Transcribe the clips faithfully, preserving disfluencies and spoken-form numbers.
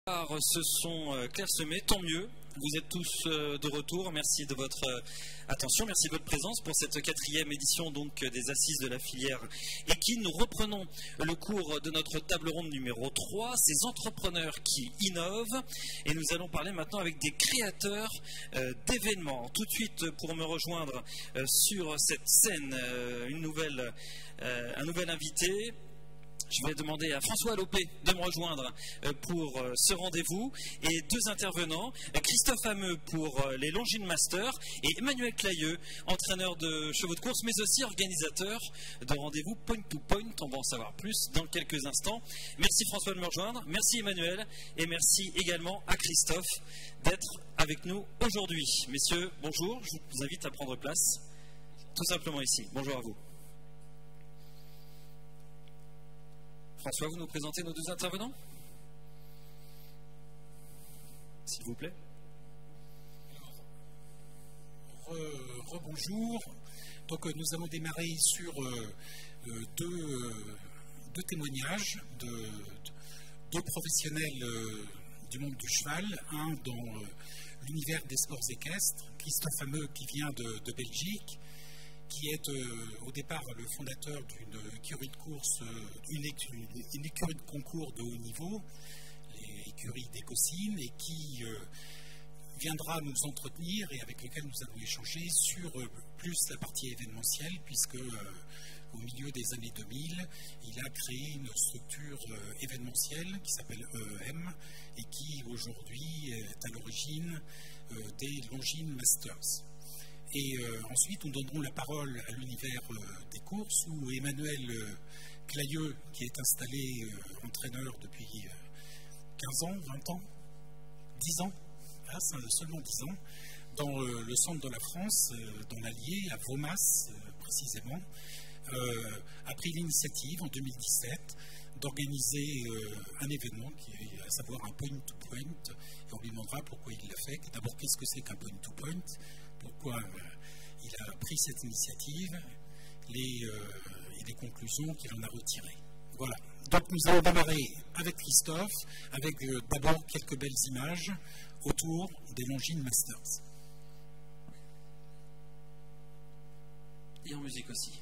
Se sont euh, clairsemés, tant mieux. Vous êtes tous euh, de retour. Merci de votre euh, attention, merci de votre présence pour cette quatrième édition donc des assises de la filière équine. Nous reprenons le cours de notre table ronde numéro trois, ces entrepreneurs qui innovent. Et nous allons parler maintenant avec des créateurs euh, d'événements. Tout de suite, pour me rejoindre euh, sur cette scène, euh, une nouvelle, euh, un nouvel invité. Je vais demander à François Lopé de me rejoindre pour ce rendez-vous et deux intervenants, Christophe Hameux pour les Longines Masters et Emmanuel Clayeux, entraîneur de chevaux de course mais aussi organisateur de rendez-vous Point to Point. On va en savoir plus dans quelques instants. Merci François de me rejoindre, merci Emmanuel et merci également à Christophe d'être avec nous aujourd'hui. Messieurs, bonjour, je vous invite à prendre place tout simplement ici. Bonjour à vous. François, vous nous présentez nos deux intervenants, s'il vous plaît. Rebonjour. Re Donc euh, nous allons démarrer sur euh, deux, euh, deux témoignages de, de deux professionnels euh, du monde du cheval. Un dans euh, l'univers des sports équestres, Christophe Hameux qui vient de, de Belgique, qui est euh, au départ le fondateur d'une écurie de course, euh, une, une, une écurie de concours de haut niveau, l'écurie d'Écosine, et qui euh, viendra nous entretenir et avec lequel nous allons échanger sur euh, plus la partie événementielle, puisque euh, au milieu des années deux mille, il a créé une structure euh, événementielle qui s'appelle E E M et qui aujourd'hui est à l'origine euh, des Longines Masters. Et euh, ensuite, nous donnerons la parole à l'univers euh, des courses où Emmanuel euh, Clayeux, qui est installé euh, entraîneur depuis euh, quinze ans, vingt ans, dix ans, ah, seulement dix ans, dans euh, le centre de la France, euh, dans l'Allier, à Vaumas euh, précisément, euh, a pris l'initiative en deux mille dix-sept d'organiser euh, un événement, qui est à savoir un point-to-point, et on lui demandera pourquoi il l'a fait. D'abord, qu'est-ce que c'est qu'un point-to-point ? Pourquoi euh, il a pris cette initiative les, euh, et les conclusions qu'il en a retirées. Voilà. Donc nous allons démarrer avec Christophe, avec euh, d'abord quelques belles images autour des Longines Masters. Et en musique aussi.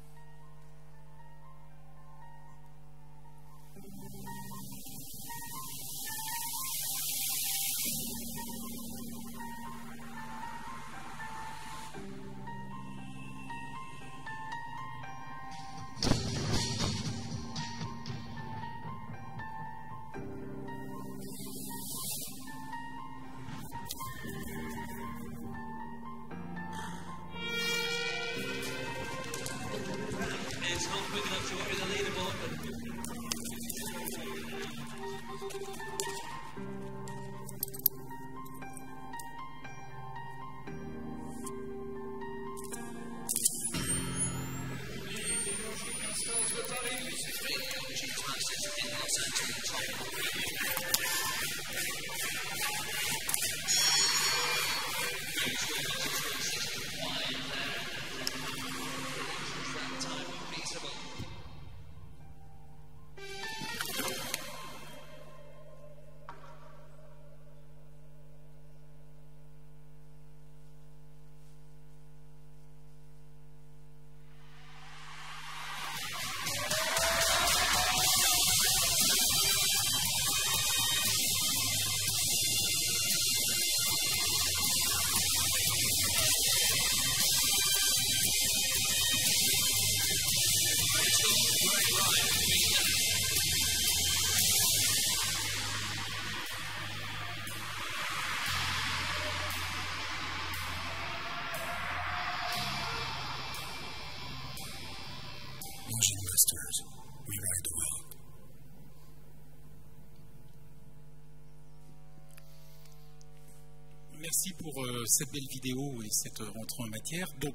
Merci pour euh, cette belle vidéo et cette euh, rentrée en matière. Donc,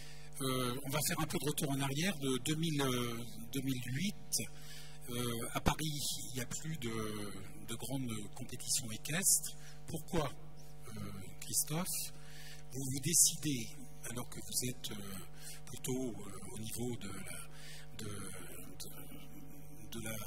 euh, on va faire un peu de retour en arrière. De deux mille, euh, deux mille huit, euh, à Paris, il n'y a plus de, de grandes compétitions équestres. Pourquoi, euh, Christophe, vous vous décidez, alors que vous êtes euh, plutôt euh, au niveau de la, de, de, de la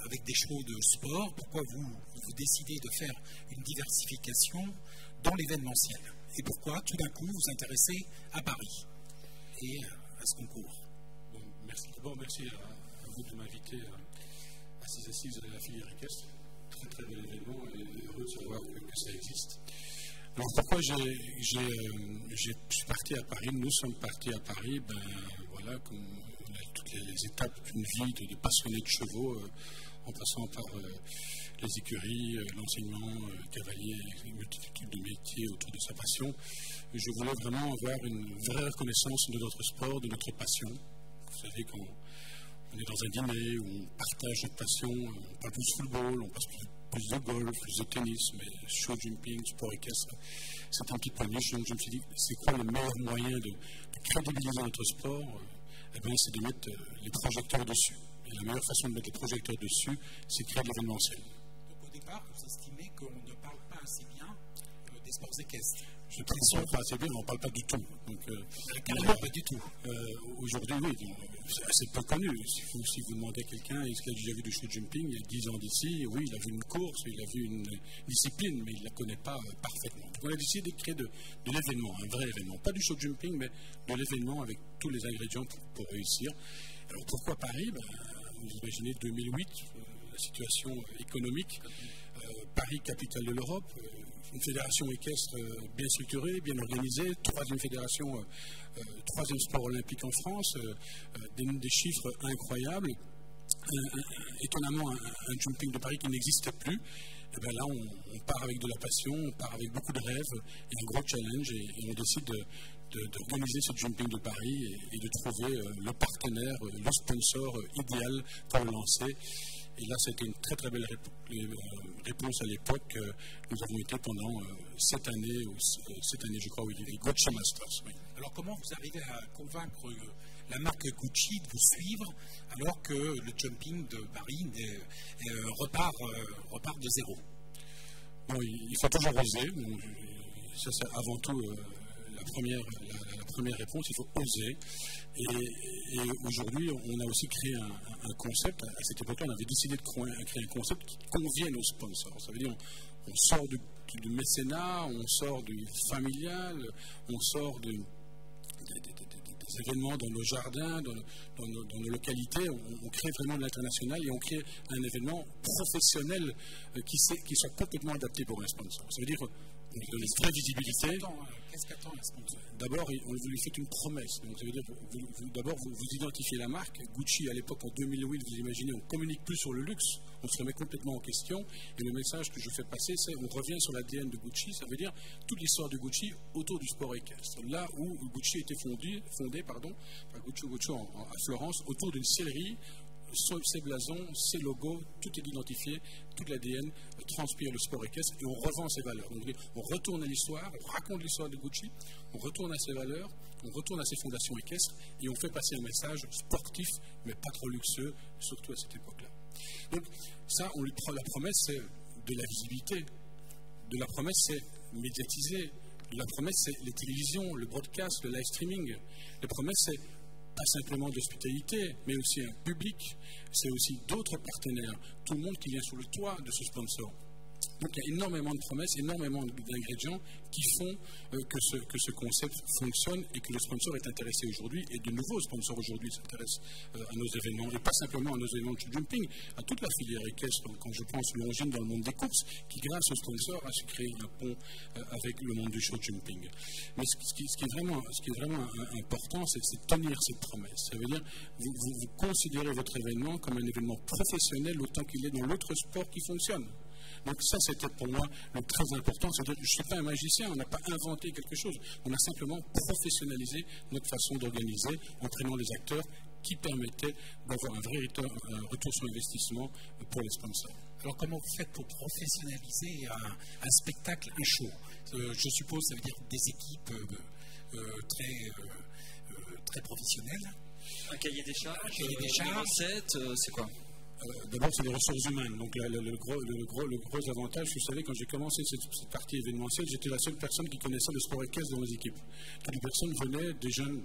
avec des shows de sport, pourquoi vous, vous décidez de faire une diversification dans l'événementiel? Et pourquoi, tout d'un coup, vous intéressez à Paris et à ce concours? Bon, merci. D'abord, merci à, à vous de m'inviter à, à ces assises de la filière équestre. Très, très bel événement et heureux de savoir que, que ça existe. Alors, pourquoi j'ai, j'ai, euh, j'ai, je suis parti à Paris? Nous sommes partis à Paris, ben voilà, comme on a toutes les, les étapes d'une vie de, de passionné de chevaux, euh, en passant par euh, les écuries, euh, l'enseignement, euh, cavalier, une multitude de métiers autour de sa passion. Je voulais vraiment avoir une vraie reconnaissance de notre sport, de notre passion. Vous savez, quand on est dans un dîner où on partage notre passion, on parle plus de football, on passe plus, plus de golf, plus de tennis, mais show jumping, sport équestre, c'est un petit peu niche. Donc je me suis dit, c'est quoi le meilleur moyen de, de crédibiliser notre sport? Eh bien, c'est de mettre les projecteurs dessus. Et la meilleure façon de mettre les projecteurs dessus, c'est créer de l'événementiel. Donc au départ, vous estimez qu'on ne parle pas assez bien euh, des sports équestres? Je ne pense pas assez bien, on n'en parle pas du tout. Donc, euh, Carrément pas du tout. Euh, aujourd'hui, oui, c'est assez peu connu. Si vous, si vous demandez à quelqu'un, est-ce qu'il a déjà vu du show jumping il y a dix ans d'ici? Oui, il a vu une course, il a vu une discipline, mais il ne la connaît pas euh, parfaitement. Donc, on a décidé de créer de, de l'événement, un vrai événement. Pas du show jumping, mais de l'événement avec tous les ingrédients pour, pour réussir. Alors, pourquoi Paris? Ben, vous imaginez deux mille huit, euh, la situation économique. Euh, Paris, capitale de l'Europe. Euh, Une fédération équestre bien structurée, bien organisée, troisième fédération, euh, troisième sport olympique en France, euh, des, des chiffres incroyables, un, un, étonnamment un, un jumping de Paris qui n'existe plus. Et bien là, on, on part avec de la passion, on part avec beaucoup de rêves et un gros challenge et, et on décide de, de, d'organiser ce jumping de Paris et, et de trouver euh, le partenaire, euh, le sponsor euh, idéal pour le lancer. Et là, c'était une très très belle réponse à l'époque. Nous avons été pendant sept années, sept années je crois, où il y avait Gucci Masters. Oui. Alors comment vous arrivez à convaincre la marque Gucci de vous suivre alors que le jumping de Paris euh, repart, euh, repart de zéro? Bon, il faut toujours oser. Bon, ça, c'est avant tout euh, la, première, la, la première réponse. Il faut oser. Et, et aujourd'hui, on a aussi créé un, un concept. À cette époque-là, on avait décidé de créer un concept qui convienne aux sponsors. Ça veut dire on, on sort du, du mécénat, on sort du familial, on sort de, de, de, de, de, des événements dans nos jardins, dans, dans, nos, dans nos localités. On, on crée vraiment de l'international et on crée un événement professionnel euh, qui, sait, qui soit complètement adapté pour un sponsor. Ça veut dire on lui donne une vraie visibilité. Qu'est-ce qu'attend un sponsor? D'abord, on lui fait une promesse. Donc, ça veut dire, vous, vous, d'abord, vous, vous identifiez la marque. Gucci, à l'époque, en deux mille huit, vous imaginez, on ne communique plus sur le luxe. On se remet complètement en question. Et le message que je fais passer, c'est on revient sur l'A D N de Gucci. Ça veut dire toute l'histoire de Gucci autour du sport équestre. Là où Gucci a été fondé, fondé pardon, par Gucci Gucci en, en, à Florence, autour d'une sellerie. Ses blasons, ses logos, tout est identifié, toute l'A D N transpire le sport équestre et on revend ses valeurs. Donc, on retourne à l'histoire, on raconte l'histoire de Gucci, on retourne à ses valeurs, on retourne à ses fondations équestres et on fait passer un message sportif, mais pas trop luxueux, surtout à cette époque-là. Donc ça, on lui prend la promesse, c'est de la visibilité, de la promesse, c'est médiatiser, de la promesse, c'est les télévisions, le broadcast, le live streaming, la promesse, c'est pas simplement d'hospitalité, mais aussi un public, c'est aussi d'autres partenaires, tout le monde qui vient sous le toit de ce sponsor. Donc il y a énormément de promesses, énormément d'ingrédients qui font euh, que, ce, que ce concept fonctionne et que le sponsor est intéressé aujourd'hui, et de nouveaux sponsors aujourd'hui s'intéressent euh, à nos événements, et pas simplement à nos événements de jumping, à toute la filière équestre, quand je pense Longines dans le monde des courses, qui grâce au sponsor a su créer un pont euh, avec le monde du show jumping. Mais ce, ce, qui, ce qui est vraiment, ce qui est vraiment important, c'est de tenir cette promesse. Ça veut dire vous, vous, vous considérez votre événement comme un événement professionnel autant qu'il est dans l'autre sport qui fonctionne. Donc ça, c'était pour moi le très important. C'est-à-dire, je ne suis pas un magicien, on n'a pas inventé quelque chose. On a simplement professionnalisé notre façon d'organiser en prenant des acteurs qui permettaient d'avoir un vrai retour, un retour sur investissement pour les sponsors. Alors comment vous faites pour professionnaliser un, un spectacle, un show? euh, Je suppose que ça veut dire des équipes euh, euh, très, euh, très professionnelles. Un cahier des charges, un cahier des charges. Une recette, euh, c'est quoi? Euh, D'abord, c'est les ressources humaines. Donc, la, la, le, gros, le, gros, le gros avantage, vous savez, quand j'ai commencé cette, cette partie événementielle, j'étais la seule personne qui connaissait le sport équestre dans les équipes. Toutes les personnes venaient des jeunes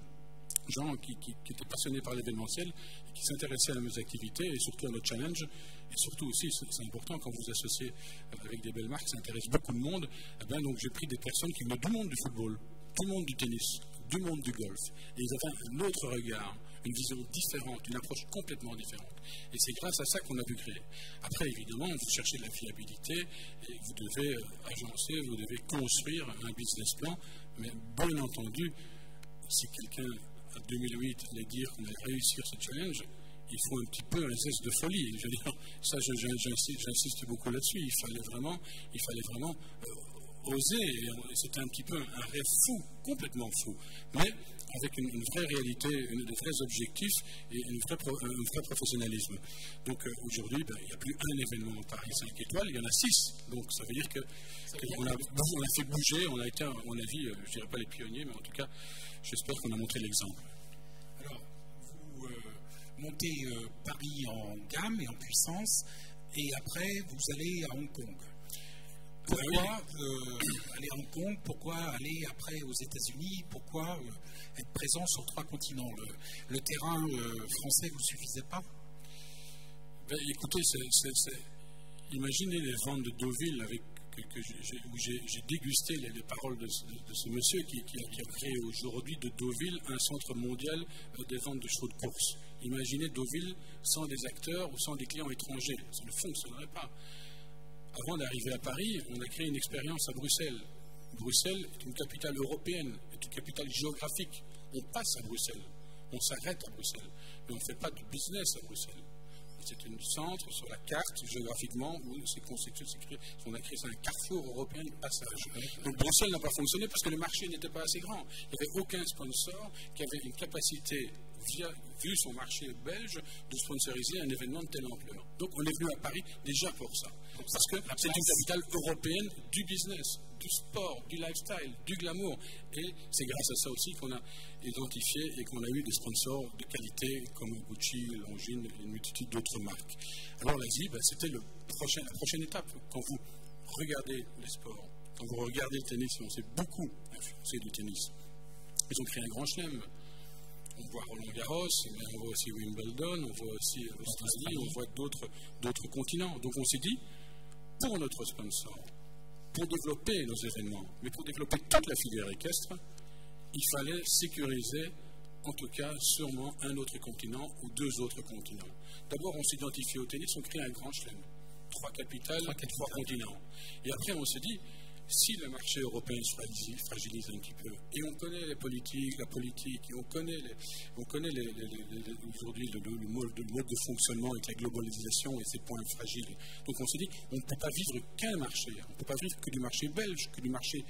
gens qui, qui, qui étaient passionnés par l'événementiel, qui s'intéressaient à nos activités et surtout à notre challenge. Et surtout aussi, c'est important quand vous vous associez avec des belles marques, ça intéresse beaucoup de monde. Eh bien, donc j'ai pris des personnes qui venaient du monde du football, du monde du tennis, du monde du golf. Et ils avaient un autre regard, une vision différente, une approche complètement différente. Et c'est grâce à ça qu'on a pu créer. Après, évidemment, vous cherchez de la fiabilité et vous devez agencer, vous devez construire un business plan. Mais bien entendu, si quelqu'un, en deux mille huit, allait dire qu'on allait réussir ce challenge, il faut un petit peu un zeste de folie. Je veux dire, ça, j'insiste, j'insiste beaucoup là-dessus. Il fallait vraiment, il fallait vraiment euh, oser. C'était un petit peu un rêve fou, complètement fou. Mais avec une, une vraie réalité, une, de vrais objectifs et une vraie, un vrai professionnalisme. Donc euh, aujourd'hui, ben, il n'y a plus un événement Paris cinq étoiles, il y en a six. Donc ça veut dire que, qu'on a, on a fait bouger, on a été, à mon avis, euh, je ne dirais pas les pionniers, mais en tout cas, j'espère qu'on a montré l'exemple. Alors, vous euh, montez euh, Paris en gamme et en puissance, et après, vous allez à Hong Kong. Pourquoi euh, aller à Hong Kong? Pourquoi aller après aux États-Unis? Pourquoi euh, être présent sur trois continents? Le, le terrain euh, français ne vous suffisait pas? Ben, écoutez, c'est, c'est, c'est... imaginez les ventes de Deauville avec, que, que j'ai, où j'ai, j'ai dégusté les, les paroles de ce, de ce monsieur qui, qui, a, qui a créé aujourd'hui de Deauville un centre mondial des ventes de chevaux de course. Imaginez Deauville sans des acteurs ou sans des clients étrangers. Ça ne fonctionnerait pas. Avant d'arriver à Paris, on a créé une expérience à Bruxelles. Bruxelles est une capitale européenne, est une capitale géographique. On passe à Bruxelles, on s'arrête à Bruxelles, mais on ne fait pas de business à Bruxelles. C'est un centre sur la carte, géographiquement, où c'est constitué, c'est créé, on a créé un carrefour européen de passage. Donc Bruxelles n'a pas fonctionné parce que le marché n'était pas assez grand. Il n'y avait aucun sponsor qui avait une capacité, via, vu son marché belge, de sponsoriser un événement de telle ampleur. Donc on est venu à Paris déjà pour ça. Parce que c'est une capitale européenne du business, du sport, du lifestyle, du glamour. Et c'est grâce à ça aussi qu'on a identifié et qu'on a eu des sponsors de qualité comme Gucci, Longines et une multitude d'autres marques. Alors l'Asie, ben, c'était le prochain, la prochaine étape. Quand vous regardez les sports, quand vous regardez le tennis, on s'est beaucoup influencé du tennis. Ils ont créé un grand chelem. On voit Roland Garros, mais on voit aussi Wimbledon, on voit aussi l'Australie, on voit d'autres, d'autres continents. Donc on s'est dit, pour notre sponsor, pour développer nos événements, mais pour développer toute la filière équestre, il fallait sécuriser, en tout cas, sûrement un autre continent ou deux autres continents. D'abord, on s'identifie au tennis, on crée un grand chelem. Trois capitales, trois, trois continents. Et après, on se dit, si le marché européen se fragilise, fragilise un petit peu, et on connaît les politiques, la politique, et on connaît, les, on connaît les, les, les, les, aujourd'hui le, le, mode, le mode de fonctionnement avec la globalisation et ses points fragiles. Donc on se dit, on ne peut pas vivre qu'un marché, on ne peut pas vivre que du marché belge, que du marché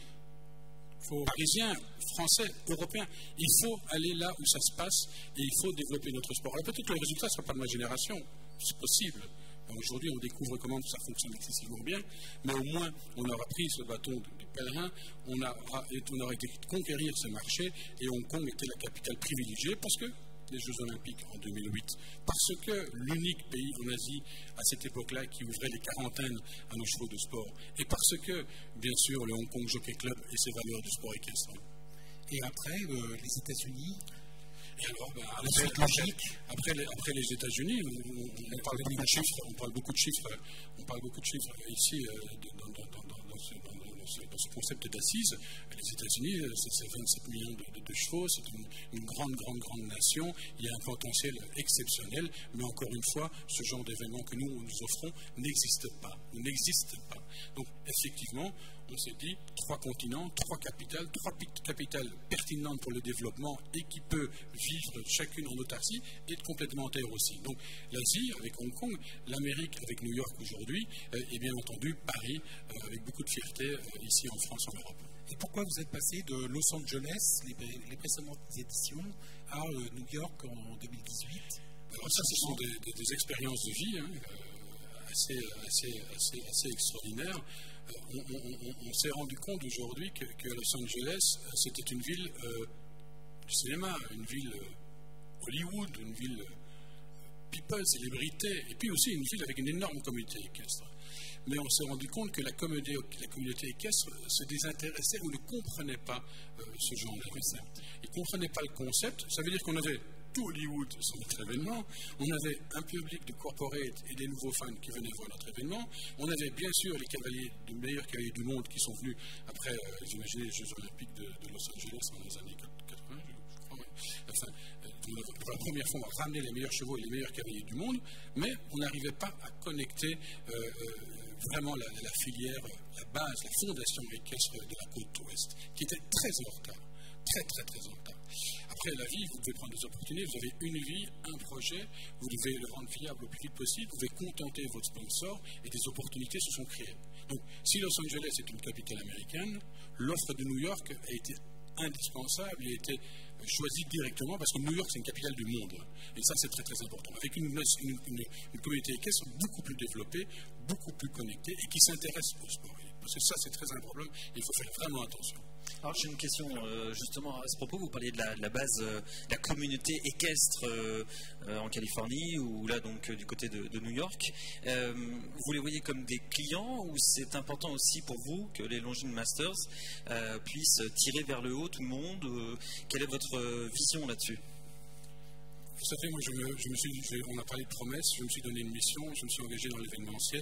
parisien, français, européen. Il faut aller là où ça se passe et il faut développer notre sport. Alors peut-être que le résultat ne sera pas de ma génération, c'est possible. Aujourd'hui, on découvre comment ça fonctionne excessivement bien, mais au moins, on aura pris ce bâton du pèlerin, on aura, on aura été conquérir ce marché, et Hong Kong était la capitale privilégiée, parce que les Jeux Olympiques en deux mille huit, parce que l'unique pays en Asie à cette époque-là qui ouvrait les quarantaines à nos chevaux de sport, et parce que, bien sûr, le Hong Kong Jockey Club et ses valeurs du sport équestre. Et après, euh, les États-Unis. Et alors, ben, après, après, après, les, après les États-Unis, on, on, on parle beaucoup de chiffres, on parle beaucoup de chiffres, on parle beaucoup de chiffres ici euh, dans, dans, dans, dans, dans, ce, dans, dans, ce, dans ce concept d'assises. Les États-Unis, c'est vingt-sept millions de, de, de chevaux, c'est une, une grande, grande, grande nation. Il y a un potentiel exceptionnel, mais encore une fois, ce genre d'événement que nous nous offrons n'existe pas, n'existe pas. Donc, effectivement, on s'est dit, trois continents, trois capitales, trois capitales pertinentes pour le développement et qui peuvent vivre chacune en autarcie et être complémentaires aussi. Donc l'Asie avec Hong Kong, l'Amérique avec New York aujourd'hui, euh, et bien entendu Paris euh, avec beaucoup de fierté euh, ici en France, en Europe. Et pourquoi vous êtes passé de Los Angeles, les, les précédentes éditions, à euh, New York en deux mille dix-huit? Alors ça, ce sont des, des, des expériences de vie hein, euh, assez, assez, assez, assez extraordinaires. On, on, on, on s'est rendu compte aujourd'hui que, que Los Angeles, c'était une ville euh, du cinéma, une ville euh, Hollywood, une ville euh, people, célébrité, et puis aussi une ville avec une énorme communauté équestre. mais on s'est rendu compte que la communauté, la communauté équestre se désintéressait ou ne comprenait pas euh, ce genre de concept. Ils ne comprenaient pas le concept. Ça veut dire qu'on avait tout Hollywood sur notre événement, on avait un public de corporate et des nouveaux fans qui venaient voir notre événement, on avait bien sûr les cavaliers, les meilleurs cavaliers du monde qui sont venus après, euh, j'imaginais, les Jeux Olympiques de, de Los Angeles dans les années quatre-vingts, je crois, ouais. Enfin, euh, pour la première fois, on a ramené les meilleurs chevaux et les meilleurs cavaliers du monde, mais on n'arrivait pas à connecter euh, euh, vraiment la, la filière, la base, la fondation équestre de la côte ouest, qui était très en retard, très très très en retard. Après la vie, vous devez prendre des opportunités, vous avez une vie, un projet, vous devez le rendre viable le plus vite possible, vous devez contenter votre sponsor et des opportunités se sont créées. Donc, si Los Angeles est une capitale américaine, l'offre de New York a été indispensable et a été choisie directement parce que New York c'est une capitale du monde. Et ça c'est très très important. Avec une, une, une, une communauté équestre beaucoup plus développée, beaucoup plus connectée et qui s'intéresse au sport. Parce que ça c'est très important, il faut faire vraiment attention. Alors j'ai une question euh, justement à ce propos, vous parliez de la, de la base, euh, la communauté équestre euh, euh, en Californie ou là donc euh, du côté de, de New York. Euh, vous les voyez comme des clients ou c'est important aussi pour vous que les Longines Masters euh, puissent tirer vers le haut tout le monde euh, Quelle est votre vision là-dessus? Vous savez, moi je me, je me suis, je, on a parlé de promesses, je me suis donné une mission, je me suis engagé dans l'événementiel.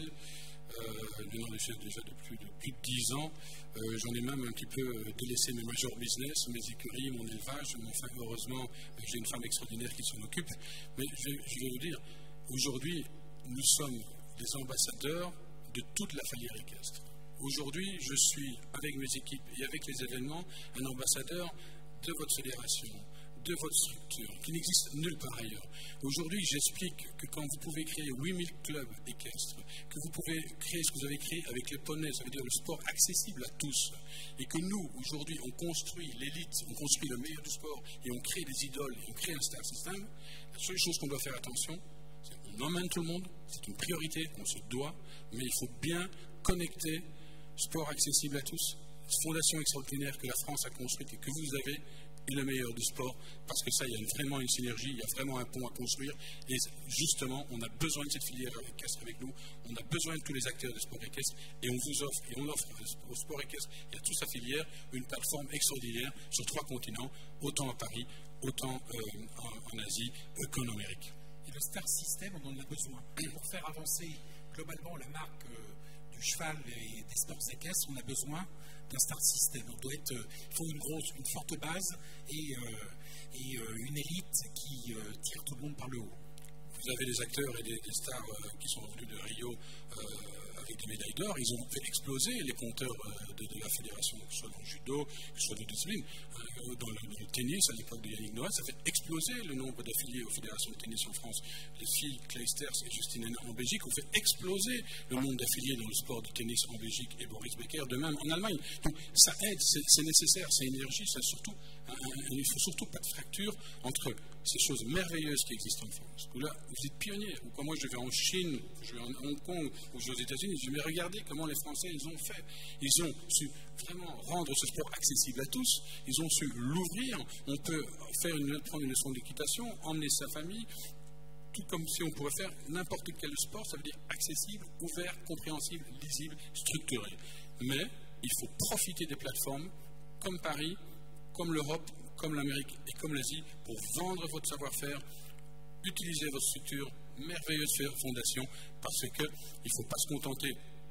Euh, déjà, déjà depuis de plus de dix ans, euh, j'en ai même un petit peu délaissé mes major business, mes écuries, mon élevage. Enfin, heureusement, j'ai une femme extraordinaire qui s'en occupe. Mais je, je vais vous dire, aujourd'hui, nous sommes des ambassadeurs de toute la filière équestre. Aujourd'hui, je suis, avec mes équipes et avec les événements, un ambassadeur de votre fédération, de votre structure, qui n'existe nulle part ailleurs. Aujourd'hui, j'explique que quand vous pouvez créer huit mille clubs équestres, que vous pouvez créer ce que vous avez créé avec les poneys, ça veut dire le sport accessible à tous, et que nous, aujourd'hui, on construit l'élite, on construit le meilleur du sport, et on crée des idoles, et on crée un star system, la seule chose qu'on doit faire attention, c'est qu'on emmène tout le monde, c'est une priorité, on se doit, mais il faut bien connecter sport accessible à tous, fondation extraordinaire que la France a construite et que vous avez, et le meilleur du sport, parce que ça, il y a vraiment une synergie, il y a vraiment un pont à construire, et justement, on a besoin de cette filière équestre avec nous, on a besoin de tous les acteurs du sport équestre, et on vous offre, et on offre au sport équestre, et à toute sa filière, une plateforme extraordinaire sur trois continents, autant à Paris, autant euh, en, en Asie euh, qu'en Amérique. Et le Star System, on en a besoin. Pour faire avancer globalement la marque euh, du cheval et des sports équestres, on a besoin d'un Star System. On doit être, euh, il faut une grosse, une forte base et, euh, et euh, une élite qui euh, tire tout le monde par le haut. Vous avez des acteurs et des, des stars euh, qui sont venus de Rio euh, avec des médailles d'or. Ils ont fait exploser les compteurs euh, de, de la fédération, que ce soit dans le judo, que ce soit dans le discipline. Euh, dans, le, dans le tennis, à l'époque de Yannick Noah, ça fait exploser le nombre d'affiliés aux fédérations de tennis en France. Les filles Clijsters et Justine Henin en Belgique ont fait exploser le nombre d'affiliés dans le sport de tennis en Belgique et Boris Becker de même en Allemagne. Donc ça aide, c'est nécessaire, c'est énergie, ça surtout, un, un, il ne faut surtout pas de fracture entre ces choses merveilleuses qui existent en France. Où là, vous êtes pionniers. Ou quand moi je vais en Chine, je vais en Hong Kong, ou je vais aux États-Unis, je vais regarder comment les Français ils ont fait. Ils ont su vraiment rendre ce sport accessible à tous. Ils ont su l'ouvrir. On peut faire une, prendre une leçon d'équitation, emmener sa famille, tout comme si on pourrait faire n'importe quel sport. Ça veut dire accessible, ouvert, compréhensible, lisible, structuré. Mais il faut profiter des plateformes comme Paris, comme l'Europe, comme l'Amérique et comme l'Asie, pour vendre votre savoir-faire, utiliser votre structure, merveilleuse fondation, parce qu'il ne faut pas se contenter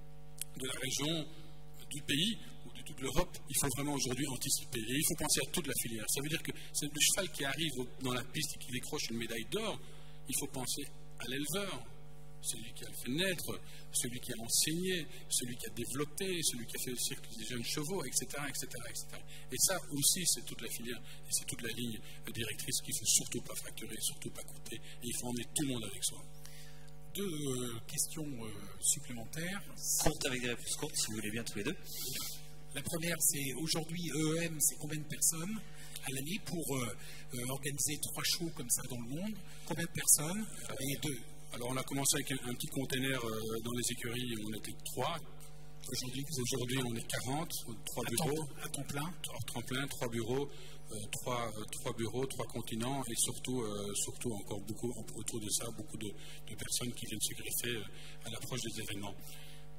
de la région, du pays ou de toute l'Europe, il faut vraiment aujourd'hui anticiper. Et il faut penser à toute la filière. Ça veut dire que c'est le cheval qui arrive dans la piste et qui décroche une médaille d'or, il faut penser à l'éleveur, celui qui a fait naître, celui qui a enseigné, celui qui a développé, celui qui a fait le cirque des jeunes chevaux, et cetera, et cetera, et cetera. Et ça aussi, c'est toute la filière et c'est toute la ligne directrice qu'il ne faut surtout pas fracturer, surtout pas couper, et il faut emmener tout le monde avec soi. Deux euh, questions euh, supplémentaires. Courtes avec des réponses courtes, si vous voulez bien tous les deux. La première, c'est aujourd'hui, E E M, c'est combien de personnes à l'année pour euh, euh, organiser trois shows comme ça dans le monde? Combien de personnes? Et deux. Alors on a commencé avec un, un petit container euh, dans les écuries, on était trois. Aujourd'hui, aujourd'hui on est quarante, trois à bureaux. Temps, à temps plein. Temps plein, trois bureaux, euh, trois, euh, trois bureaux, trois continents et surtout, euh, surtout encore beaucoup autour de ça, beaucoup de, de personnes qui viennent se greffer euh, à l'approche des événements.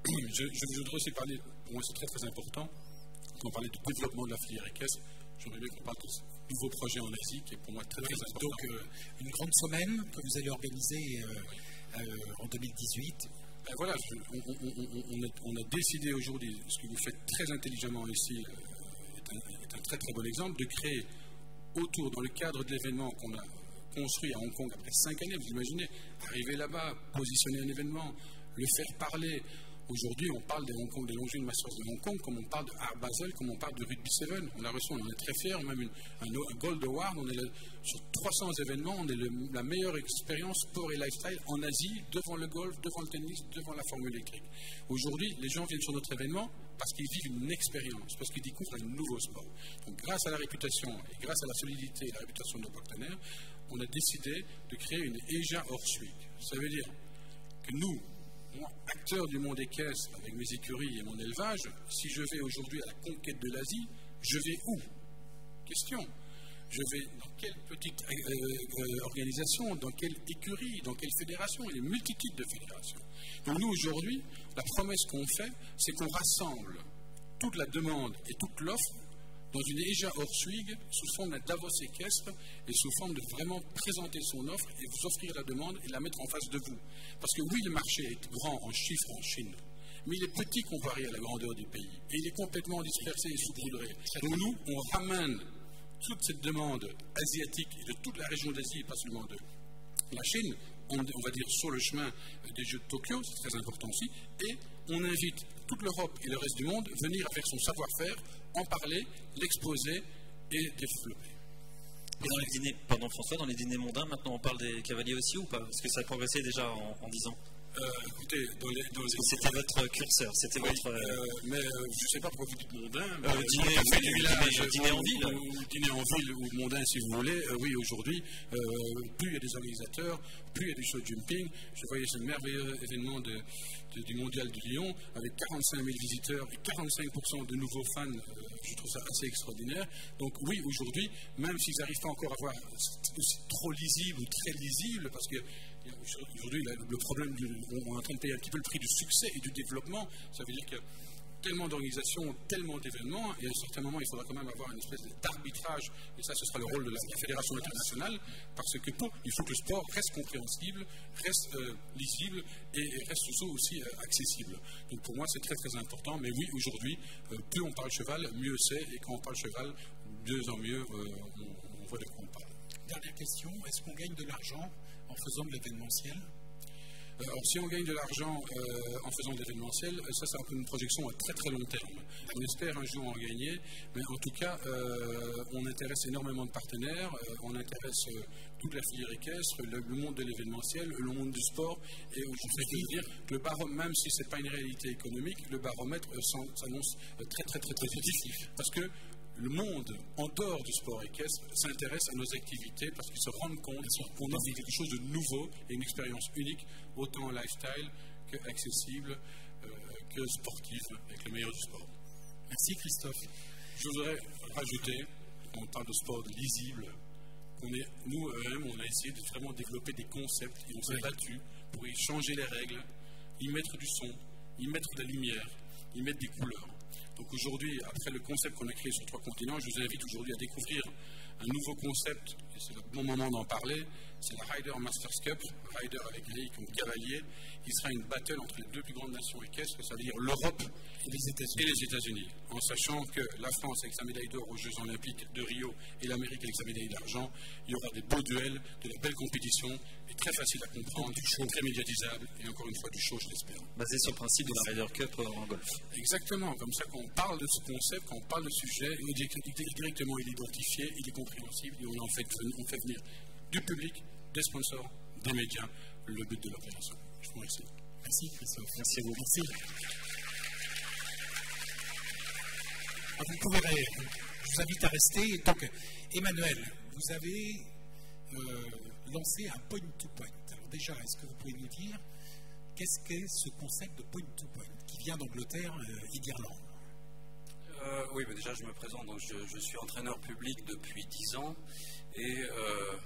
je, je voudrais aussi parler, pour moi c'est très très important, quand on parlait du développement de la filière équestre, j'aimerais bien qu'on parle de ce nouveau projet en Asie qui est pour moi très très important. Donc euh, une grande semaine que vous allez organiser euh, euh, en deux mille dix-huit. Ben voilà, je, on, on, on, a, on a décidé aujourd'hui, ce que vous faites très intelligemment ici euh, est, un, est un très très bon exemple, de créer autour, dans le cadre de l'événement qu'on a construit à Hong Kong après cinq années, vous imaginez, arriver là-bas, positionner un événement, le faire parler. Aujourd'hui, on parle des Hong Kong, des Longines Masters de Hong Kong, comme on parle de Art Basel, comme on parle de Rugby sept. On l'a reçu, on en est très fiers, même une, un, un Gold Award. On est le, sur trois cents événements, on est le, la meilleure expérience sport et lifestyle en Asie, devant le golf, devant le tennis, devant la formule électrique. Aujourd'hui, les gens viennent sur notre événement parce qu'ils vivent une expérience, parce qu'ils découvrent un nouveau sport. Donc, grâce à la réputation et grâce à la solidité et la réputation de nos partenaires, on a décidé de créer une E J A Horsewijk. Ça veut dire que nous, moi, acteur du monde équestre, avec mes écuries et mon élevage, si je vais aujourd'hui à la conquête de l'Asie, je vais où? Question. Je vais dans quelle petite euh, euh, organisation, dans quelle écurie, dans quelle fédération? Il y a une multitude de fédérations. Donc nous, aujourd'hui, la promesse qu'on fait, c'est qu'on rassemble toute la demande et toute l'offre dans une E J A Horsewijk sous forme d'un Davos équestre et sous forme de vraiment présenter son offre et vous offrir la demande et la mettre en face de vous. Parce que oui, le marché est grand en chiffres en Chine, mais il est petit comparé à la grandeur du pays et il est complètement dispersé et saupoudré. Donc nous, on ramène toute cette demande asiatique et de toute la région d'Asie, pas seulement de la Chine, on, on va dire sur le chemin des Jeux de Tokyo, c'est très important aussi, et on invite toute l'Europe et le reste du monde à venir avec son savoir-faire, en parler, l'exposer et développer. Et dans les dîners, pardon François, dans les dîners mondains, maintenant on parle des cavaliers aussi ou pas? Parce que ça a progressé déjà en, en dix ans. Euh, écoutez, dans les, dans les... C'était votre curseur, c'était oui, votre... Euh, mais euh, je ne sais pas pourquoi vous dites mondain. Euh, euh, dîner, fait du village, dîner, dîner en ville. Ou, ou dîner en ville ou mondain si vous voulez. Euh, oui, aujourd'hui, euh, plus il y a des organisateurs, plus il y a du show jumping. Je voyais ce merveilleux événement de, de, du Mondial de Lyon avec quarante-cinq mille visiteurs et quarante-cinq pour cent de nouveaux fans. Euh, je trouve ça assez extraordinaire. Donc oui, aujourd'hui, même s'ils n'arrivent pas encore à voir trop lisible ou très lisible, parce que aujourd'hui, le problème, du, on est en train de payer un petit peu le prix du succès et du développement. Ça veut dire qu'il y a tellement d'organisations, tellement d'événements, et à un certain moment, il faudra quand même avoir une espèce d'arbitrage, et ça, ce sera le rôle de la Fédération internationale, parce que pour, il faut que le sport reste compréhensible, reste euh, lisible, et, et reste surtout aussi euh, accessible. Donc pour moi, c'est très très important, mais oui, aujourd'hui, euh, plus on parle cheval, mieux c'est, et quand on parle cheval, mieux en mieux, euh, on, on voit de quoi on parle. Dernière question, est-ce qu'on gagne de l'argent en faisant de l'événementiel? Alors, si on gagne de l'argent euh, en faisant de l'événementiel, ça c'est un peu une projection à très très long terme. On espère un jour en gagner, mais en tout cas, euh, on intéresse énormément de partenaires, euh, on intéresse euh, toute la filière équestre, le, le monde de l'événementiel, le monde du sport, et je peux dire que le baromètre, même si ce n'est pas une réalité économique, le baromètre euh, s'annonce euh, très très très très positif, parce que le monde, en dehors du sport équestre, s'intéresse à nos activités parce qu'ils se rendent compte qu'on offre quelque chose de nouveau et une expérience unique, autant lifestyle qu'accessible, euh, que sportif, avec le meilleur du sport. Merci Christophe. Je voudrais rajouter, quand on parle de sport lisible, qu'on est, nous, E M, on a essayé de vraiment développer des concepts et on s'est battu pour y changer les règles, y mettre du son, y mettre de la lumière, y mettre des couleurs. Donc aujourd'hui, après le concept qu'on a créé sur trois continents, je vous invite aujourd'hui à découvrir un nouveau concept, et c'est le bon moment d'en parler, c'est la Rider Masters Cup, Rider avec Lee comme cavalier, qui sera une battle entre les deux plus grandes nations équestres, c'est-à-dire l'Europe et les États-Unis. Et les États-Unis, en sachant que la France avec sa médaille d'or aux Jeux Olympiques de Rio et l'Amérique avec sa médaille d'argent, il y aura des beaux duels, de la belle compétition, et très facile à comprendre, du show très médiatisable, et encore une fois du show, je l'espère. Basé sur le principe de la Ryder Cup en golf. Exactement, comme ça quand on parle de ce concept, quand on parle de ce sujet, directement il est identifié, il est compréhensible, et on en fait, on fait venir du public, des sponsors, des médias, le but de l'opération. Je vous remercie. Merci Christophe. Merci à vous. Merci. Alors, vous pouvez, je vous invite à rester. Donc, Emmanuel, vous avez euh, lancé un point-to-point. Alors déjà, est-ce que vous pouvez nous dire qu'est-ce qu'est ce concept de point-to-point qui vient d'Angleterre euh, et d'Irlande? euh, Oui, bah déjà je me présente. Donc, je, je suis entraîneur public depuis dix ans et euh,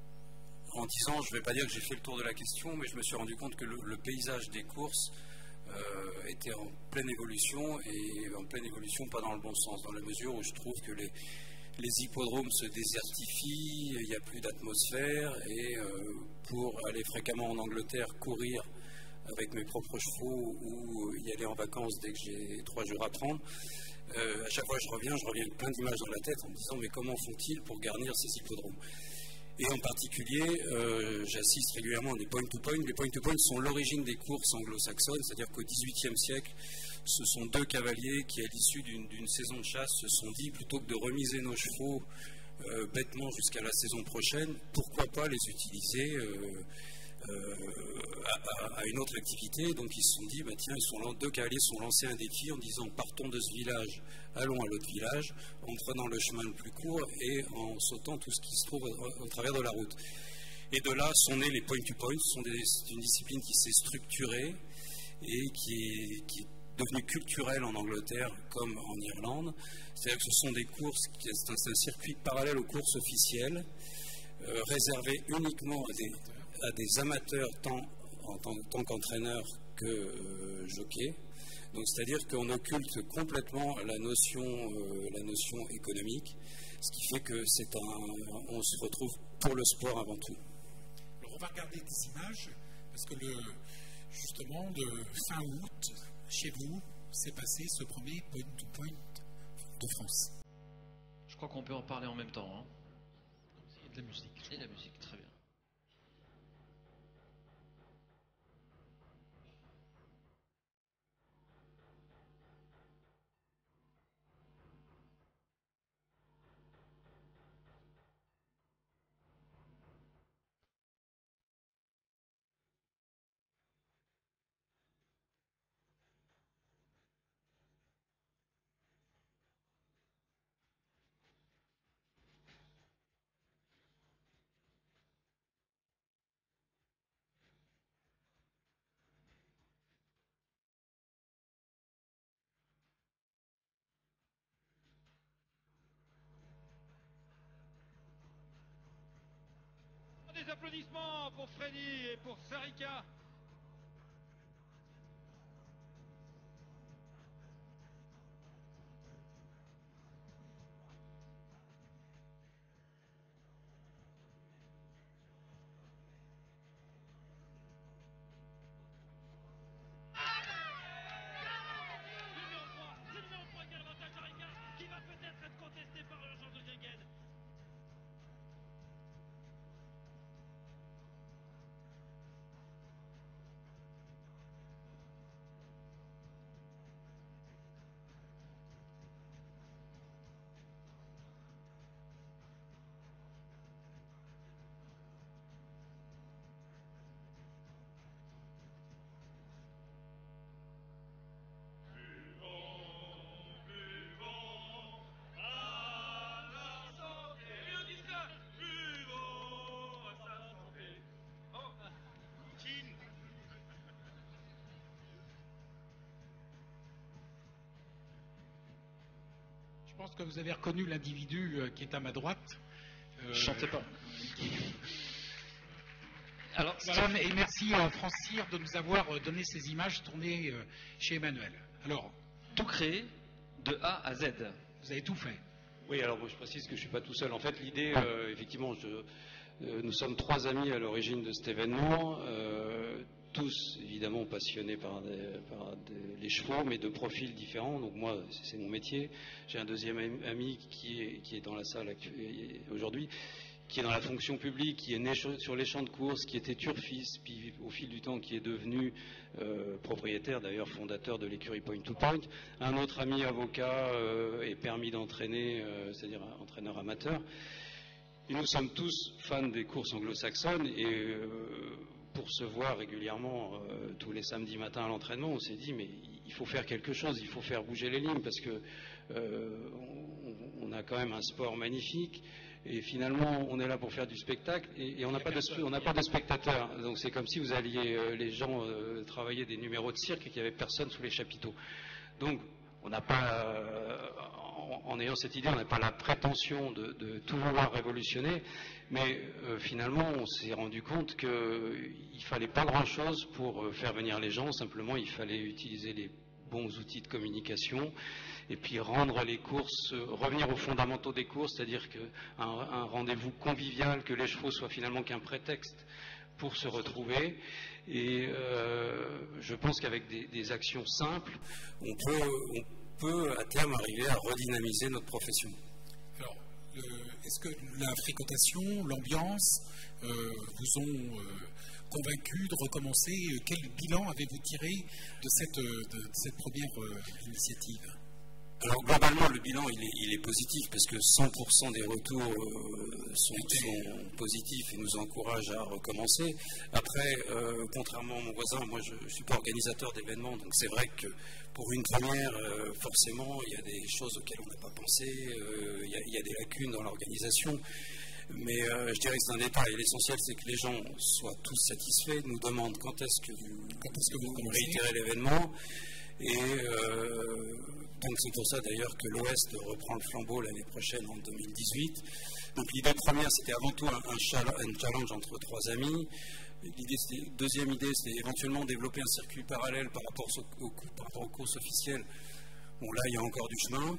en dix ans, je ne vais pas dire que j'ai fait le tour de la question, mais je me suis rendu compte que le, le paysage des courses euh, était en pleine évolution, et en pleine évolution pas dans le bon sens, dans la mesure où je trouve que les, les hippodromes se désertifient, il n'y a plus d'atmosphère, et euh, pour aller fréquemment en Angleterre courir avec mes propres chevaux ou y aller en vacances dès que j'ai trois jours à prendre, euh, à chaque fois que je reviens, je reviens avec plein d'images dans la tête en me disant mais comment font-ils pour garnir ces hippodromes? Et en particulier, euh, j'assiste régulièrement à des point-to-point. Les point-to-point sont l'origine des courses anglo-saxonnes, c'est-à-dire qu'au dix-huitième siècle, ce sont deux cavaliers qui, à l'issue d'une, d'une saison de chasse, se sont dit, plutôt que de remiser nos chevaux euh, bêtement jusqu'à la saison prochaine, pourquoi pas les utiliser euh, euh, à, à, à une autre activité. Donc ils se sont dit, bah, tiens, ils sont, deux cavaliers se sont lancés un défi en disant, partons de ce village, allons à l'autre village, en prenant le chemin le plus court et en sautant tout ce qui se trouve au, au travers de la route. Et de là sont nés les point-to-point. Ce sont des, c'est une discipline qui s'est structurée et qui est, qui est devenue culturelle en Angleterre comme en Irlande. C'est-à-dire que ce sont des courses, c'est un, c'est un circuit parallèle aux courses officielles, euh, réservé uniquement à des, à des amateurs tant, en tant, tant qu'entraîneurs que euh, jockeys. Donc, c'est-à-dire qu'on occulte complètement la notion, euh, la notion économique, ce qui fait que c'est un, on se retrouve pour le sport avant tout. Alors, on va regarder des images, parce que le, justement, le fin août, chez vous, s'est passé ce premier point-to-point de France. Je crois qu'on peut en parler en même temps. Hein. Et de la musique. Et la musique, très bien. Des applaudissements pour Freddy et pour Sarika. Je pense que vous avez reconnu l'individu qui est à ma droite. Euh, Chantez pas. Alors, voilà, et merci à France Cyr de nous avoir donné ces images tournées chez Emmanuel. Alors, tout créé de A à Z. Vous avez tout fait. Oui, alors je précise que je ne suis pas tout seul. En fait, l'idée, euh, effectivement, je, euh, nous sommes trois amis à l'origine de cet événement. Euh, tous évidemment passionnés par, des, par des, les chevaux, mais de profils différents. Donc moi, c'est mon métier. J'ai un deuxième ami qui est, qui est dans la salle aujourd'hui, qui est dans la fonction publique, qui est né sur les champs de course, qui était turfiste, puis au fil du temps qui est devenu euh, propriétaire, d'ailleurs fondateur de l'écurie Point to Point. Un autre ami avocat euh, et permis d'entraîner, euh, c'est-à-dire un entraîneur amateur. Et nous sommes tous fans des courses anglo-saxonnes et euh, pour se voir régulièrement euh, tous les samedis matins à l'entraînement, on s'est dit mais il faut faire quelque chose, il faut faire bouger les lignes parce que euh, on, on a quand même un sport magnifique et finalement on est là pour faire du spectacle et, et on n'a pas, pas de spectateurs. Donc c'est comme si vous alliez euh, les gens euh, travailler des numéros de cirque et qu'il n'y avait personne sous les chapiteaux. Donc on n'a pas, euh, en, en ayant cette idée, on n'a pas la prétention de, de tout vouloir révolutionner, mais euh, finalement, on s'est rendu compte qu'il ne fallait pas grand-chose pour euh, faire venir les gens. Simplement, il fallait utiliser les bons outils de communication et puis rendre les courses, euh, revenir aux fondamentaux des courses, c'est-à-dire qu'un un rendez-vous convivial, que les chevaux soient finalement qu'un prétexte pour se retrouver. Et euh, je pense qu'avec des, des actions simples, on peut, on peut à terme arriver à redynamiser notre profession. Alors, euh, est-ce que la fréquentation, l'ambiance euh, vous ont euh, convaincu de recommencer? Quel bilan avez-vous tiré de cette, de, de cette première euh, initiative? Alors globalement, le bilan il est, il est positif parce que cent pour cent des retours euh, sont, sont positifs et nous encouragent à recommencer. Après, euh, contrairement à mon voisin, moi je ne suis pas organisateur d'événements, donc c'est vrai que pour une première, euh, forcément, il y a des choses auxquelles on n'a pas pensé, euh, il, y a, il y a des lacunes dans l'organisation. Mais euh, je dirais que c'est un détail. L'essentiel, c'est que les gens soient tous satisfaits, nous demandent quand est-ce que vous, quand est-ce que vous réitérez l'événement. Et euh, donc c'est pour ça d'ailleurs que l'Ouest reprend le flambeau l'année prochaine en deux mille dix-huit. Donc l'idée première, c'était avant tout un, un, challenge, un challenge entre trois amis. L'idée, c'était, deuxième idée, c'était éventuellement développer un circuit parallèle par rapport, au, au, par rapport aux courses officielles. Bon, là, il y a encore du chemin.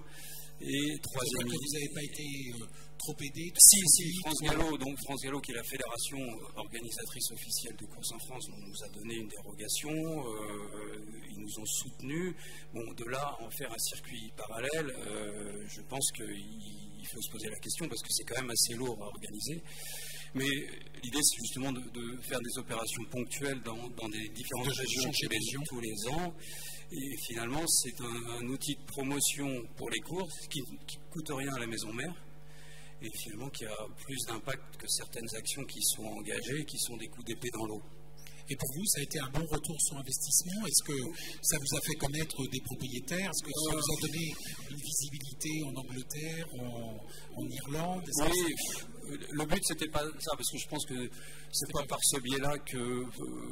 Et troisième idée... Vous n'avez pas été euh, trop aidé? Si, si, France Gallo, donc France Gallo, qui est la fédération organisatrice officielle de courses en France, nous a donné une dérogation, euh, ils nous ont soutenus. Bon, de là à en faire un circuit parallèle, euh, je pense qu'il faut se poser la question parce que c'est quand même assez lourd à organiser. Mais l'idée, c'est justement de, de faire des opérations ponctuelles dans, dans des différentes de régions chez les gens tous les ans. Et finalement, c'est un, un outil de promotion pour les courses qui ne coûte rien à la maison mère et finalement qui a plus d'impact que certaines actions qui sont engagées et qui sont des coups d'épée dans l'eau. Et pour vous, ça a été un bon retour sur investissement? Est-ce que ça vous a fait connaître des propriétaires? Est-ce que ça vous a donné une visibilité en Angleterre, en, en Irlande? Oui, le but, c'était pas ça, parce que je pense que c'est pas par ce biais-là que... Euh,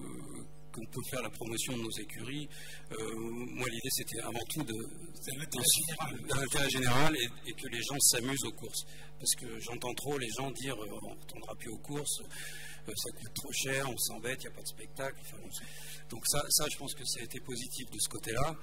qu'on peut faire la promotion de nos écuries. Euh, moi, l'idée, c'était avant tout de, d'un intérêt général et, et que les gens s'amusent aux courses. Parce que j'entends trop les gens dire euh, on ne retournera plus aux courses, euh, ça coûte trop cher, on s'embête, il n'y a pas de spectacle. Enfin, donc ça, ça, je pense que ça a été positif de ce côté-là.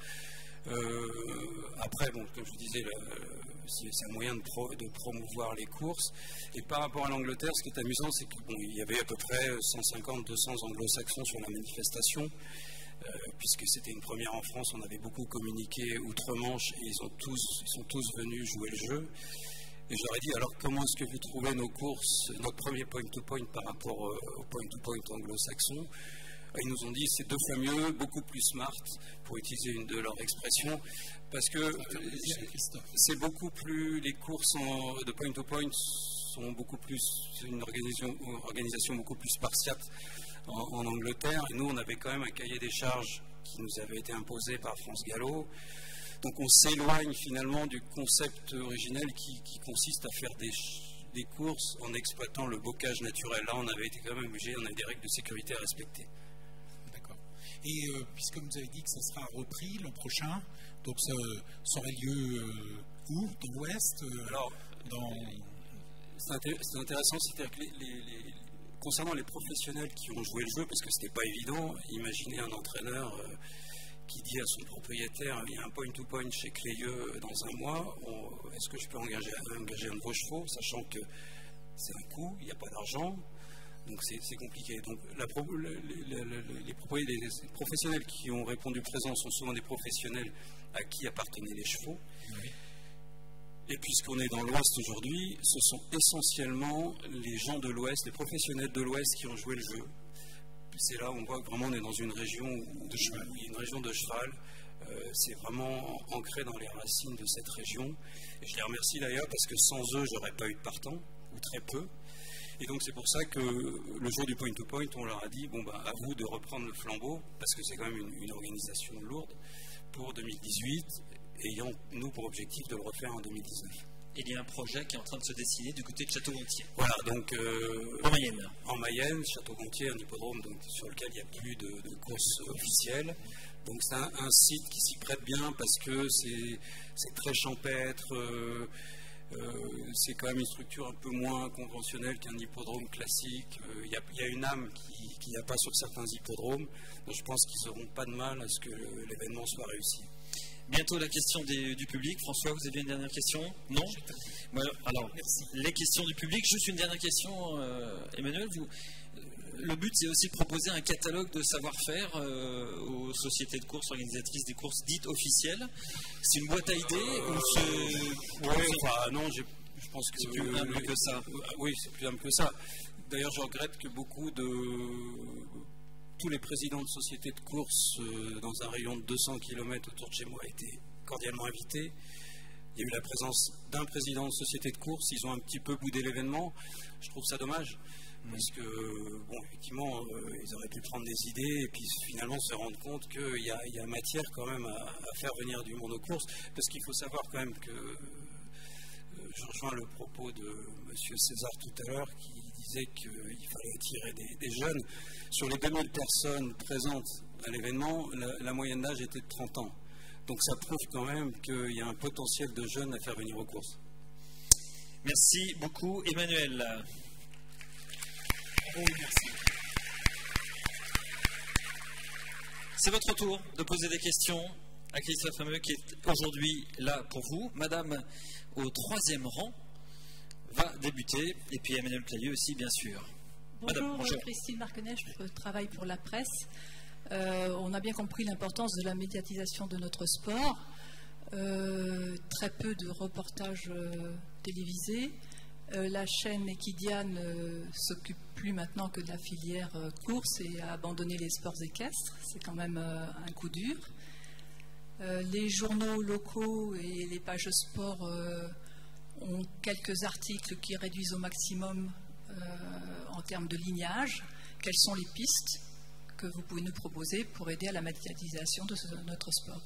Euh, après, bon, comme je vous disais, le, c'est un moyen de, pro, de promouvoir les courses. Et par rapport à l'Angleterre, ce qui est amusant, c'est qu'il bon, y avait à peu près cent cinquante à deux cents anglo-saxons sur la manifestation, euh, puisque c'était une première en France. On avait beaucoup communiqué outre-Manche et ils, ont tous, ils sont tous venus jouer le jeu. Et je leur ai dit, alors comment est-ce que vous trouvez nos courses, notre premier point-to-point par rapport au point-to-point anglo-saxon? Ils nous ont dit c'est deux fois mieux, beaucoup plus smart, pour utiliser une de leurs expressions, parce que c'est beaucoup plus, les courses en, de point-to-point sont beaucoup plus, c'est une organisation, organisation beaucoup plus spartiate en, en Angleterre, et nous on avait quand même un cahier des charges qui nous avait été imposé par France Gallo. Donc on s'éloigne finalement du concept originel qui, qui consiste à faire des, des courses en exploitant le bocage naturel. Là on avait été quand même obligé, on a des règles de sécurité à respecter. Et euh, puisque vous avez dit que ça sera repris l'an prochain, donc ça, ça aurait lieu euh, où? Dans l'Ouest euh, Alors, dans... c'est intéressant, c'est-à-dire que les, les, les, concernant les professionnels qui ont joué le jeu, parce que c'était pas évident, imaginez un entraîneur euh, qui dit à son propriétaire il y a un point-to-point chez Clayeux dans un mois, est-ce que je peux engager, engager un de vos chevaux, sachant que c'est un coût, il n'y a pas d'argent. Donc c'est compliqué. Donc la pro, le, le, le, les, les professionnels qui ont répondu présent sont souvent des professionnels à qui appartenaient les chevaux. Oui. Et puisqu'on est dans l'Ouest aujourd'hui, ce sont essentiellement les gens de l'Ouest, les professionnels de l'Ouest qui ont joué le jeu. C'est là où on voit que vraiment on est dans une région de cheval. Oui, une région de cheval. Euh, c'est vraiment ancré dans les racines de cette région. Et je les remercie d'ailleurs parce que sans eux, j'aurais pas eu de partant, ou très peu. Et donc c'est pour ça que le jour du point-to-point, on leur a dit, bon bah à vous de reprendre le flambeau, parce que c'est quand même une, une organisation lourde, pour deux mille dix-huit, ayant nous pour objectif de le refaire en deux mille dix-neuf. Il y a un projet qui est en train de se dessiner du côté de Château-Gontier. Voilà, donc euh, en Mayenne. En Mayenne, Château-Gontier, un hippodrome donc, sur lequel il n'y a plus de, de courses officielles, Donc c'est un, un site qui s'y prête bien parce que c'est, c'est très champêtre, euh, euh, c'est quand même une structure un peu moins conventionnelle qu'un hippodrome classique. Il euh, y, y a une âme qu'il n'y a pas sur certains hippodromes, donc je pense qu'ils n'auront pas de mal à ce que le, l'événement soit réussi. Bientôt la question des, du public. François, vous avez une dernière question? Non? Voilà, alors, merci. Les questions du public. Juste une dernière question, euh, Emmanuel. Vous, le but, c'est aussi de proposer un catalogue de savoir-faire euh, aux sociétés de courses organisatrices des courses dites officielles. C'est une boîte à idées euh, ou c'est... Ouais, enfin, non, je pense que c'est plus humble que ça. Oui, c'est plus humble que ça. D'ailleurs, je regrette que beaucoup de... tous les présidents de sociétés de courses euh, dans un rayon de deux cents kilomètres autour de chez moi étaient cordialement invités. Il y a eu la présence d'un président de société de courses. Ils ont un petit peu boudé l'événement. Je trouve ça dommage. Parce que, bon, effectivement, euh, ils auraient pu prendre des idées et puis finalement se rendre compte qu'il y a, il y a matière quand même à, à faire venir du monde aux courses. Parce qu'il faut savoir quand même que, euh, je rejoins le propos de M. César tout à l'heure, qui disait qu'il fallait attirer des, des jeunes. Sur les deux mille personnes présentes à l'événement, la, la moyenne d'âge était de trente ans. Donc ça prouve quand même qu'il y a un potentiel de jeunes à faire venir aux courses. Merci beaucoup, Emmanuel. Oh, merci. C'est votre tour de poser des questions à Christophe Fameux qui est aujourd'hui là pour vous. Madame, au troisième rang, va débuter. Et puis Emmanuel Clalieu aussi, bien sûr. Bonjour, Madame, bonjour. Christine Marquenet, je travaille pour la presse. Euh, on a bien compris l'importance de la médiatisation de notre sport. Euh, très peu de reportages euh, télévisés. Euh, la chaîne Equidian euh, s'occupe plus maintenant que de la filière euh, course et a abandonné les sports équestres. C'est quand même euh, un coup dur. Euh, les journaux locaux et les pages sport euh, ont quelques articles qui réduisent au maximum euh, en termes de lignage. Quelles sont les pistes que vous pouvez nous proposer pour aider à la médiatisation de ce, notre sport?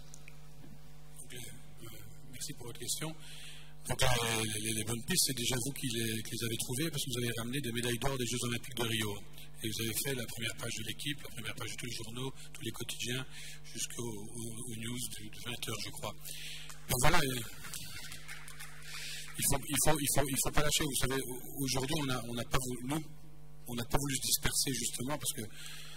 Okay. Euh, merci pour votre question. Donc, euh, les, les bonnes pistes, c'est déjà vous qui les, qui les avez trouvées parce que vous avez ramené des médailles d'or des Jeux Olympiques de Rio. Et vous avez fait la première page de l'équipe, la première page de tous les journaux, tous les quotidiens, jusqu'aux aux, aux news de, de vingt heures, je crois. Donc voilà, euh, il ne faut, il faut, il faut, il faut pas lâcher. Vous savez, aujourd'hui, on n'a on a pas voulu, nous, on n'a pas voulu se disperser justement parce que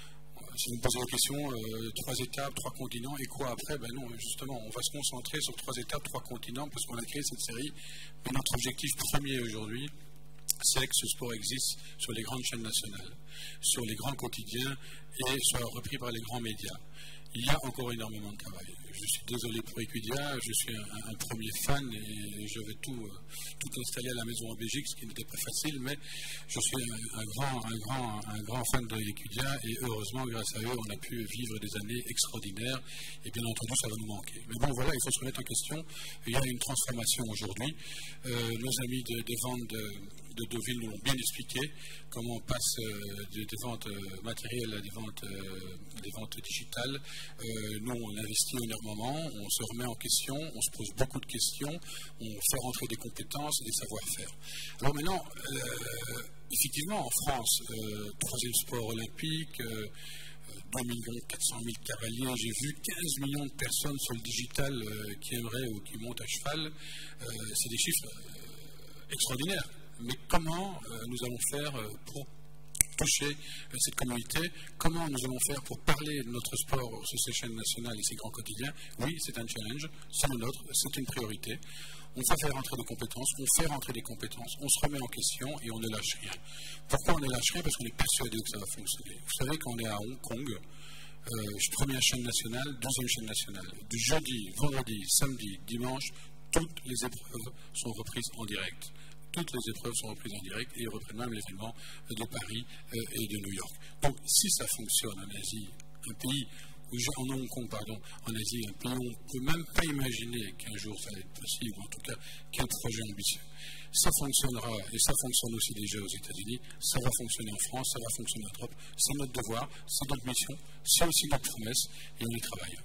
si vous me posez la question, euh, trois étapes, trois continents, et quoi après? Ben non, justement, on va se concentrer sur trois étapes, trois continents, parce qu'on a créé cette série. Mais notre objectif premier aujourd'hui, c'est que ce sport existe sur les grandes chaînes nationales, sur les grands quotidiens, et soit repris par les grands médias. Il y a encore énormément de travail. Je suis désolé pour Equidia, je suis un, un premier fan et je vais tout, euh, tout installer à la maison en Belgique, ce qui n'était pas facile, mais je suis un, un, grand, un, grand, un grand fan de Equidia et heureusement, grâce à eux, on a pu vivre des années extraordinaires et bien entendu, ça va nous manquer. Mais bon, voilà, il faut se remettre en question. Il y a une transformation aujourd'hui. Euh, nos amis de, des ventes de, de Deauville nous l'ont bien expliqué, comment on passe euh, des, des ventes euh, matérielles à des ventes, euh, des ventes digitales. Euh, nous, on investit énormément, on se remet en question, on se pose beaucoup de questions, on fait rentrer des compétences et des savoir-faire. Alors maintenant, euh, effectivement, en France, euh, troisième sport olympique, euh, deux millions quatre cent mille cavaliers, j'ai vu quinze millions de personnes sur le digital euh, qui aimeraient ou qui montent à cheval, euh, c'est des chiffres euh, extraordinaires. Mais comment euh, nous allons faire euh, pour toucher euh, cette communauté? Comment nous allons faire pour parler de notre sport sur ces chaînes nationales et ces grands quotidiens? Oui, c'est un challenge, c'est le nôtre, c'est une priorité. On fait faire rentrer des compétences, on fait rentrer des compétences, on se remet en question et on ne lâche rien. Pourquoi on ne lâche rien? Parce qu'on est persuadé que ça va fonctionner. Vous savez, quand on est à Hong Kong, euh, je suis première chaîne nationale, deuxième chaîne nationale. Du jeudi, vendredi, samedi, dimanche, toutes les épreuves sont reprises en direct. Toutes les épreuves sont reprises en direct et reprennent même l'événement de Paris euh, et de New York. Donc, si ça fonctionne en Asie, un pays, en Hong Kong, pardon, en Asie, un pays où on ne peut même pas imaginer qu'un jour ça va être possible, en tout cas, quel projet ambitieux. Ça fonctionnera, et ça fonctionne aussi déjà aux États-Unis, ça va fonctionner en France, ça va fonctionner en Europe. C'est notre devoir, c'est notre mission, c'est aussi notre promesse, et on y travaille.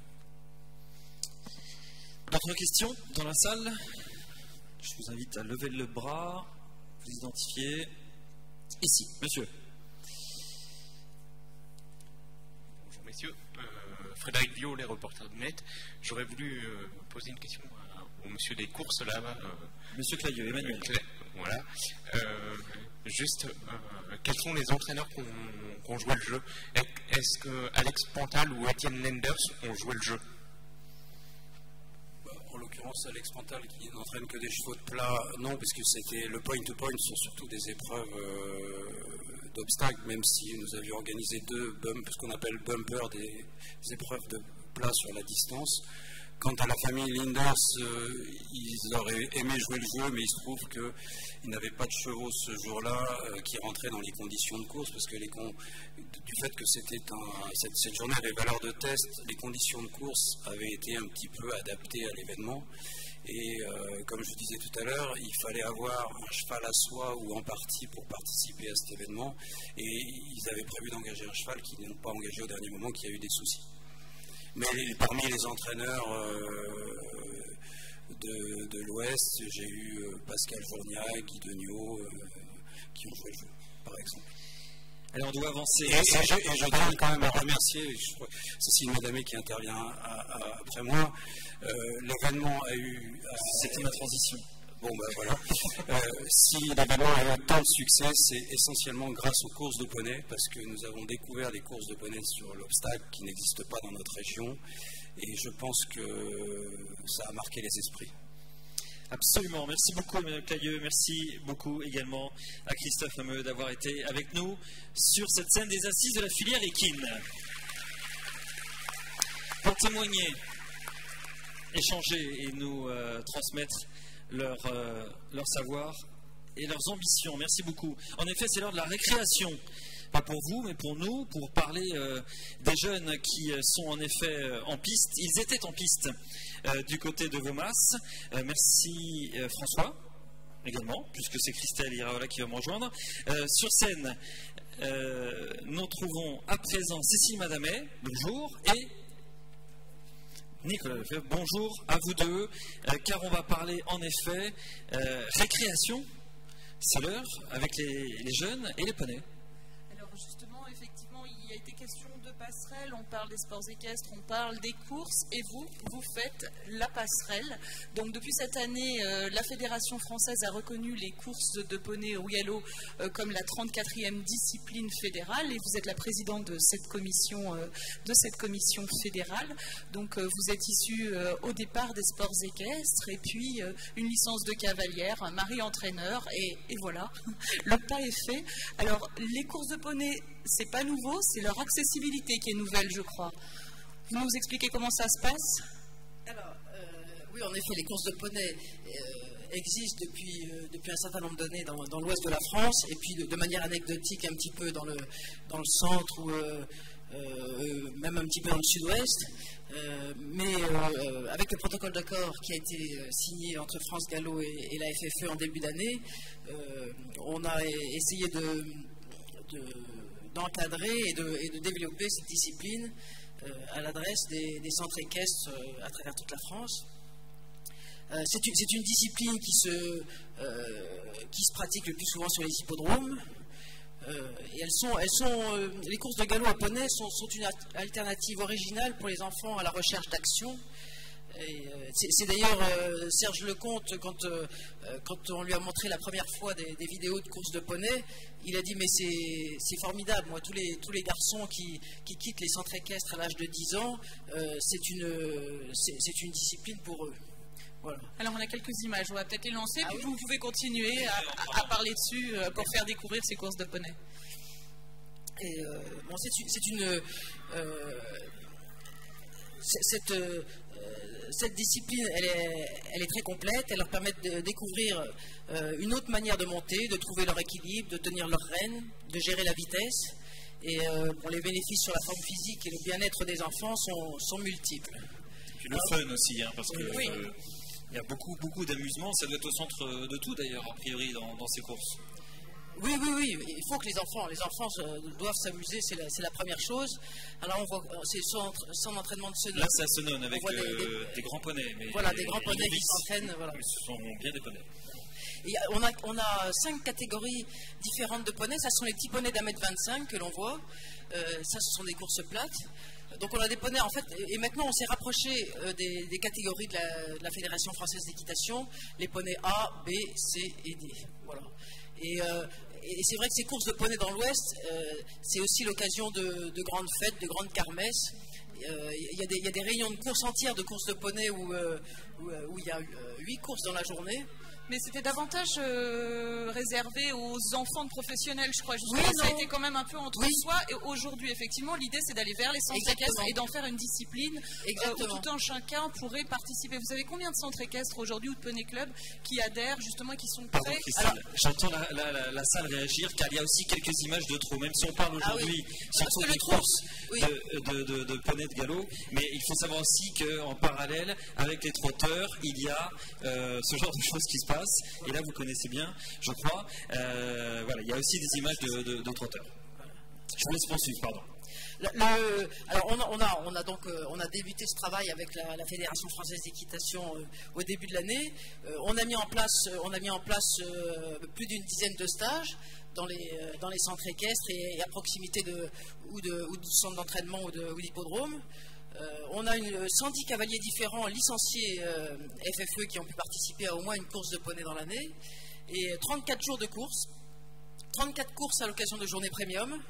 D'autres questions dans la salle? Je vous invite à lever le bras, vous identifier. Ici, monsieur. Bonjour messieurs, euh, Frédéric Biot, les reporters de Net. J'aurais voulu euh, poser une question à, au monsieur des courses là. Euh, Monsieur Clayeux, Emmanuel. Cla voilà. Euh, juste, euh, quels sont les entraîneurs qui ont, qui ont joué le jeu? Est-ce que Alex Pantal ou Étienne Lenders ont joué le jeu? En l'occurrence, Alex Pantal qui n'entraîne que des chevaux de plat, non, parce que c'était le point-to-point sont surtout des épreuves euh, d'obstacles, même si nous avions organisé deux bump, ce qu'on appelle bumper, des, des épreuves de plat sur la distance. Quant à la famille Linders, euh, ils auraient aimé jouer le jeu, mais il se trouve qu'ils n'avaient pas de chevaux ce jour-là euh, qui rentraient dans les conditions de course, parce que les con... du fait que c'était un... cette, cette journée avait valeur de test, les conditions de course avaient été un petit peu adaptées à l'événement. Et euh, comme je disais tout à l'heure, il fallait avoir un cheval à soi ou en partie pour participer à cet événement. Et ils avaient prévu d'engager un cheval qu'ils n'ont pas engagé au dernier moment, qui a eu des soucis. Mais parmi les entraîneurs euh, de, de l'Ouest, j'ai eu euh, Pascal Journiac, Guy Degnaud, euh, qui ont joué le jeu, par exemple. Alors on doit avancer. Et, et, je, et je tiens quand même à remercier Cécile Madamé qui intervient à, à, après moi. Euh, L'événement a eu... Euh, C'était ma transition. Bon, ben voilà. euh, si l'événement a eu tant de succès, c'est essentiellement grâce aux courses de poney, parce que nous avons découvert les courses de poney sur l'obstacle qui n'existent pas dans notre région, et je pense que ça a marqué les esprits. Absolument. Merci beaucoup, Emmanuel Clayeux. Merci beaucoup également à Christophe Hameux d'avoir été avec nous sur cette scène des assises de la filière équine. Pour témoigner, échanger et nous euh, transmettre Leur, euh, leur savoir et leurs ambitions. Merci beaucoup. En effet, c'est l'heure de la récréation. Pas pour vous, mais pour nous, pour parler euh, des jeunes qui euh, sont en effet euh, en piste. Ils étaient en piste euh, du côté de Vomas. Euh, merci euh, François, également, puisque c'est Christelle Iraola qui va me rejoindre. Euh, sur scène, euh, nous trouvons à présent Cécile Madamet, bonjour, et Nicolas Lefebvre, bonjour à vous deux, euh, car on va parler en effet euh, récréation, c'est l'heure, avec les, les jeunes et les poneys. Alors justement, effectivement, il y a été question de passerelle, on parle des sports équestres, on parle des courses, et vous, vous faites la passerelle. Donc depuis cette année, euh, la Fédération française a reconnu les courses de poney au galop euh, comme la trente-quatrième discipline fédérale, et vous êtes la présidente de cette commission, euh, de cette commission fédérale. Donc euh, vous êtes issue euh, au départ des sports équestres, et puis euh, une licence de cavalière, un mari entraîneur, et, et voilà, le pas est fait. Alors les courses de poney, c'est pas nouveau, c'est leur accessibilité qui est nouvelle, je crois. Vous nous expliquez comment ça se passe? Alors, euh, oui, en effet, les courses de poney euh, existent depuis, euh, depuis un certain nombre d'années dans, dans l'ouest de la France, et puis de, de manière anecdotique un petit peu dans le, dans le centre, ou euh, euh, même un petit peu dans le sud-ouest. Euh, mais euh, avec le protocole d'accord qui a été euh, signé entre France Gallo et, et la F F E en début d'année, euh, on a essayé de... de d'encadrer et de, et de développer cette discipline euh, à l'adresse des, des centres équestres euh, à travers toute la France. Euh, c'est une, c'est une discipline qui se, euh, qui se pratique le plus souvent sur les hippodromes. Euh, et elles sont, elles sont, euh, les courses de galop à poney sont, sont une alternative originale pour les enfants à la recherche d'action. Euh, c'est d'ailleurs euh, Serge Lecomte, quand, euh, quand on lui a montré la première fois des, des vidéos de courses de poney, il a dit mais c'est formidable, moi tous les, tous les garçons qui, qui quittent les centres équestres à l'âge de dix ans, euh, c'est une, c'est une discipline pour eux. Voilà. Alors on a quelques images, on va peut-être les lancer, ah, puis oui. Vous pouvez continuer à, à, à parler dessus euh, pour faire découvrir ces courses de poney. Et euh, bon, c'est une... Euh, cette... Euh, Cette discipline, elle est, elle est très complète, elle leur permet de découvrir euh, une autre manière de monter, de trouver leur équilibre, de tenir leur rêne, de gérer la vitesse. Et euh, bon, les bénéfices sur la forme physique et le bien-être des enfants sont, sont multiples. Et puis le fun aussi, hein, parce qu'il oui. euh, y a beaucoup, beaucoup d'amusement, ça doit être au centre de tout d'ailleurs, a priori, dans, dans ces courses. Oui, oui, oui, il faut que les enfants, les enfants doivent s'amuser, c'est la, la première chose. Alors on voit, c'est son, son entraînement de Sonone. Là, c'est à Sonone avec euh, des, des, des grands poneys. Mais voilà, des grands poneys qui s'entraînent. Voilà. Ce sont bien des poneys. Et on, a, on a cinq catégories différentes de poneys. Ça sont les petits poneys d'un mètre vingt-cinq que l'on voit. Euh, ça, ce sont des courses plates. Donc on a des poneys, en fait, et maintenant on s'est rapproché euh, des, des catégories de la, de la Fédération française d'équitation, les poneys A, B, C et D. Voilà. Et, euh, et c'est vrai que ces courses de poneys dans l'Ouest, euh, c'est aussi l'occasion de, de grandes fêtes, de grandes kermesses. Euh, Il y, y a des réunions de courses entières de courses de poneys où, euh, où, où il y a huit courses dans la journée. Mais c'était davantage euh, réservé aux enfants de professionnels, je crois. Oui, ça a été quand même un peu entre oui. soi. Et aujourd'hui, effectivement, l'idée, c'est d'aller vers les centres équestres et d'en faire une discipline euh, où tout un chacun pourrait participer. Vous savez combien de centres équestres aujourd'hui ou de poney club qui adhèrent justement, qui sont prêts? Alors, j'entends la, la, la, la salle réagir, car il y a aussi quelques images de trop. Même si on parle aujourd'hui ah oui. surtout des courses oui. de, de, de, de poney de galop, mais il faut savoir aussi qu'en parallèle, avec les trotteurs, il y a euh, ce genre de choses qui se passent. Et là, vous connaissez bien, je crois. Euh, voilà, il y a aussi des images de, de, de trotteurs. Je vous laisse poursuivre, pardon. Le, le, alors, on a, on, a, on, a donc, euh, on a débuté ce travail avec la, la Fédération française d'équitation euh, au début de l'année. Euh, on a mis en place, on a mis en place euh, plus d'une dizaine de stages dans les, euh, dans les centres équestres et, et à proximité de, ou, de, ou de centres d'entraînement ou d'hippodromes. Euh, on a une, cent dix cavaliers différents licenciés euh, F F E qui ont pu participer à au moins une course de poney dans l'année et trente-quatre jours de course, trente-quatre courses à l'occasion de journées premium,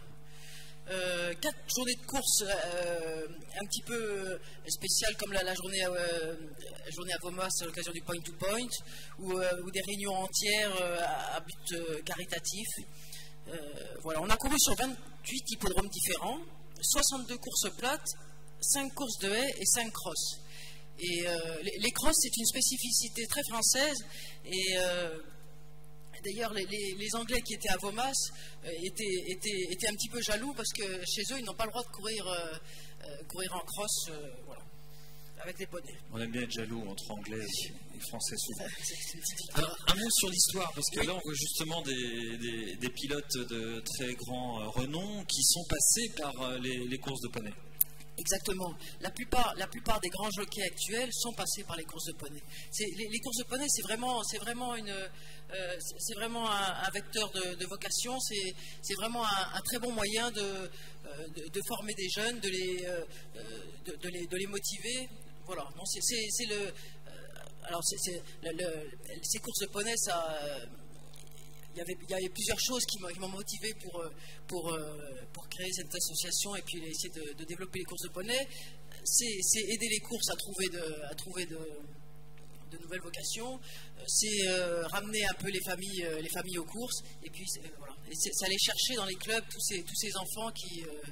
euh, quatre journées de course euh, un petit peu spéciales comme la, la, journée, euh, la journée à Vomas à l'occasion du point to point ou, euh, ou des réunions entières euh, à, à but euh, caritatif. Euh, voilà, on a couru sur vingt-huit hippodromes différents, soixante-deux courses plates, cinq courses de haies et cinq crosses. Et euh, les, les crosses, c'est une spécificité très française. Et euh, d'ailleurs, les, les, les Anglais qui étaient à Vomas euh, étaient, étaient, étaient un petit peu jaloux parce que chez eux, ils n'ont pas le droit de courir, euh, euh, courir en cross euh, voilà, avec les poneys. On aime bien être jaloux entre Anglais et Français souvent. Alors, un mot sur l'histoire, parce que oui. Là, on voit justement des, des, des pilotes de très grand euh, renom qui sont passés par euh, les, les courses de poneys. Exactement. La plupart, la plupart des grands jockeys actuels sont passés par les courses de poney. Les, les courses de poney, c'est vraiment, c'est vraiment, une, euh, c'est vraiment un, un vecteur de, de vocation. C'est vraiment un, un très bon moyen de, euh, de, de former des jeunes, de les, euh, de, de, les, de les motiver. Voilà. C'est le. Euh, alors, c'est le, le, ces courses de poney, ça. Euh, Il y, avait, il y avait plusieurs choses qui m'ont motivé pour, pour, pour créer cette association et puis essayer de, de développer les courses de poney. C'est aider les courses à trouver de, à trouver de, de nouvelles vocations. C'est euh, ramener un peu les familles, euh, les familles aux courses. Et puis, c'est voilà. aller chercher dans les clubs tous ces, tous ces enfants qui... Euh...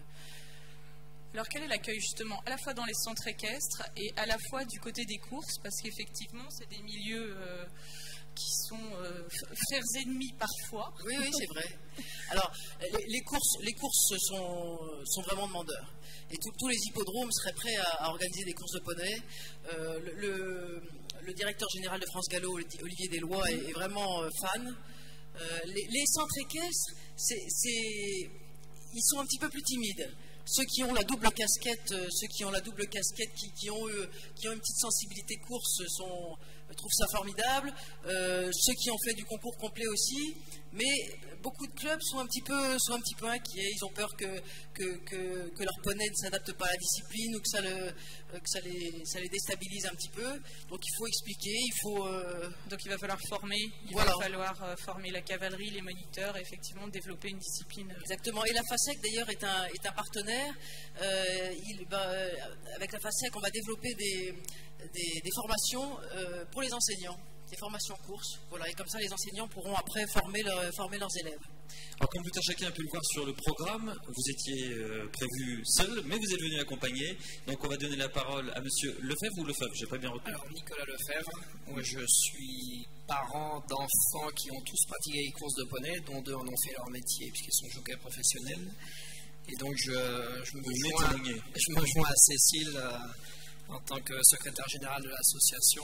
Alors, quel est l'accueil justement à la fois dans les centres équestres et à la fois du côté des courses? Parce qu'effectivement, c'est des milieux... Euh... qui sont euh, frères ennemis parfois. Oui, oui, c'est vrai. Alors, les, les courses, les courses sont, sont vraiment demandeurs. Et tout, tous les hippodromes seraient prêts à, à organiser des courses de poney. Euh, le, le, le directeur général de France Gallo, Olivier Deslois, est, est vraiment euh, fan. Euh, les, les centres équestres, c'est, c'est, ils sont un petit peu plus timides. Ceux qui ont la double casquette, euh, ceux qui ont la double casquette, qui, qui, ont, eu, qui ont une petite sensibilité course, sont, trouvent ça formidable. Euh, ceux qui ont fait du concours complet aussi, mais beaucoup de clubs sont un petit peu, sont un petit peu inquiets. Ils ont peur que, que, que, que leur poney ne s'adapte pas à la discipline ou que ça, le, que ça, les, ça les déstabilise un petit peu. Donc il faut expliquer, il faut... Euh... Donc il va falloir former, il voilà. va falloir euh, former la cavalerie, les moniteurs, et effectivement développer une discipline. Exactement. Et la FASEC d'ailleurs est un, est un partenaire. Euh, il, bah, avec la FASEC, on va développer des, des, des formations euh, pour les enseignants. Des formations courses, voilà, et comme ça les enseignants pourront après former, leur, former leurs élèves. Alors comme tout un chacun a pu le voir sur le programme, vous étiez euh, prévu seul, mais vous êtes venu accompagné. Donc on va donner la parole à monsieur Lefebvre ou Lefebvre, j'ai pas bien retenu. Alors Nicolas Lefebvre, moi je suis parent d'enfants qui ont tous pratiqué les courses de poney, dont deux en ont fait leur métier puisqu'ils sont jockeys professionnels. Et donc je, je, me, joins, je me joins à Cécile euh, en tant que secrétaire général de l'association.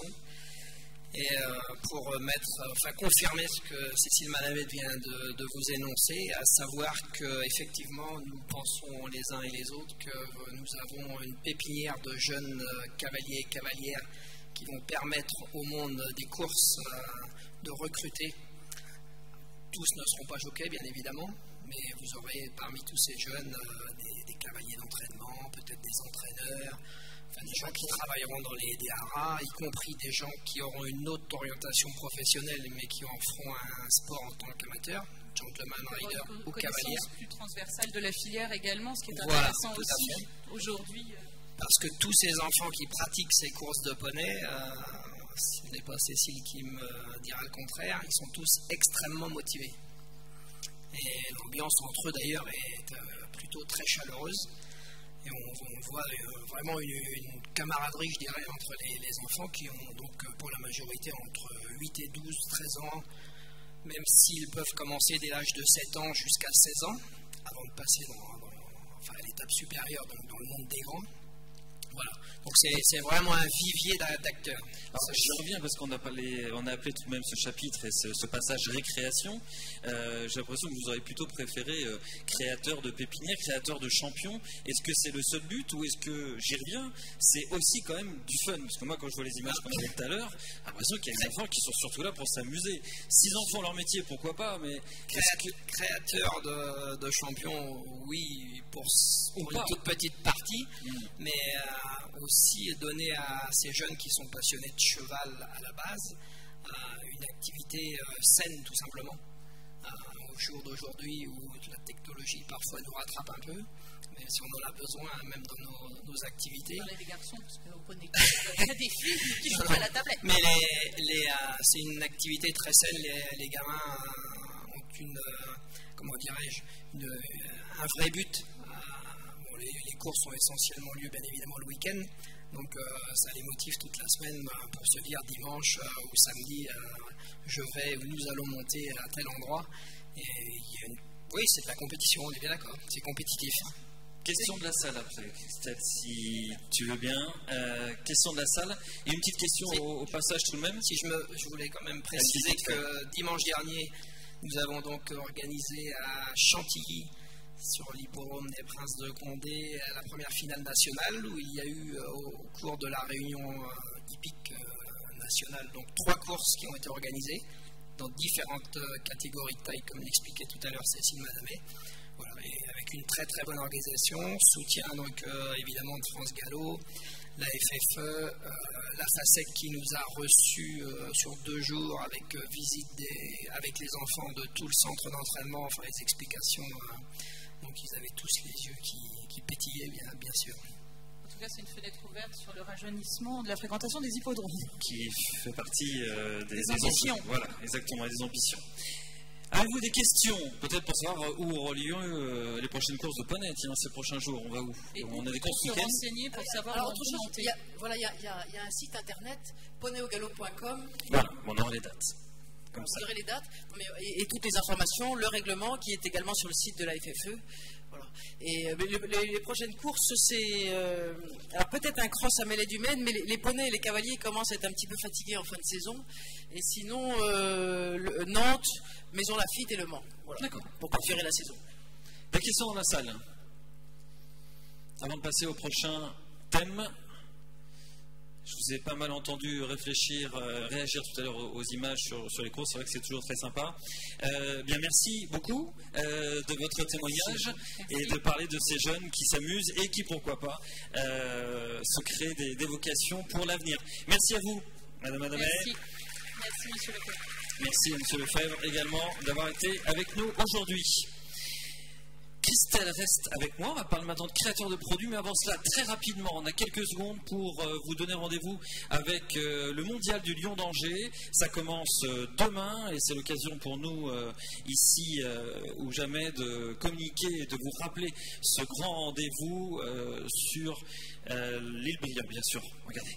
Et euh, pour mettre, enfin, confirmer ce que Cécile Malamé vient de, de vous énoncer, à savoir qu'effectivement nous pensons les uns et les autres que nous avons une pépinière de jeunes cavaliers et cavalières qui vont permettre au monde des courses euh, de recruter. Tous ne seront pas jockeys, bien évidemment, mais vous aurez parmi tous ces jeunes euh, des, des cavaliers d'entraînement, peut-être des entraîneurs, enfin, des gens qui travailleront dans les D A R A, y compris des gens qui auront une autre orientation professionnelle, mais qui en feront un sport en tant qu'amateur, gentleman rider ou cavalier. Plus transversale de la filière également, ce qui est voilà, intéressant aussi aujourd'hui. Parce que tous ces enfants qui pratiquent ces courses de poney, euh, ce n'est pas Cécile qui me dira le contraire, ils sont tous extrêmement motivés. Et l'ambiance entre eux d'ailleurs est euh, plutôt très chaleureuse. Et on, on voit euh, vraiment une, une camaraderie, je dirais, entre les, les enfants qui ont donc pour la majorité entre huit et douze, treize ans, même s'ils peuvent commencer dès l'âge de sept ans jusqu'à seize ans, avant de passer dans, dans, enfin, à l'étape supérieure, donc dans le monde des grands. Voilà. Donc c'est vraiment un vivier d'acteurs. Je reviens parce qu'on a, parlé, on a appelé tout de même ce chapitre et ce, ce passage récréation. Euh, J'ai l'impression que vous aurez plutôt préféré euh, créateur de pépinières, créateur de champions. Est-ce que c'est le seul but ou est-ce que, j'y reviens, c'est aussi quand même du fun? Parce que moi, quand je vois les images qu'on avait tout à l'heure, j'ai l'impression qu'il y a des enfants qui sont surtout là pour s'amuser. S'ils en font leur métier, pourquoi pas, mais Créateur, que... créateur de, de champions, oui, pour, pour une toute petite partie, mmh. mais euh, aussi donner à ces jeunes qui sont passionnés de cheval à la base euh, une activité euh, saine tout simplement. Euh, au jour d'aujourd'hui où la technologie parfois nous rattrape un peu, mais si on en a besoin même dans nos, nos activités. Dans les garçons, parce qu'on connaît il y a des filles qui jouent à la tablette. Mais les, les, euh, c'est une activité très saine, les, les gamins euh, ont une, euh, comment dirais-je, une, un vrai but. Bon, les, les courses ont essentiellement lieu bien évidemment le week-end. Donc euh, ça les motive toute la semaine euh, pour se dire dimanche euh, ou samedi, euh, je vais ou nous allons monter à tel endroit. Et y a une... Oui, c'est de la compétition, on est bien d'accord, c'est compétitif. Question de la salle après, Christelle, si tu veux bien. Euh, question de la salle. Et une petite question si, au, au passage tout de même. Si je, me, je voulais quand même préciser que dimanche dernier, nous avons donc organisé à Chantilly, sur l'hippodrome des Princes de Condé, la première finale nationale où il y a eu euh, au cours de la réunion euh, hippique euh, nationale donc trois courses qui ont été organisées dans différentes euh, catégories de taille comme l'expliquait tout à l'heure Cécile Madamé. Voilà, et avec une très très bonne organisation, soutien donc euh, évidemment de France Gallo, la F F E, euh, la FASEC qui nous a reçus euh, sur deux jours avec euh, visite des, avec les enfants de tout le centre d'entraînement, enfin les explications. Euh, Donc ils avaient tous les yeux qui, qui pétillaient, bien, bien sûr. En tout cas, c'est une fenêtre ouverte sur le rajeunissement de la fréquentation des hippodromes. Qui fait partie euh, des, des, des ambitions. Des, voilà, exactement, des ambitions. Avez-vous des questions, peut-être pour savoir où auront lieu euh, les prochaines courses de poney, tiens, ces prochains jours, on va où? Et on a des courses se renseigner pour savoir Alors, où autre chose, il y a, voilà, il y, a, il, y a, il y a un site internet, poney au galop point com. Voilà, on aura les dates. Comme vous aurez les dates mais, et, et toutes les informations, le règlement qui est également sur le site de la F F E. Voilà. Et euh, les, les, les prochaines courses, c'est euh, alors peut-être un cross à mêlée du Maine, mais les, les poneys et les cavaliers commencent à être un petit peu fatigués en fin de saison. Et sinon, euh, le, Nantes, Maison Lafitte et Le Mans. Voilà. D'accord. Pour préférer la saison. Des questions dans la salle. Avant de passer au prochain thème. Je vous ai pas mal entendu réfléchir, euh, réagir tout à l'heure aux, aux images sur, sur les courses. C'est vrai que c'est toujours très sympa. Euh, bien, merci beaucoup euh, de votre témoignage merci. Et de parler de ces jeunes qui s'amusent et qui, pourquoi pas, euh, se créent des, des vocations pour l'avenir. Merci à vous, Madame Madame. Merci. Merci, Monsieur Lefebvre. Merci, Monsieur Lefebvre, également d'avoir été avec nous aujourd'hui. Christelle reste avec moi, on va parler maintenant de créateurs de produits, mais avant cela, très rapidement, on a quelques secondes pour euh, vous donner rendez-vous avec euh, le mondial du Lion d'Angers. Ça commence euh, demain et c'est l'occasion pour nous, euh, ici euh, ou jamais, de communiquer et de vous rappeler ce grand rendez-vous euh, sur euh, l'île Briand, bien sûr. Regardez.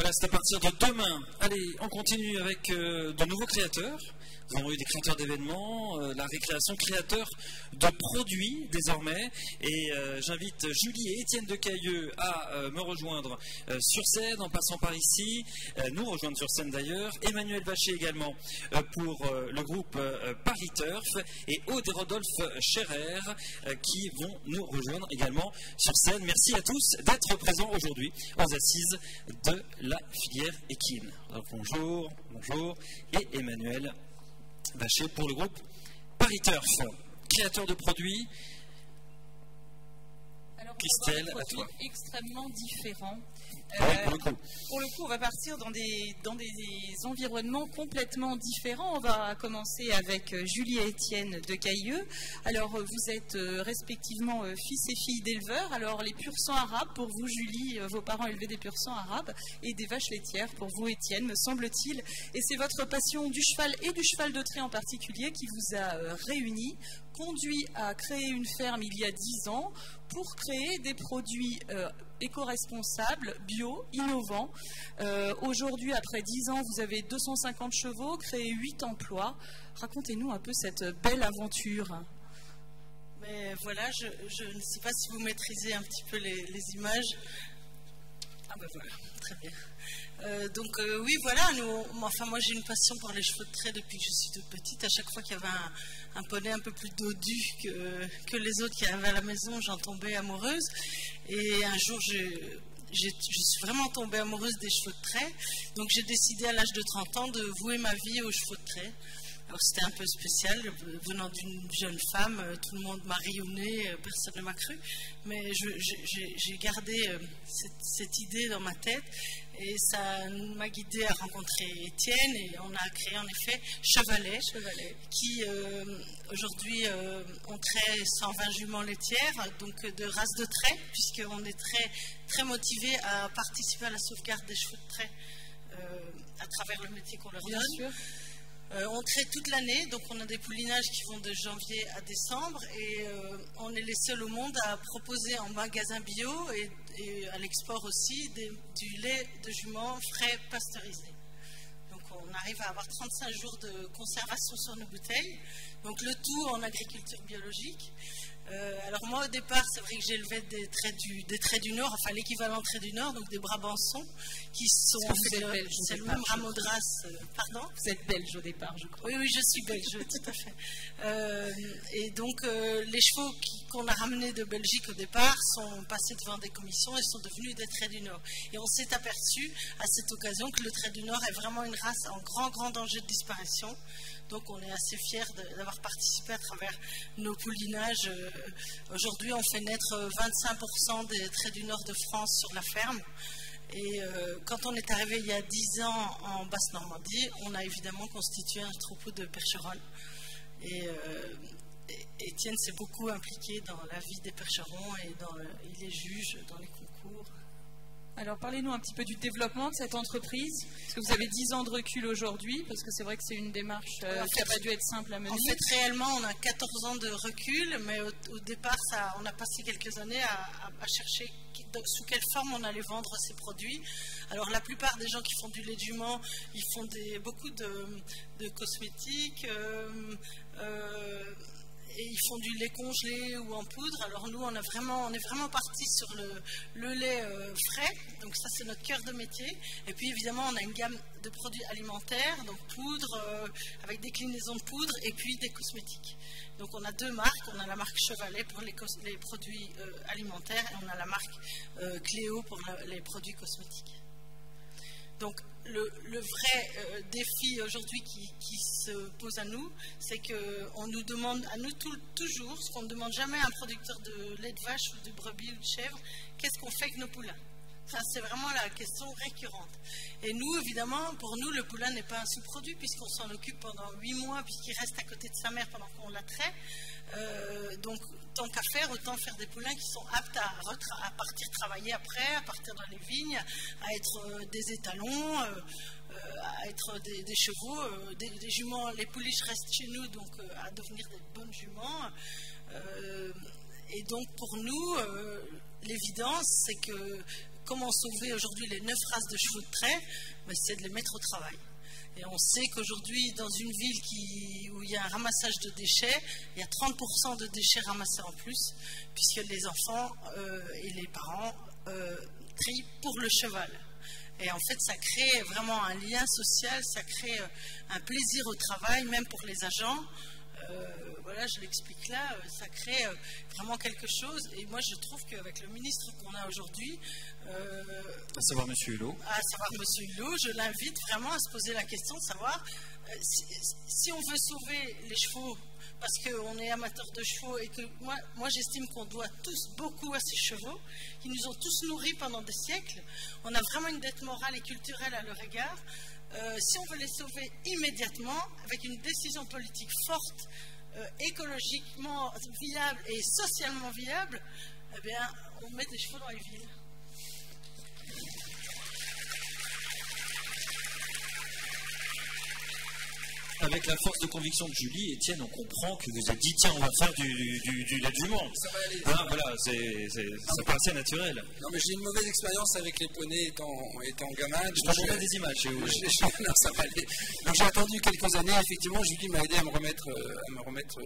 Voilà, c'est à partir de demain. Allez, on continue avec euh, de nouveaux créateurs. Nous avons eu des créateurs d'événements, euh, la récréation créateur de produits désormais. Et euh, j'invite Julie et Étienne Decailleux à euh, me rejoindre euh, sur scène en passant par ici, euh, nous rejoindre sur scène d'ailleurs. Emmanuel Vacher également euh, pour euh, le groupe euh, Paris Turf et Aude et Rodolphe Scherer euh, qui vont nous rejoindre également sur scène. Merci à tous d'être présents aujourd'hui aux assises de la filière équine. Alors, bonjour, bonjour et Emmanuel Vacher pour le groupe Paris Turf, créateur de produits. Alors, Christelle, on va à toi. Extrêmement différents. Ah oui, pour le coup. Pour le coup, on va partir dans des, dans des environnements complètement différents. On va commencer avec Julie et Étienne Decailleux. Alors, vous êtes respectivement fils et filles d'éleveurs. Alors, les pur sang arabes, pour vous, Julie, vos parents élevaient des pur sang arabes, et des vaches laitières, pour vous, Étienne, me semble-t-il. Et c'est votre passion du cheval et du cheval de trait en particulier qui vous a réunis, conduit à créer une ferme il y a dix ans pour créer des produits euh, éco-responsables, bio, innovants. Euh, Aujourd'hui, après dix ans, vous avez deux cent cinquante chevaux, créé huit emplois. Racontez-nous un peu cette belle aventure. Mais voilà, je, je ne sais pas si vous maîtrisez un petit peu les, les images. Ah ben voilà, très bien. Euh, donc euh, oui, voilà, nous, enfin moi j'ai une passion pour les chevaux de trait depuis que je suis toute petite. À chaque fois qu'il y avait un, un poney un peu plus dodu que, que les autres qui avaient à la maison, j'en tombais amoureuse. Et un jour, je, je, je suis vraiment tombée amoureuse des chevaux de trait. Donc j'ai décidé à l'âge de trente ans de vouer ma vie aux chevaux de trait. Alors c'était un peu spécial, venant d'une jeune femme, tout le monde m'a rayonné, personne ne m'a cru, mais j'ai gardé cette, cette idée dans ma tête et ça m'a guidée à rencontrer Étienne et on a créé en effet Chevalet, Chevalet. qui euh, aujourd'hui euh, on trait cent vingt juments laitières, donc de race de trait, puisqu'on est très, très motivé à participer à la sauvegarde des chevaux de trait euh, à travers le métier qu'on leur donne. Bien sûr. Euh, on traite toute l'année, donc on a des poulinages qui vont de janvier à décembre et euh, on est les seuls au monde à proposer en magasin bio et, et à l'export aussi des, du lait de jument frais pasteurisé. Donc on arrive à avoir trente-cinq jours de conservation sur nos bouteilles, donc le tout en agriculture biologique. Euh, alors moi au départ c'est vrai que j'élevais des traits du, des traits du Nord, enfin l'équivalent traits du Nord, donc des Brabançons qui sont c'est le, le même rameau de race. Euh, pardon. Vous êtes belge au départ, je crois. Oui oui je suis belge, tout à fait. Euh, et donc euh, les chevaux qu'on a ramenés de Belgique au départ sont passés devant des commissions et sont devenus des traits du Nord. Et on s'est aperçu à cette occasion que le trait du Nord est vraiment une race en grand grand danger de disparition. Donc on est assez fiers d'avoir participé à travers nos poulinages. Euh, Aujourd'hui, on fait naître vingt-cinq pour cent des traits du Nord de France sur la ferme. Et euh, quand on est arrivé il y a dix ans en Basse-Normandie, on a évidemment constitué un troupeau de percherons. Et euh, Étienne s'est beaucoup impliqué dans la vie des percherons et dans le, il est juge dans les concours. Alors, parlez-nous un petit peu du développement de cette entreprise, parce que vous avez dix ans de recul aujourd'hui, parce que c'est vrai que c'est une démarche euh, qui n'a pas dû être simple à mener. En fait, réellement, on a quatorze ans de recul, mais au, au départ, ça, on a passé quelques années à, à, à chercher qui, de, sous quelle forme on allait vendre ces produits. Alors, la plupart des gens qui font du lait de jument, ils font des, beaucoup de, de cosmétiques, euh, euh, et ils font du lait congelé ou en poudre. Alors nous, on, a vraiment, on est vraiment parti sur le, le lait euh, frais. Donc ça, c'est notre cœur de métier. Et puis évidemment, on a une gamme de produits alimentaires, donc poudre, euh, avec déclinaisons de poudre et puis des cosmétiques. Donc on a deux marques. On a la marque Chevalet pour les, les produits euh, alimentaires et on a la marque euh, Cléo pour la, les produits cosmétiques. Donc le, le vrai euh, défi aujourd'hui qui, qui se pose à nous, c'est qu'on nous demande à nous tout, toujours, ce qu'on ne demande jamais à un producteur de lait de vache ou de brebis ou de chèvre, qu'est-ce qu'on fait avec nos poulains? Enfin, c'est vraiment la question récurrente. Et nous, évidemment, pour nous, le poulain n'est pas un sous-produit puisqu'on s'en occupe pendant huit mois, puisqu'il reste à côté de sa mère pendant qu'on la traite. Euh, donc, tant qu'à faire, autant faire des poulains qui sont aptes à, à partir travailler après, à partir dans les vignes, à être euh, des étalons, euh, euh, à être des, des chevaux, euh, des, des juments. Les pouliches restent chez nous, donc euh, à devenir des bonnes juments. Euh, et donc, pour nous, euh, l'évidence, c'est que comment sauver aujourd'hui les neuf races de chevaux de trait? Ben, c'est de les mettre au travail. Et on sait qu'aujourd'hui, dans une ville qui, où il y a un ramassage de déchets, il y a trente pour cent de déchets ramassés en plus, puisque les enfants euh, et les parents euh, trient pour le cheval. Et en fait, ça crée vraiment un lien social, ça crée euh, un plaisir au travail, même pour les agents. Euh, voilà, je l'explique là, euh, ça crée euh, vraiment quelque chose. Et moi, je trouve qu'avec le ministre qu'on a aujourd'hui, euh, à savoir M. Hulot, à savoir M. Hulot, je l'invite vraiment à se poser la question de savoir euh, si, si on veut sauver les chevaux, parce qu'on est amateur de chevaux et que moi, moi j'estime qu'on doit tous beaucoup à ces chevaux, qui nous ont tous nourris pendant des siècles. On a vraiment une dette morale et culturelle à leur égard. Euh, si on veut les sauver immédiatement, avec une décision politique forte, euh, écologiquement viable et socialement viable, eh bien, on met des chevaux dans les villes. Avec la force de conviction de Julie, Étienne, on comprend que vous avez dit tiens, on va faire du, du, du lait de jument. Ça va aller. Hein, voilà, c'est, c'est, ça paraît assez naturel. Non, mais j'ai une mauvaise expérience avec les poneys étant, étant gamin. Je vais remettre des images chez vous. Non, ça va aller. Donc j'ai attendu quelques années. Effectivement, Julie m'a aidé à me remettre, à me remettre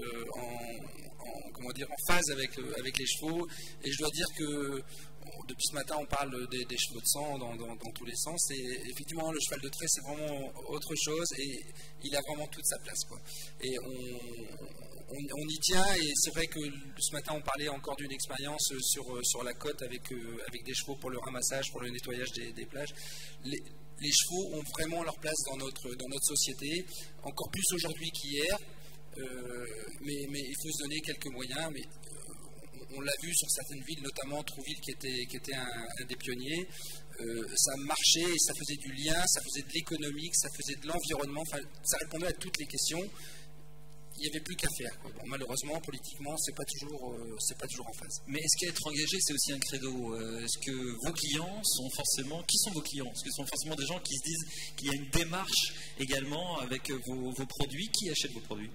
en, en, comment dire, en phase avec, avec les chevaux. Et je dois dire que depuis ce matin, on parle des, des chevaux de sang dans, dans, dans tous les sens. Et effectivement, le cheval de trait, c'est vraiment autre chose. Et il a vraiment toute sa place, quoi. Et on, on, on y tient. Et c'est vrai que ce matin, on parlait encore d'une expérience sur, sur la côte avec, euh, avec des chevaux pour le ramassage, pour le nettoyage des, des plages. Les, les chevaux ont vraiment leur place dans notre, dans notre société, encore plus aujourd'hui qu'hier. Euh, mais, mais il faut se donner quelques moyens. Mais on l'a vu sur certaines villes, notamment Trouville qui était, qui était un, un des pionniers. Euh, ça marchait, ça faisait du lien, ça faisait de l'économique, ça faisait de l'environnement, enfin, ça répondait à toutes les questions. Il n'y avait plus qu'à faire, quoi. Bon, malheureusement, politiquement, c'est pas toujours, euh, c'est pas toujours en phase. Mais est-ce qu'être engagé, c'est aussi un credo? euh, Est-ce que vos clients sont forcément... Qui sont vos clients? Est-ce que ce sont forcément des gens qui se disent qu'il y a une démarche également avec vos, vos produits? Qui achète vos produits?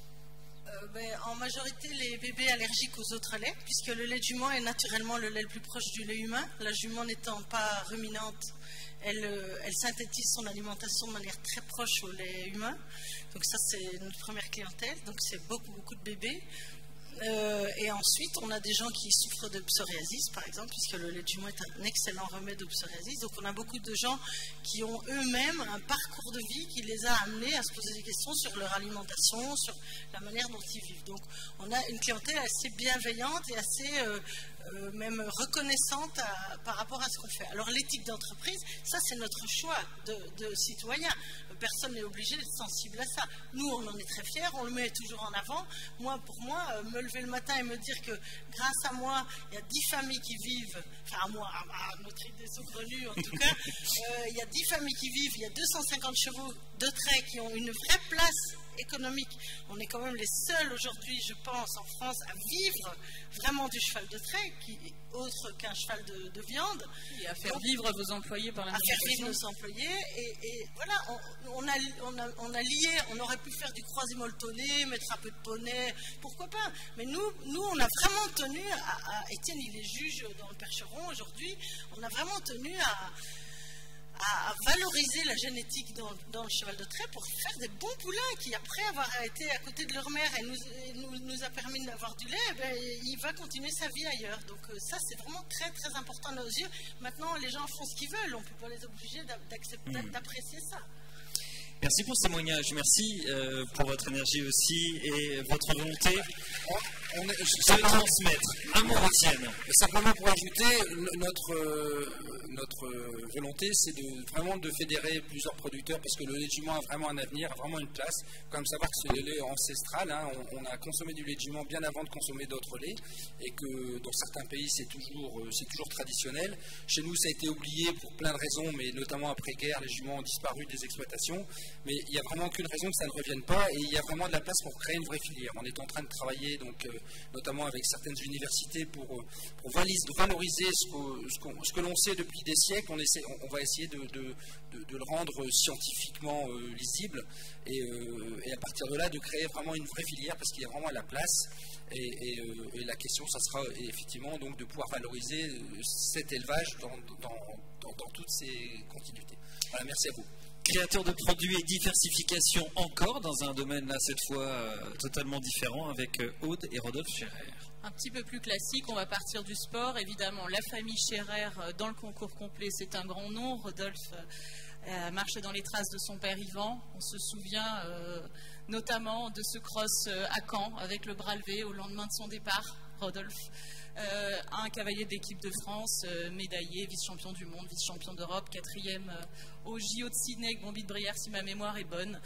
Euh, ben, en majorité, les bébés allergiques aux autres laits, puisque le lait de jument est naturellement le lait le plus proche du lait humain. La jument n'étant pas ruminante, elle, euh, elle synthétise son alimentation de manière très proche au lait humain. Donc ça, c'est notre première clientèle. Donc c'est beaucoup, beaucoup de bébés. Euh, et ensuite, on a des gens qui souffrent de psoriasis, par exemple, puisque le lait de jument est un excellent remède au psoriasis. Donc on a beaucoup de gens qui ont eux-mêmes un parcours de vie qui les a amenés à se poser des questions sur leur alimentation, sur la manière dont ils vivent. Donc on a une clientèle assez bienveillante et assez euh, euh, même reconnaissante à, par rapport à ce qu'on fait. Alors l'éthique d'entreprise, ça c'est notre choix de, de citoyen. Personne n'est obligé d'être sensible à ça. Nous, on en est très fiers, on le met toujours en avant. Moi, pour moi, euh, me lever le matin et me dire que grâce à moi, il y a dix familles qui vivent, enfin à moi, à, à notre idée saugrenue en tout cas, euh, il y a dix familles qui vivent, il y a deux cent cinquante chevaux de trait qui ont une vraie place économique. On est quand même les seuls aujourd'hui, je pense, en France, à vivre vraiment du cheval de trait, qui est autre qu'un cheval de, de viande. Et à faire Donc, vivre vos employés par la À faire vivre nos employés. Et, et voilà, on, on, a, on, a, on a lié, on aurait pu faire du croisé molletonné, mettre un peu de poney, pourquoi pas. Mais nous, nous on a vraiment tenu à, à Étienne, il est juge dans le Percheron aujourd'hui, on a vraiment tenu à... à valoriser la génétique dans, dans le cheval de trait pour faire des bons poulains qui, après avoir été à côté de leur mère et nous, et nous, nous a permis d'avoir du lait, ben, il va continuer sa vie ailleurs. Donc euh, ça, c'est vraiment très très important à nos yeux. Maintenant, les gens font ce qu'ils veulent, on ne peut pas les obliger d'accepter, mmh. d'apprécier ça. Merci pour ce témoignage, merci euh, pour votre énergie aussi et votre volonté on, on est, de transmettre. Un mot, Étienne. Simplement pour ajouter, notre, euh, notre volonté, c'est de, vraiment de fédérer plusieurs producteurs parce que le lait de jument a vraiment un avenir, a vraiment une place. Il faut quand même savoir que c'est le lait ancestral. Hein, on, on a consommé du lait de jument bien avant de consommer d'autres laits et que dans certains pays, c'est toujours, euh, c'est toujours traditionnel. Chez nous, ça a été oublié pour plein de raisons, mais notamment après-guerre, les juments ont disparu des exploitations. Mais il n'y a vraiment aucune raison que ça ne revienne pas et il y a vraiment de la place pour créer une vraie filière. On est en train de travailler donc, euh, notamment avec certaines universités pour, pour valoriser ce que, ce, que, ce que l'on sait depuis des siècles, on, essaie, on, on va essayer de, de, de, de le rendre scientifiquement euh, lisible et, euh, et à partir de là de créer vraiment une vraie filière parce qu'il y a vraiment la place. Et, et, euh, et la question, ça sera effectivement donc de pouvoir valoriser euh, cet élevage dans, dans, dans, dans toutes ses continuités. Voilà, merci à vous. Créateur de produits et diversification encore dans un domaine là cette fois euh, totalement différent avec euh, Aude et Rodolphe Scherer. Un petit peu plus classique, on va partir du sport. Évidemment, la famille Scherer euh, dans le concours complet, c'est un grand nom. Rodolphe euh, marchait dans les traces de son père Yvan. On se souvient euh, notamment de ce cross euh, à Caen avec le bras levé au lendemain de son départ, Rodolphe. Euh, un cavalier d'équipe de France, euh, médaillé, vice-champion du monde, vice-champion d'Europe, quatrième euh, au J O de Sydney avec Bambi de Brière si ma mémoire est bonne.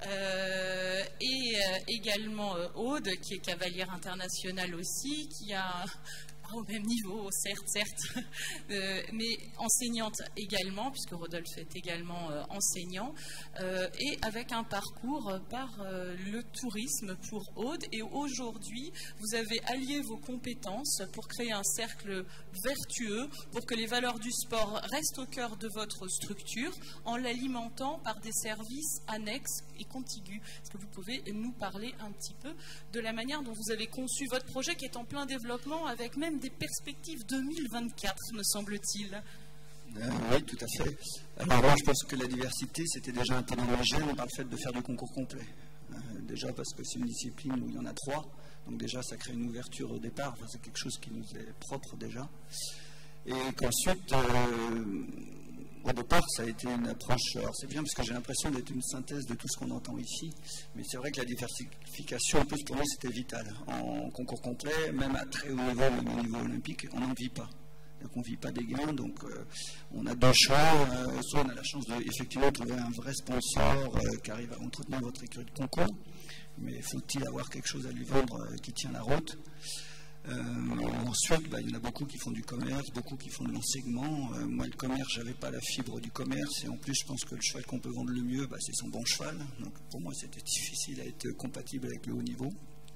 Euh, et euh, également euh, Aude, qui est cavalière internationale aussi, qui a au même niveau, certes, certes, euh, mais enseignante également, puisque Rodolphe est également euh, enseignant, euh, et avec un parcours par euh, le tourisme pour Aude. Et aujourd'hui, vous avez allié vos compétences pour créer un cercle vertueux, pour que les valeurs du sport restent au cœur de votre structure, en l'alimentant par des services annexes et contigus. Est-ce que vous pouvez nous parler un petit peu de la manière dont vous avez conçu votre projet, qui est en plein développement, avec même des perspectives deux mille vingt-quatre, me semble-t-il? Euh, oui, tout à fait. Alors là, je pense que la diversité, c'était déjà un peu dans le gène par le fait de faire du concours complet. Euh, déjà parce que c'est une discipline où il y en a trois, donc déjà ça crée une ouverture au départ, enfin, c'est quelque chose qui nous est propre déjà. Et qu'ensuite, euh, au départ, ça a été une approche, alors c'est bien parce que j'ai l'impression d'être une synthèse de tout ce qu'on entend ici, mais c'est vrai que la diversification, en plus pour moi, c'était vital. En concours complet, même à très haut niveau, même au niveau olympique, on n'en vit pas. Donc on ne vit pas des gains, donc euh, on a deux choix. Euh, soit on a la chance de effectivement trouver un vrai sponsor euh, qui arrive à entretenir votre écurie de concours, mais faut-il avoir quelque chose à lui vendre euh, qui tient la route. Euh, ensuite, bah, il y en a beaucoup qui font du commerce, beaucoup qui font de l'enseignement. Euh, moi, le commerce, je n'avais pas la fibre du commerce, et en plus, je pense que le cheval qu'on peut vendre le mieux, bah, c'est son bon cheval. Donc pour moi, c'était difficile à être compatible avec le haut niveau.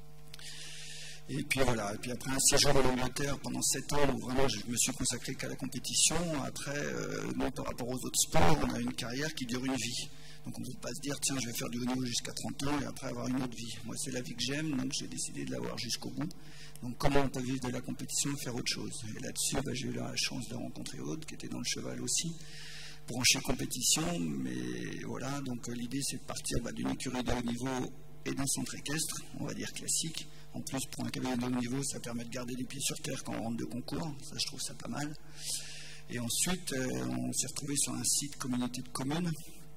Et puis voilà, et puis après un séjour en Angleterre pendant sept ans où vraiment je me suis consacré qu'à la compétition. Après, euh, non, par rapport aux autres sports, on a une carrière qui dure une vie. Donc on ne peut pas se dire, tiens, je vais faire du haut niveau jusqu'à trente ans et après avoir une autre vie. Moi, c'est la vie que j'aime, donc j'ai décidé de l'avoir jusqu'au bout. Donc comment on peut vivre de la compétition et faire autre chose? Et là-dessus, bah, j'ai eu la chance de rencontrer Aude, qui était dans le cheval aussi, branché compétition. Mais voilà, donc euh, l'idée, c'est de partir bah, d'une écurie de haut niveau et d'un centre équestre, on va dire classique. En plus, pour un cavalier de haut niveau, ça permet de garder les pieds sur terre quand on rentre de concours. Ça, je trouve ça pas mal. Et ensuite, euh, on s'est retrouvé sur un site communauté de communes.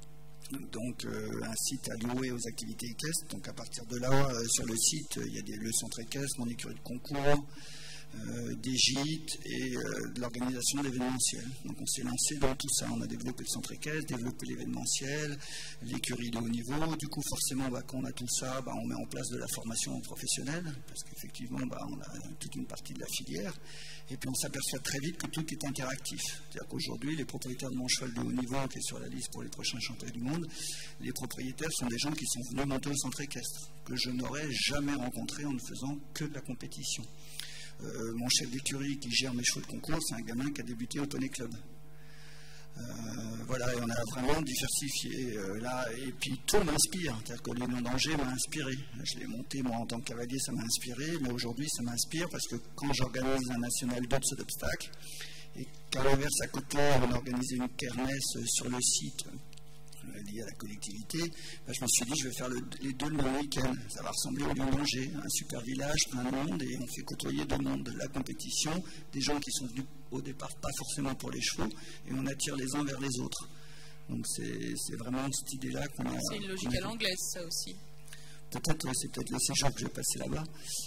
Donc euh, un site alloué aux activités équestres. Donc à partir de là, euh, sur le site, il y a des, le centre équestre, mon écurie de concours, euh, des gîtes et euh, de l'organisation d'événementiels. Donc on s'est lancé dans tout ça. On a développé le centre équestre, développé l'événementiel, l'écurie de haut niveau. Du coup, forcément, bah, quand on a tout ça, bah, on met en place de la formation professionnelle, parce qu'effectivement, bah, on a toute une partie de la filière. Et puis on s'aperçoit très vite que tout est interactif. C'est-à-dire qu'aujourd'hui, les propriétaires de mon cheval de haut niveau, qui est sur la liste pour les prochains championnats du monde, les propriétaires sont des gens qui sont venus monter au centre équestre, que je n'aurais jamais rencontré en ne faisant que de la compétition. Euh, mon chef d'écurie qui gère mes chevaux de concours, c'est un gamin qui a débuté au Poney Club. Euh, voilà, et on a vraiment diversifié euh, là, et puis tout m'inspire, c'est-à-dire que les non-dangers m'ont inspiré. Je l'ai monté moi en tant que cavalier, ça m'a inspiré, mais aujourd'hui ça m'inspire parce que quand j'organise un national d'autres sauts d'obstacles, et qu'à l'inverse à côté on organisait une kermesse sur le site euh, lié à la collectivité, ben, je me suis dit je vais faire le, les deux le même week-end. Ça va ressembler au Lyon-Danger, un super village, plein de monde, et on fait côtoyer deux mondes, la compétition, des gens qui sont venus au départ pas forcément pour les chevaux, et on attire les uns vers les autres. Donc c'est vraiment cette idée-là qu'on a... C'est une logique à l'anglaise, ça aussi. Peut-être, c'est peut-être le séjour que j'ai passé là-bas.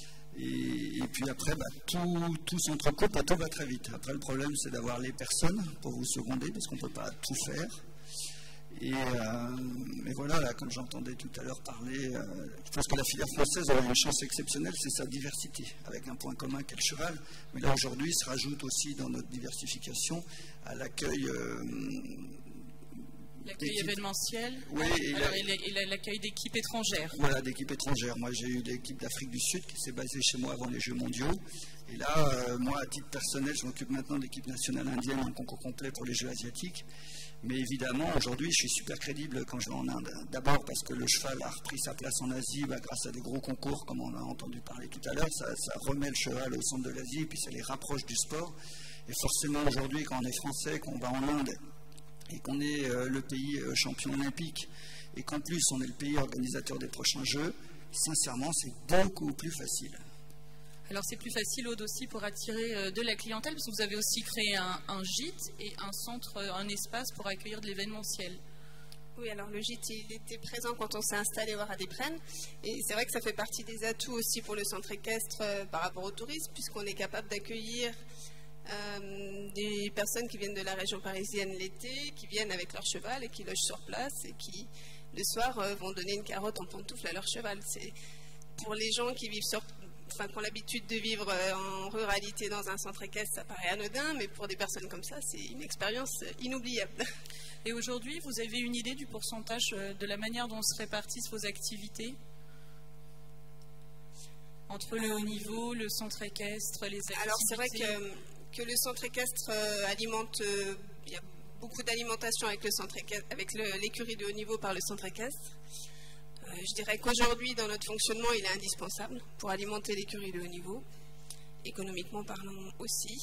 Et, et puis après, bah, tout, tout s'entrecoupe, bah, tout va très vite. Après, le problème, c'est d'avoir les personnes pour vous seconder, parce qu'on ne peut pas tout faire. Et, euh, et voilà, là, comme j'entendais tout à l'heure parler, euh, je pense que la filière française a une chance exceptionnelle, c'est sa diversité, avec un point commun qu'est le cheval. Mais là, aujourd'hui, se rajoute aussi dans notre diversification à l'accueil euh, L'accueil événementiel. Oui, et alors il a l'accueil d'équipes étrangères. Voilà, d'équipes étrangères. Moi, j'ai eu l'équipe d'Afrique du Sud qui s'est basée chez moi avant les Jeux mondiaux. Et là, euh, moi, à titre personnel, je m'occupe maintenant de l'équipe nationale indienne, un concours complet pour les Jeux asiatiques. Mais évidemment, aujourd'hui, je suis super crédible quand je vais en Inde. D'abord parce que le cheval a repris sa place en Asie bah, grâce à des gros concours, comme on a entendu parler tout à l'heure. Ça, ça remet le cheval au centre de l'Asie, et puis ça les rapproche du sport. Et forcément, aujourd'hui, quand on est français, qu'on va en Inde, et qu'on est euh, le pays euh, champion olympique, et qu'en plus, on est le pays organisateur des prochains Jeux, sincèrement, c'est beaucoup plus facile. Alors c'est plus facile, Aude, aussi pour attirer euh, de la clientèle, parce que vous avez aussi créé un, un gîte et un centre, un espace pour accueillir de l'événementiel. Oui, alors le gîte, il était présent quand on s'est installé au Haradéprenne, et c'est vrai que ça fait partie des atouts aussi pour le centre équestre euh, par rapport au tourisme, puisqu'on est capable d'accueillir euh, des personnes qui viennent de la région parisienne l'été, qui viennent avec leur cheval et qui logent sur place, et qui, le soir, euh, vont donner une carotte en pantoufle à leur cheval. C'est pour les gens qui vivent sur Enfin, qui ont l'habitude de vivre en ruralité dans un centre équestre, ça paraît anodin, mais pour des personnes comme ça, c'est une expérience inoubliable. Et aujourd'hui, vous avez une idée du pourcentage de la manière dont se répartissent vos activités entre le haut niveau, le centre équestre, les activités? Alors, c'est vrai que, que le centre équestre alimente, il y a beaucoup d'alimentation avec le centre équestre, avec l'écurie de haut niveau par le centre équestre. Je dirais qu'aujourd'hui, dans notre fonctionnement, il est indispensable pour alimenter l'écurie de haut niveau, économiquement parlant aussi.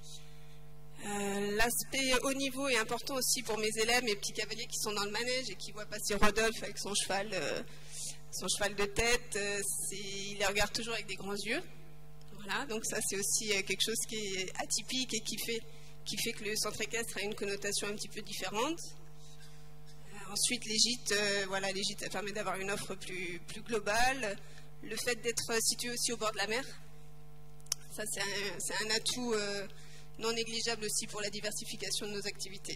Euh, L'aspect haut niveau est important aussi pour mes élèves, mes petits cavaliers qui sont dans le manège et qui voient passer Rodolphe avec son cheval, euh, son cheval de tête. Euh, il les regarde toujours avec des grands yeux. Voilà, donc ça, c'est aussi euh, quelque chose qui est atypique et qui fait, qui fait que le centre équestre a une connotation un petit peu différente. Ensuite, les gîtes, euh, voilà, les gîtes, ça permet d'avoir une offre plus, plus globale. Le fait d'être situé aussi au bord de la mer, ça c'est un, un atout euh, non négligeable aussi pour la diversification de nos activités.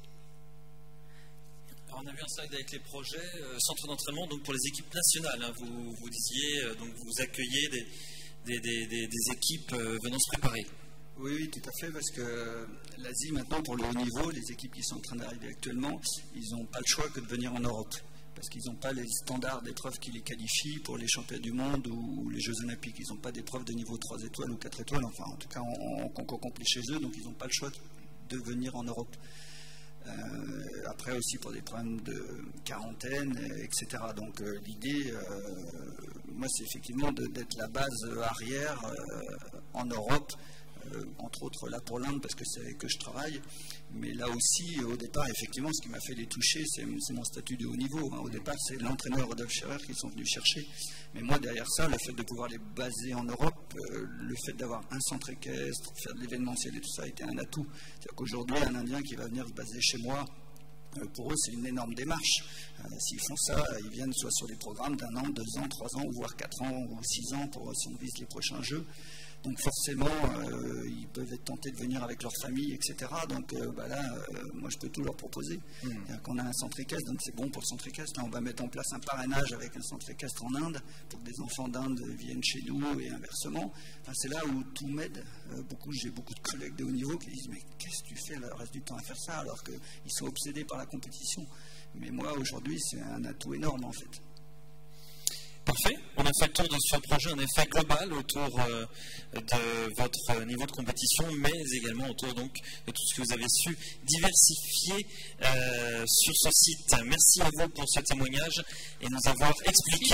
Alors on a vu un slide avec les projets, euh, centre d'entraînement donc pour les équipes nationales. Hein, vous, vous disiez, euh, donc vous accueillez des, des, des, des, des équipes euh, venant se préparer. Oui, oui, tout à fait, parce que l'Asie, maintenant, pour le haut niveau, les équipes qui sont en train d'arriver actuellement, ils n'ont pas le choix que de venir en Europe, parce qu'ils n'ont pas les standards d'épreuves qui les qualifient pour les championnats du monde ou les Jeux olympiques. Ils n'ont pas d'épreuves de niveau trois étoiles ou quatre étoiles, enfin, en tout cas, en, en concours complet chez eux, donc ils n'ont pas le choix de venir en Europe. Euh, après aussi pour des problèmes de quarantaine, et cetera. Donc euh, l'idée, euh, moi, c'est effectivement d'être la base arrière euh, en Europe. Euh, entre autres là pour l'Inde parce que c'est avec que je travaille, mais là aussi au départ effectivement ce qui m'a fait les toucher c'est mon statut de haut niveau, hein. Au départ c'est l'entraîneur Rodolphe Scherer qui sont venus chercher, mais moi derrière ça le fait de pouvoir les baser en Europe, euh, le fait d'avoir un centre équestre, faire de l'événementiel et tout ça a été un atout. C'est-à-dire qu'aujourd'hui un Indien qui va venir se baser chez moi, euh, pour eux c'est une énorme démarche. Euh, s'ils font ça, ils viennent soit sur des programmes d'un an, deux ans, trois ans, ou voire quatre ans ou six ans pour si on vise les prochains jeux. Donc forcément, euh, ils peuvent être tentés de venir avec leur famille, et cetera. Donc euh, bah là, euh, moi je peux tout leur proposer. Mmh. On a un centre équestre, donc c'est bon pour le centre équestre. Là, on va mettre en place un parrainage avec un centre équestre en Inde pour que des enfants d'Inde viennent chez nous et inversement. Enfin, c'est là où tout m'aide. Euh, beaucoup, j'ai beaucoup de collègues de haut niveau qui disent mais qu'est-ce que tu fais le reste du temps à faire ça alors qu'ils sont obsédés par la compétition. Mais moi aujourd'hui, c'est un atout énorme en fait. Parfait. On a fait le tour de ce projet, en effet, global autour euh, de votre niveau de compétition, mais également autour donc de tout ce que vous avez su diversifier euh, sur ce site. Merci à vous pour ce témoignage et nous avoir expliqué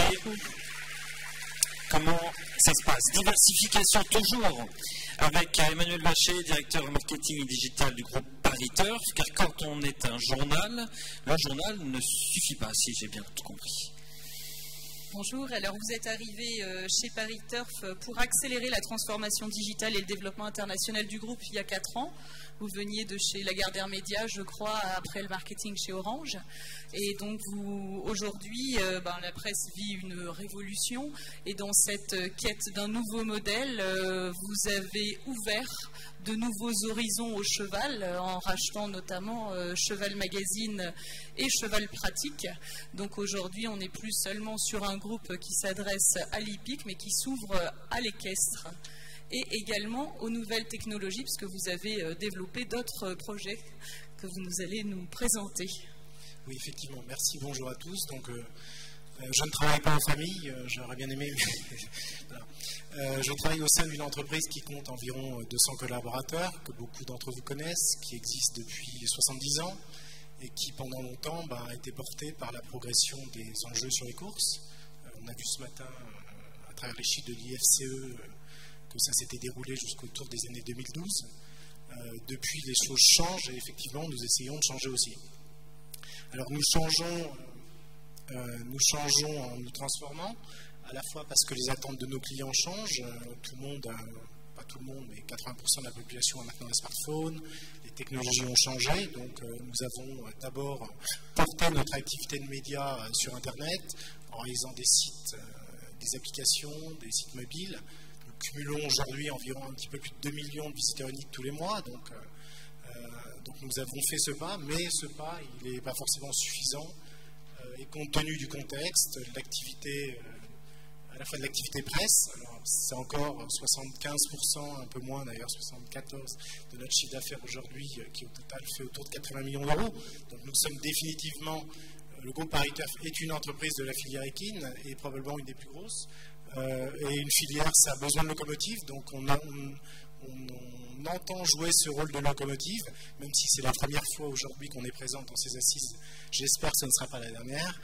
comment ça se passe. Diversification toujours avec Emmanuel Bachet, directeur marketing et digital du groupe Paris Turf, car quand on est un journal, le journal ne suffit pas, si j'ai bien tout compris. Bonjour, alors vous êtes arrivé euh, chez Paris Turf pour accélérer la transformation digitale et le développement international du groupe il y a quatre ans. Vous veniez de chez Lagardère Média, je crois, après le marketing chez Orange. Et donc vous, aujourd'hui, euh, ben, la presse vit une révolution. Et dans cette quête d'un nouveau modèle, euh, vous avez ouvert de nouveaux horizons au cheval, en rachetant notamment euh, Cheval Magazine et Cheval Pratique. Donc aujourd'hui, on n'est plus seulement sur un groupe qui s'adresse à l'hippique, mais qui s'ouvre à l'équestre et également aux nouvelles technologies, puisque vous avez euh, développé d'autres projets que vous nous allez nous présenter. Oui, effectivement. Merci, bonjour à tous. Donc, euh, euh, je ne travaille pas en famille, euh, j'aurais bien aimé. voilà. euh, je travaille au sein d'une entreprise qui compte environ deux cents collaborateurs, que beaucoup d'entre vous connaissent, qui existe depuis soixante-dix ans et qui, pendant longtemps, bah, a été portée par la progression des enjeux sur les courses. Euh, on a vu ce matin, euh, à travers les chiffres de l'I F C E, euh, que ça s'était déroulé jusqu'autour des années deux mille douze. Euh, depuis, les choses changent et effectivement, nous essayons de changer aussi. Alors, nous changeons, euh, nous changeons en nous transformant, à la fois parce que les attentes de nos clients changent. Euh, tout le monde, euh, pas tout le monde, mais quatre-vingts pour cent de la population a maintenant un smartphone. Les technologies ont changé, donc euh, nous avons euh, d'abord porté notre activité de médias euh, sur Internet en réalisant des sites, euh, des applications, des sites mobiles. Nous cumulons aujourd'hui environ un petit peu plus de deux millions de visiteurs uniques tous les mois, donc, euh, euh, donc nous avons fait ce pas, mais ce pas, il n'est pas forcément suffisant, euh, et compte tenu du contexte, de l'activité, euh, à la fois de l'activité presse, alors c'est encore soixante-quinze pour cent, un peu moins d'ailleurs, soixante-quatorze pour cent de notre chiffre d'affaires aujourd'hui, euh, qui au total fait autour de quatre-vingts millions d'euros, donc nous sommes définitivement, euh, le groupe Paritaf est une entreprise de la filière équine, et probablement une des plus grosses. Euh, et une filière, ça a besoin de locomotives, donc on, a, on, on, on entend jouer ce rôle de locomotive, même si c'est la première fois aujourd'hui qu'on est présent dans ces assises. J'espère que ce ne sera pas la dernière.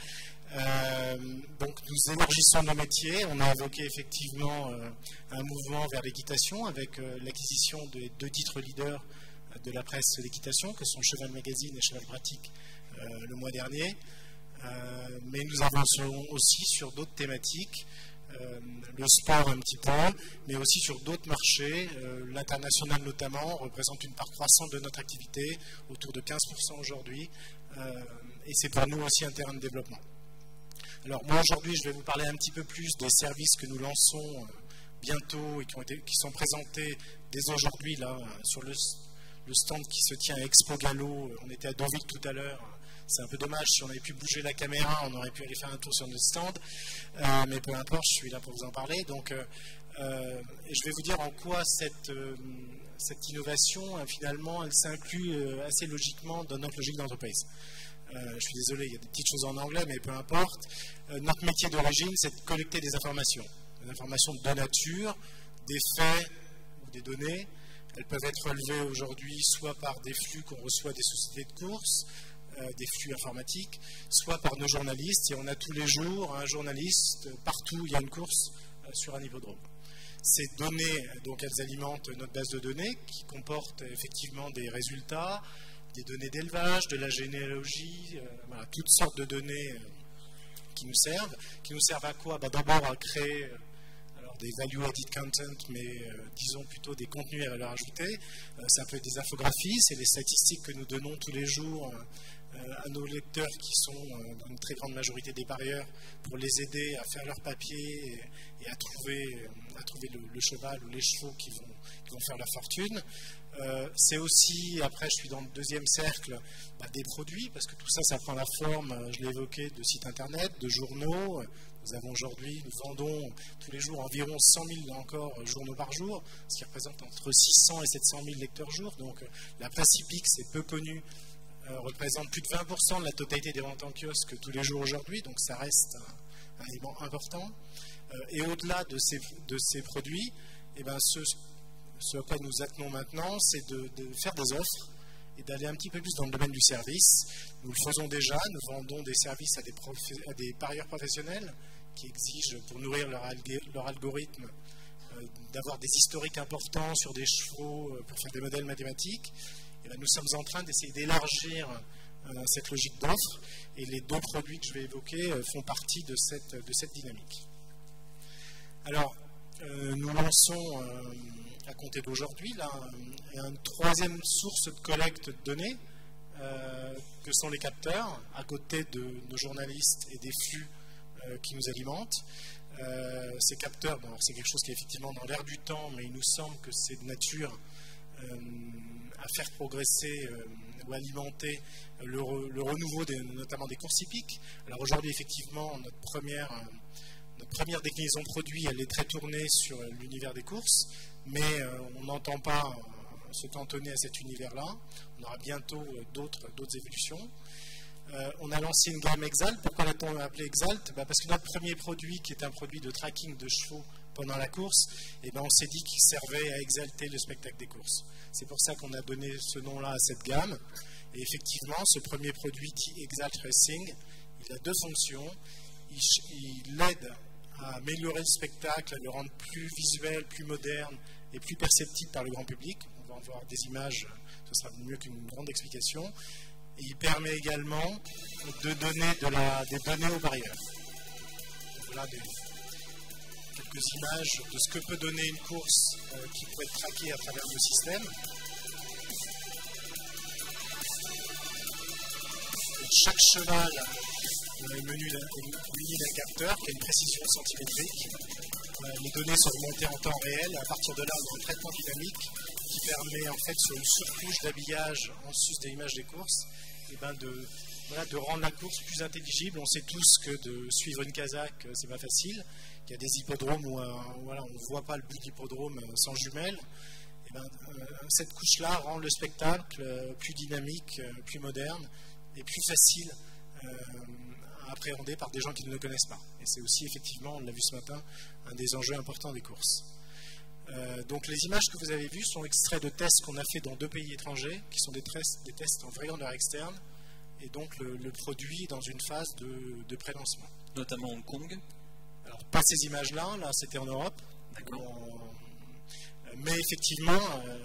Euh, donc nous élargissons nos métiers. On a évoqué effectivement euh, un mouvement vers l'équitation avec euh, l'acquisition des deux titres leaders de la presse d'équitation, que sont Cheval Magazine et Cheval Pratique euh, le mois dernier. Euh, mais nous avançons aussi sur d'autres thématiques. Euh, le sport un petit peu, mais aussi sur d'autres marchés. Euh, l'international notamment représente une part croissante de notre activité, autour de quinze pour cent aujourd'hui, euh, et c'est pour nous aussi un terrain de développement. Alors moi aujourd'hui je vais vous parler un petit peu plus des services que nous lançons euh, bientôt et qui, ont été, qui sont présentés dès aujourd'hui là sur le, le stand qui se tient à Expo Gallo. On était à Deauville tout à l'heure. C'est un peu dommage, si on avait pu bouger la caméra, on aurait pu aller faire un tour sur notre stand, euh, mais peu importe, je suis là pour vous en parler. Donc, euh, euh, je vais vous dire en quoi cette, euh, cette innovation, euh, finalement, elle s'inclut euh, assez logiquement dans notre logique d'entreprise. Euh, je suis désolé, il y a des petites choses en anglais, mais peu importe. Euh, notre métier d'origine, c'est de collecter des informations, des informations de nature, des faits ou des données. Elles peuvent être relevées aujourd'hui soit par des flux qu'on reçoit des sociétés de courses, des flux informatiques, soit par nos journalistes, et on a tous les jours un journaliste, partout où il y a une course sur un hippodrome. Ces données, donc elles alimentent notre base de données qui comporte effectivement des résultats, des données d'élevage, de la généalogie, euh, voilà, toutes sortes de données euh, qui nous servent. Qui nous servent à quoi? bah, D'abord à créer euh, alors des value-added content, mais euh, disons plutôt des contenus à valeur ajoutée. Euh, ça peut être des infographies, c'est les statistiques que nous donnons tous les jours euh, à nos lecteurs qui sont euh, dans une très grande majorité des parieurs pour les aider à faire leur papier et, et à trouver, euh, à trouver le, le cheval ou les chevaux qui vont, qui vont faire leur fortune. Euh, c'est aussi, après je suis dans le deuxième cercle, bah, des produits, parce que tout ça, ça prend la forme, je l'ai évoqué, de sites internet, de journaux. Nous avons aujourd'hui, nous vendons tous les jours environ cent mille encore journaux par jour, ce qui représente entre six cents et sept cent mille lecteurs jour. Donc la presse hippique, c'est peu connu, Euh, représente plus de vingt pour cent de la totalité des ventes en kiosque tous les jours aujourd'hui, donc ça reste un, un élément important. Euh, et au-delà de ces, de ces produits, eh ben ce, ce à quoi nous attenons maintenant, c'est de, de faire des offres et d'aller un petit peu plus dans le domaine du service. Nous le faisons déjà, nous vendons des services à des, à des parieurs professionnels qui exigent, pour nourrir leur, alg leur algorithme, euh, d'avoir des historiques importants sur des chevaux euh, pour faire des modèles mathématiques. Et là, nous sommes en train d'essayer d'élargir euh, cette logique d'offre, et les deux produits que je vais évoquer euh, font partie de cette, de cette dynamique. Alors, euh, nous lançons euh, à compter d'aujourd'hui là une troisième source de collecte de données euh, que sont les capteurs, à côté de nos journalistes et des flux euh, qui nous alimentent. Euh, ces capteurs, bon, c'est quelque chose qui est effectivement dans l'air du temps, mais il nous semble que c'est de nature euh, à faire progresser euh, ou alimenter le, re, le renouveau des, notamment des courses hippiques. Alors aujourd'hui, effectivement, notre première, euh, notre première déclinaison produit, elle est très tournée sur l'univers des courses, mais euh, on n'entend pas euh, se cantonner à cet univers-là. On aura bientôt euh, d'autres, d'autres évolutions. Euh, on a lancé une gamme Exalt. Pourquoi l'a-t-on appelé Exalt? Bah parce que notre premier produit, qui est un produit de tracking de chevaux pendant la course, eh ben on s'est dit qu'il servait à exalter le spectacle des courses. C'est pour ça qu'on a donné ce nom-là à cette gamme. Et effectivement, ce premier produit qui Exalt Racing, il a deux fonctions. Il, il aide à améliorer le spectacle, à le rendre plus visuel, plus moderne et plus perceptible par le grand public. On va en voir des images, ce sera mieux qu'une grande explication. Et il permet également de donner de la, des données aux parieurs. Voilà des, quelques images de ce que peut donner une course euh, qui peut être traquée à travers le système. Et chaque cheval est muni d'un capteur qui a une précision centimétrique. Euh, les données sont remontées en temps réel. À partir de là, on a un traitement dynamique qui permet en fait sur une surcouche d'habillage en sus des images des courses, et ben de, voilà, de rendre la course plus intelligible. On sait tous que de suivre une casaque, c'est pas facile. Il y a des hippodromes où euh, voilà, on ne voit pas le bout d'hippodrome sans jumelles. Et ben, euh, cette couche-là rend le spectacle euh, plus dynamique, euh, plus moderne et plus facile euh, à appréhender par des gens qui ne le connaissent pas. Et c'est aussi effectivement, on l'a vu ce matin, un des enjeux importants des courses. Euh, donc les images que vous avez vues sont extraits de tests qu'on a fait dans deux pays étrangers, qui sont des tests, des tests en vraie grandeur externe, et donc le, le produit est dans une phase de, de pré-lancement. Notamment Hong Kong. Alors pas ces images-là, là c'était en Europe. En... Mais effectivement, euh,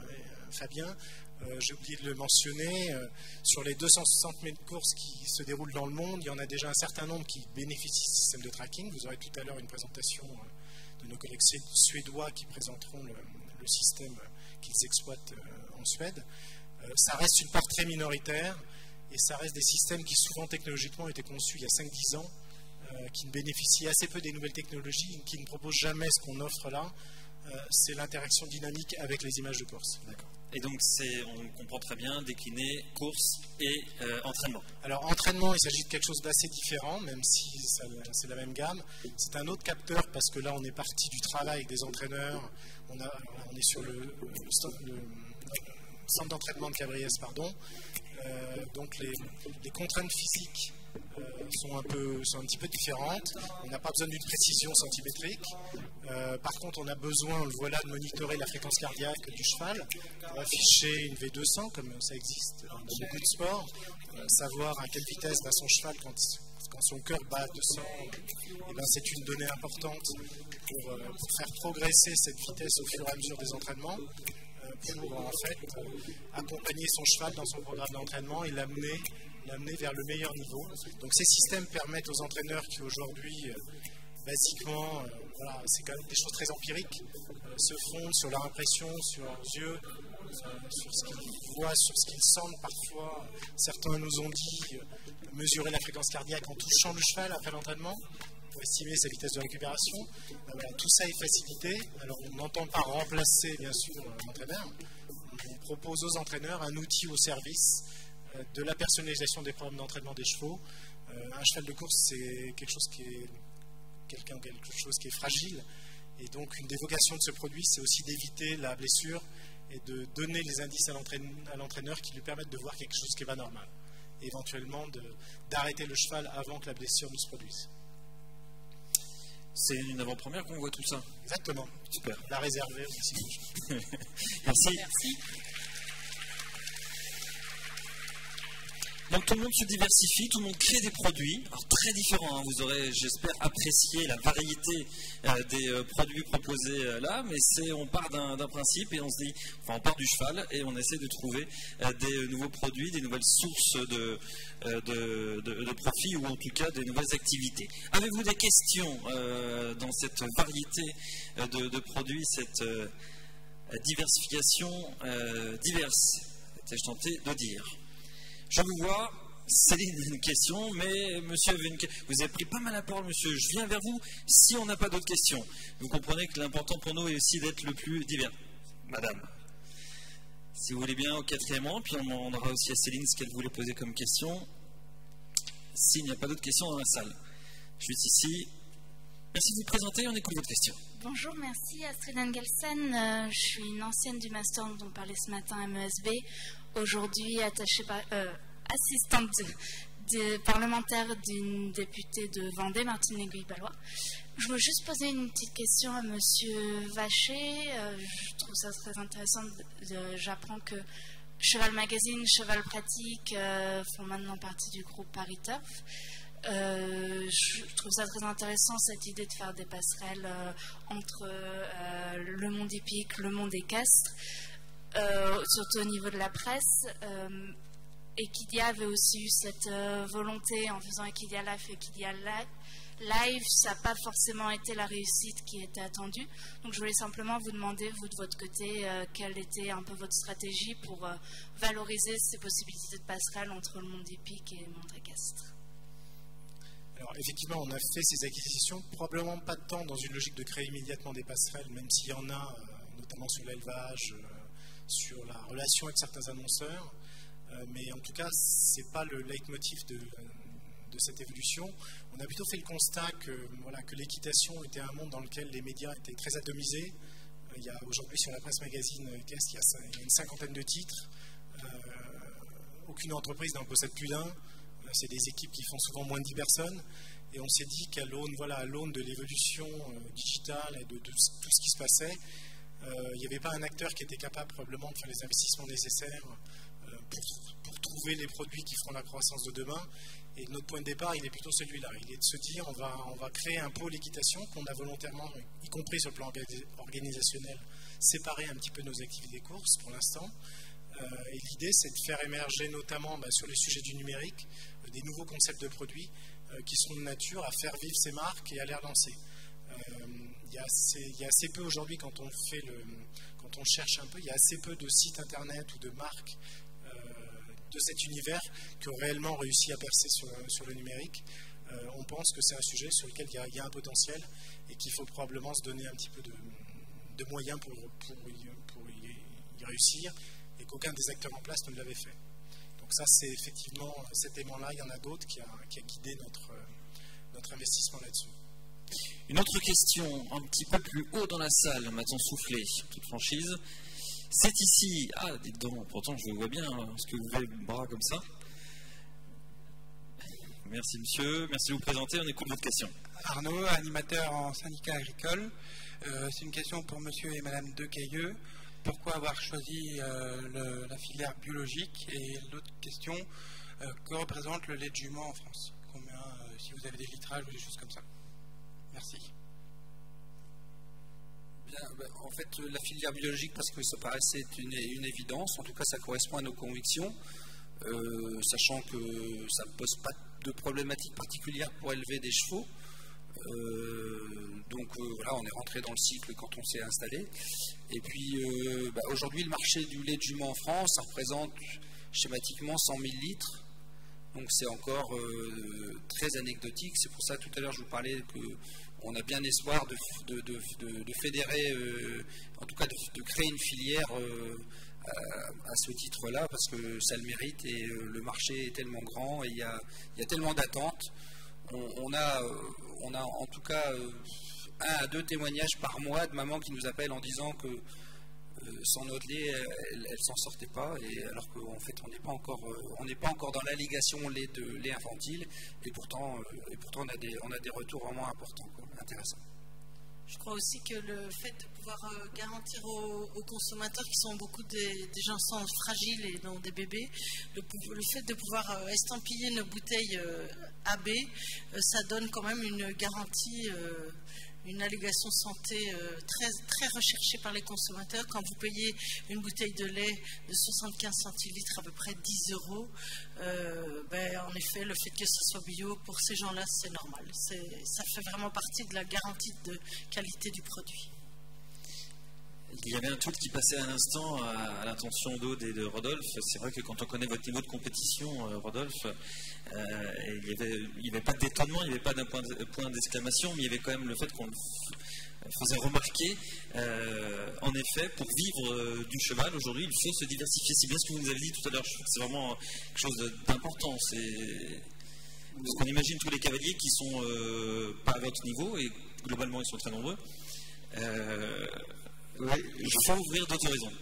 Fabien, euh, j'ai oublié de le mentionner, euh, sur les deux cent soixante mille courses qui se déroulent dans le monde, il y en a déjà un certain nombre qui bénéficient du système de tracking. Vous aurez tout à l'heure une présentation euh, de nos collègues suédois qui présenteront le, le système qu'ils exploitent euh, en Suède. Euh, ça reste une part très minoritaire et ça reste des systèmes qui souvent technologiquement étaient conçus il y a cinq dix ans, euh, qui ne bénéficient assez peu des nouvelles technologies, qui ne proposent jamais ce qu'on offre là. Euh, c'est l'interaction dynamique avec les images de course. D'accord. Et donc, on comprend très bien décliner course et euh, entraînement. Alors, entraînement, il s'agit de quelque chose d'assez différent, même si c'est la même gamme. C'est un autre capteur parce que là, on est parti du travail avec des entraîneurs. On, a, on est sur le, le, le, le centre d'entraînement de Cabriès, pardon. Euh, donc, les, les contraintes physiques euh, sont, un peu, sont un petit peu différentes. On n'a pas besoin d'une précision centimétrique. Euh, par contre, on a besoin, on le voit là, de monitorer la fréquence cardiaque du cheval pour afficher une V deux cents, comme ça existe dans beaucoup de sports, euh, savoir à quelle vitesse va son cheval quand, quand son cœur bat deux cents. Et ben, c'est une donnée importante pour, euh, pour faire progresser cette vitesse au fur et à mesure des entraînements, euh, pour en fait euh, accompagner son cheval dans son programme d'entraînement et l'amener l'amener vers le meilleur niveau. Donc ces systèmes permettent aux entraîneurs qui aujourd'hui, euh, basiquement, euh, voilà, c'est quand même des choses très empiriques, euh, se fondent sur leur impression, sur leurs yeux, euh, sur ce qu'ils voient, sur ce qu'ils sentent parfois. Certains nous ont dit euh, mesurer la fréquence cardiaque en touchant le cheval après l'entraînement pour estimer sa vitesse de récupération. Euh, voilà, tout ça est facilité. Alors on n'entend pas remplacer bien sûr l'entraîneur. On propose aux entraîneurs un outil au service de la personnalisation des programmes d'entraînement des chevaux. Euh, un cheval de course, c'est quelque chose qui est quelqu'un quelque chose qui est fragile, et donc une des vocations de ce produit, c'est aussi d'éviter la blessure et de donner les indices à l'entraîneur qui lui permettent de voir quelque chose qui n'est pas normal, et éventuellement d'arrêter le cheval avant que la blessure ne se produise. C'est une avant-première qu'on voit tout ça. Exactement. Super. La réserver aussi. Merci. Merci. Donc tout le monde se diversifie, tout le monde crée des produits, alors très différents. Hein. Vous aurez, j'espère, apprécié la variété euh, des euh, produits proposés euh, là, mais c'est, on part d'un principe et on se dit, enfin on part du cheval et on essaie de trouver euh, des euh, nouveaux produits, des nouvelles sources de, euh, de, de, de profit ou en tout cas des nouvelles activités. Avez-vous des questions euh, dans cette variété euh, de, de produits, cette euh, diversification euh, diverse, étais-je tenté de dire? Je vous vois, Céline a une question, mais monsieur avait une... vous avez pris pas mal la parole, monsieur. Je viens vers vous si on n'a pas d'autres questions. Vous comprenez que l'important pour nous est aussi d'être le plus divers. Madame, si vous voulez bien, au quatrième rang, puis on demandera aussi à Céline ce qu'elle voulait poser comme question. S'il n'y a pas d'autres questions dans la salle. Juste ici. Merci de vous présenter, on écoute votre question. Bonjour, merci. Astrid Engelsen, euh, je suis une ancienne du master dont on parlait ce matin à M E S B. Aujourd'hui attachée par, euh, assistante des parlementaire d'une députée de Vendée, Martine Aiguille-Ballois. Je veux juste poser une petite question à Monsieur Vacher. Euh, je trouve ça très intéressant. J'apprends que Cheval Magazine, Cheval Pratique euh, font maintenant partie du groupe Paris Turf. Euh, je trouve ça très intéressant, cette idée de faire des passerelles euh, entre euh, le monde hippique, le monde équestre, euh, surtout au niveau de la presse. Euh, Equidia avait aussi eu cette euh, volonté en faisant Equidia Live et Equidia Live. Ça n'a pas forcément été la réussite qui était attendue. Donc je voulais simplement vous demander, vous de votre côté, euh, quelle était un peu votre stratégie pour euh, valoriser ces possibilités de passerelle entre le monde hippique et le monde équestre. Alors effectivement, on a fait ces acquisitions, probablement pas de temps dans une logique de créer immédiatement des passerelles, même s'il y en a, euh, notamment sur l'élevage, euh, sur la relation avec certains annonceurs. Euh, mais en tout cas, ce n'est pas le leitmotiv de, de cette évolution. On a plutôt fait le constat que, voilà, que l'équitation était un monde dans lequel les médias étaient très atomisés. Euh, il y a aujourd'hui sur la presse magazine équestre, il y a, il y a une cinquantaine de titres. Euh, aucune entreprise n'en possède plus d'un. C'est des équipes qui font souvent moins de dix personnes. Et on s'est dit qu'à l'aune voilà, à l'aune de l'évolution euh, digitale et de, de tout ce qui se passait, euh, il n'y avait pas un acteur qui était capable probablement de faire les investissements nécessaires euh, pour, pour trouver les produits qui feront la croissance de demain. Et notre point de départ, il est plutôt celui-là. Il est de se dire on va, on va créer un pôle équitation qu'on a volontairement, y compris sur le plan organisationnel, séparé un petit peu de nos activités courses pour l'instant. Euh, et l'idée, c'est de faire émerger notamment bah, sur les sujets du numérique euh, des nouveaux concepts de produits euh, qui seront de nature à faire vivre ces marques et à les relancer. Euh, il y a assez, il y a assez peu aujourd'hui, quand on fait le, quand on cherche un peu, il y a assez peu de sites internet ou de marques euh, de cet univers qui ont réellement réussi à percer sur, sur le numérique. Euh, on pense que c'est un sujet sur lequel il y a, il y a un potentiel et qu'il faut probablement se donner un petit peu de, de moyens pour, pour, y, pour y, y réussir, et qu'aucun des acteurs en place ne l'avait fait. Donc ça, c'est effectivement cet aimant-là, il y en a d'autres qui a, qui a guidé notre, notre investissement là-dessus. Une autre question, un petit peu plus haut dans la salle, m'a-t-on soufflé, toute franchise. C'est ici, ah, dites donc, pourtant je vois bien, hein, parce que vous avez le bras comme ça. Merci monsieur, merci de vous présenter, on écoute votre question. Arnaud, animateur en syndicat agricole. Euh, c'est une question pour monsieur et madame Decailleux. Pourquoi avoir choisi euh, le, la filière biologique? Et l'autre question, euh, que représente le lait de jument en France? Combien, euh, si vous avez des litrages ou des choses comme ça? Merci. Bien, ben, en fait, la filière biologique, parce que ça paraissait une, une évidence, en tout cas ça correspond à nos convictions, euh, sachant que ça ne pose pas de problématiques particulières pour élever des chevaux. Euh, donc euh, voilà, on est rentré dans le cycle quand on s'est installé. Et puis euh, bah, aujourd'hui, le marché du lait de jument en France, ça représente schématiquement cent mille litres. Donc c'est encore euh, très anecdotique. C'est pour ça tout à l'heure je vous parlais qu'on a bien espoir de, de, de, de, de fédérer, euh, en tout cas de, de créer une filière euh, à, à ce titre-là, parce que ça le mérite et euh, le marché est tellement grand et il y a, y a tellement d'attentes. On, on a euh, On a en tout cas euh, un à deux témoignages par mois de mamans qui nous appellent en disant que euh, sans notre lait, elles ne s'en sortaient pas, et alors qu'en fait on n'est pas encore, euh, on n'est pas encore dans l'allégation lait de lait infantile, et pourtant, euh, et pourtant on, a des, on a des retours vraiment importants, quoi, intéressants. Je crois aussi que le fait de pouvoir euh, garantir aux, aux consommateurs, qui sont beaucoup des, des gens sans fragiles et non des bébés, le, le fait de pouvoir euh, estampiller nos bouteilles euh, A B, euh, ça donne quand même une garantie, euh, une allégation santé euh, très, très recherchée par les consommateurs. Quand vous payez une bouteille de lait de soixante-quinze centilitres, à peu près dix euros, euh, ben, en effet, le fait que ce soit bio, pour ces gens-là, c'est normal. Ça fait vraiment partie de la garantie de qualité du produit. Il y avait un tweet qui passait à l'instant à, à l'intention d'Aude et de Rodolphe. C'est vrai que quand on connaît votre niveau de compétition, euh, Rodolphe, euh, il n'y avait, avait pas d'étonnement, il n'y avait pas d'un point, de, point d'exclamation, mais il y avait quand même le fait qu'on faisait remarquer. Euh, en effet, pour vivre euh, du cheval, aujourd'hui, il faut se diversifier. C'est bien ce que vous nous avez dit tout à l'heure. Je trouve que c'est vraiment quelque chose d'important. C'est... Parce qu'on imagine tous les cavaliers qui sont euh, pas à votre niveau, et globalement, ils sont très nombreux. Euh, Ouais, il faut ouvrir d'autres horizons.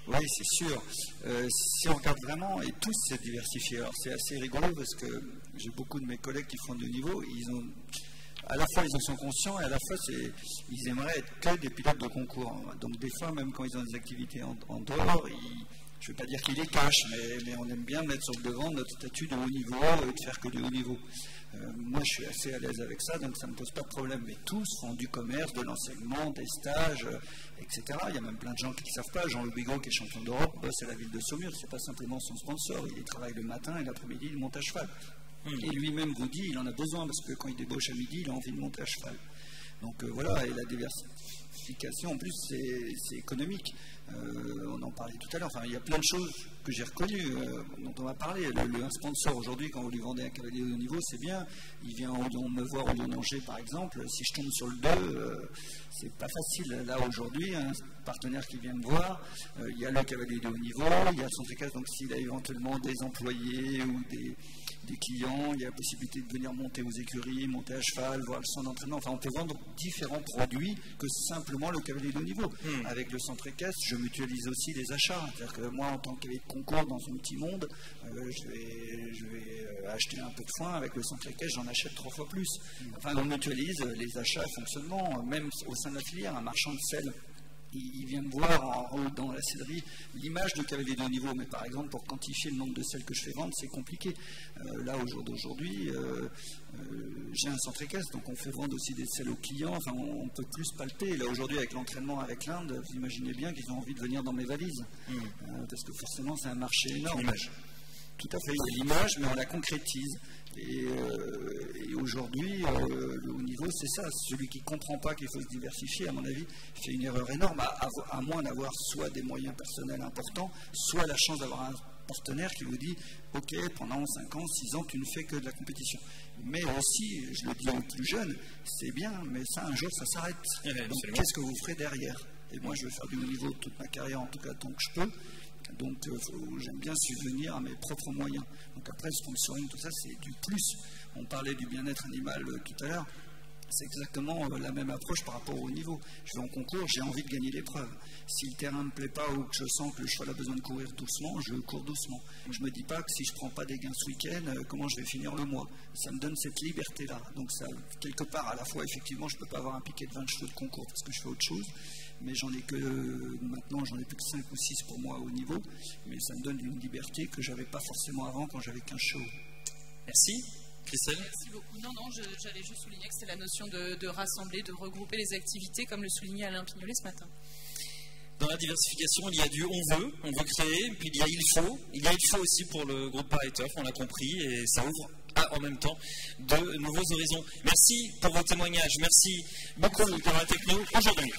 Oui, c'est sûr. Euh, si on regarde vraiment, et tous c'est diversifié. Alors c'est assez rigolo parce que j'ai beaucoup de mes collègues qui font du haut niveau, ils ont, à la fois ils en sont conscients et à la fois c'est, ils aimeraient être que des pilotes de concours. Donc des fois, même quand ils ont des activités en, en dehors, ils, je ne vais pas dire qu'ils les cachent, mais, mais on aime bien mettre sur le devant notre statut de haut niveau et de faire que du haut niveau. Euh, moi, je suis assez à l'aise avec ça, donc ça ne me pose pas de problème. Mais tous font du commerce, de l'enseignement, des stages, euh, et cetera. Il y a même plein de gens qui ne savent pas. Jean-Louis Bigot, qui est champion d'Europe, bosse à la ville de Saumur. Ce n'est pas simplement son sponsor. Il travaille le matin et l'après-midi, il monte à cheval. Mmh. Et lui-même vous dit, il en a besoin, parce que quand il débauche à midi, il a envie de monter à cheval. Donc euh, voilà, et la diversification, en plus, c'est économique. Euh, on en parlait tout à l'heure. Enfin, il y a plein de choses que j'ai reconnues, euh, dont on va parler. Le, le, un sponsor aujourd'hui, quand vous lui vendez un cavalier de haut niveau, c'est bien. Il vient on, me voir au Lyon-Angers, par exemple. Si je tombe sur le deux, euh, c'est pas facile. Là, aujourd'hui, un partenaire qui vient me voir, euh, il y a le cavalier de haut niveau, il y a le centre équestre. Donc, s'il a éventuellement des employés ou des, des clients, il y a la possibilité de venir monter aux écuries, monter à cheval, voir le centre d'entraînement. Enfin, on peut vendre différents produits que simplement le cavalier de haut niveau. Mmh. Avec le centre équestre, je mutualise aussi les achats. C'est-à-dire que moi, en tant que cavalier de concours dans un petit monde, euh, je vais, je vais euh, acheter un peu de foin. Avec le centre équestre, j'en achète trois fois plus. Enfin, on mutualise les achats et fonctionnement, même au sein de la filière. Un marchand de sel, il vient me voir en haut dans la sellerie l'image de cavalier de haut niveau, mais par exemple pour quantifier le nombre de sels que je fais vendre, c'est compliqué. Euh, là, au jour d'aujourd'hui, euh, euh, j'ai un centre équestre, donc on fait vendre aussi des sels aux clients, enfin on, on peut plus palper. Là aujourd'hui, avec l'entraînement avec l'Inde, vous imaginez bien qu'ils ont envie de venir dans mes valises, mmh. euh, parce que forcément c'est un marché énorme. L'image. Tout à fait, il y a l'image, mais on la concrétise. Et, euh, et aujourd'hui, euh, le haut niveau, c'est ça. Celui qui ne comprend pas qu'il faut se diversifier, à mon avis, fait une erreur énorme, à, à, à moins d'avoir soit des moyens personnels importants, soit la chance d'avoir un partenaire qui vous dit « Ok, pendant cinq ans, six ans, tu ne fais que de la compétition. » Mais aussi, je le dis aux plus jeunes, c'est bien, mais ça, un jour, ça s'arrête. Donc, qu'est-ce que vous ferez derrière? Et moi, je vais faire du haut niveau toute ma carrière, en tout cas tant que je peux. Donc euh, j'aime bien subvenir à mes propres moyens. Donc après, le sponsoring, tout ça, c'est du plus. On parlait du bien-être animal euh, tout à l'heure. C'est exactement euh, la même approche par rapport au niveau. Je vais en concours, j'ai envie de gagner l'épreuve. Si le terrain ne me plaît pas ou que je sens que le cheval a besoin de courir doucement, je cours doucement. Je ne me dis pas que si je ne prends pas des gains ce week-end, euh, comment je vais finir le mois. Ça me donne cette liberté-là. Donc ça, quelque part, à la fois, effectivement, je ne peux pas avoir un piquet de vingt chevaux de concours parce que je fais autre chose. Mais j'en ai que, maintenant, j'en ai plus que cinq ou six pour moi au niveau. Mais ça me donne une liberté que je n'avais pas forcément avant quand j'avais quinze chevaux. Merci. Christelle? Merci beaucoup. Non, non, j'allais juste souligner que c'était la notion de, de rassembler, de regrouper les activités, comme le soulignait Alain Pignolet ce matin. Dans la diversification, il y a du on veut, on veut créer, puis il y a il faut. Il y a il faut aussi pour le groupe Paris-Turf, on l'a compris, et ça ouvre à, en même temps de nouveaux horizons. Merci pour vos témoignages. Merci beaucoup pour la techno aujourd'hui.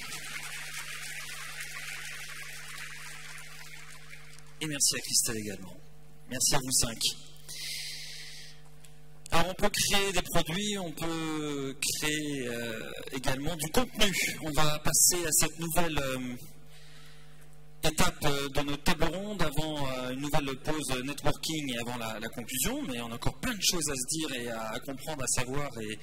Et merci à Christelle également. Merci à vous cinq. Alors on peut créer des produits, on peut créer euh, également du contenu. On va passer à cette nouvelle euh, étape de notre table ronde avant euh, une nouvelle pause networking et avant la, la conclusion. Mais on a encore plein de choses à se dire et à, à comprendre, à savoir et,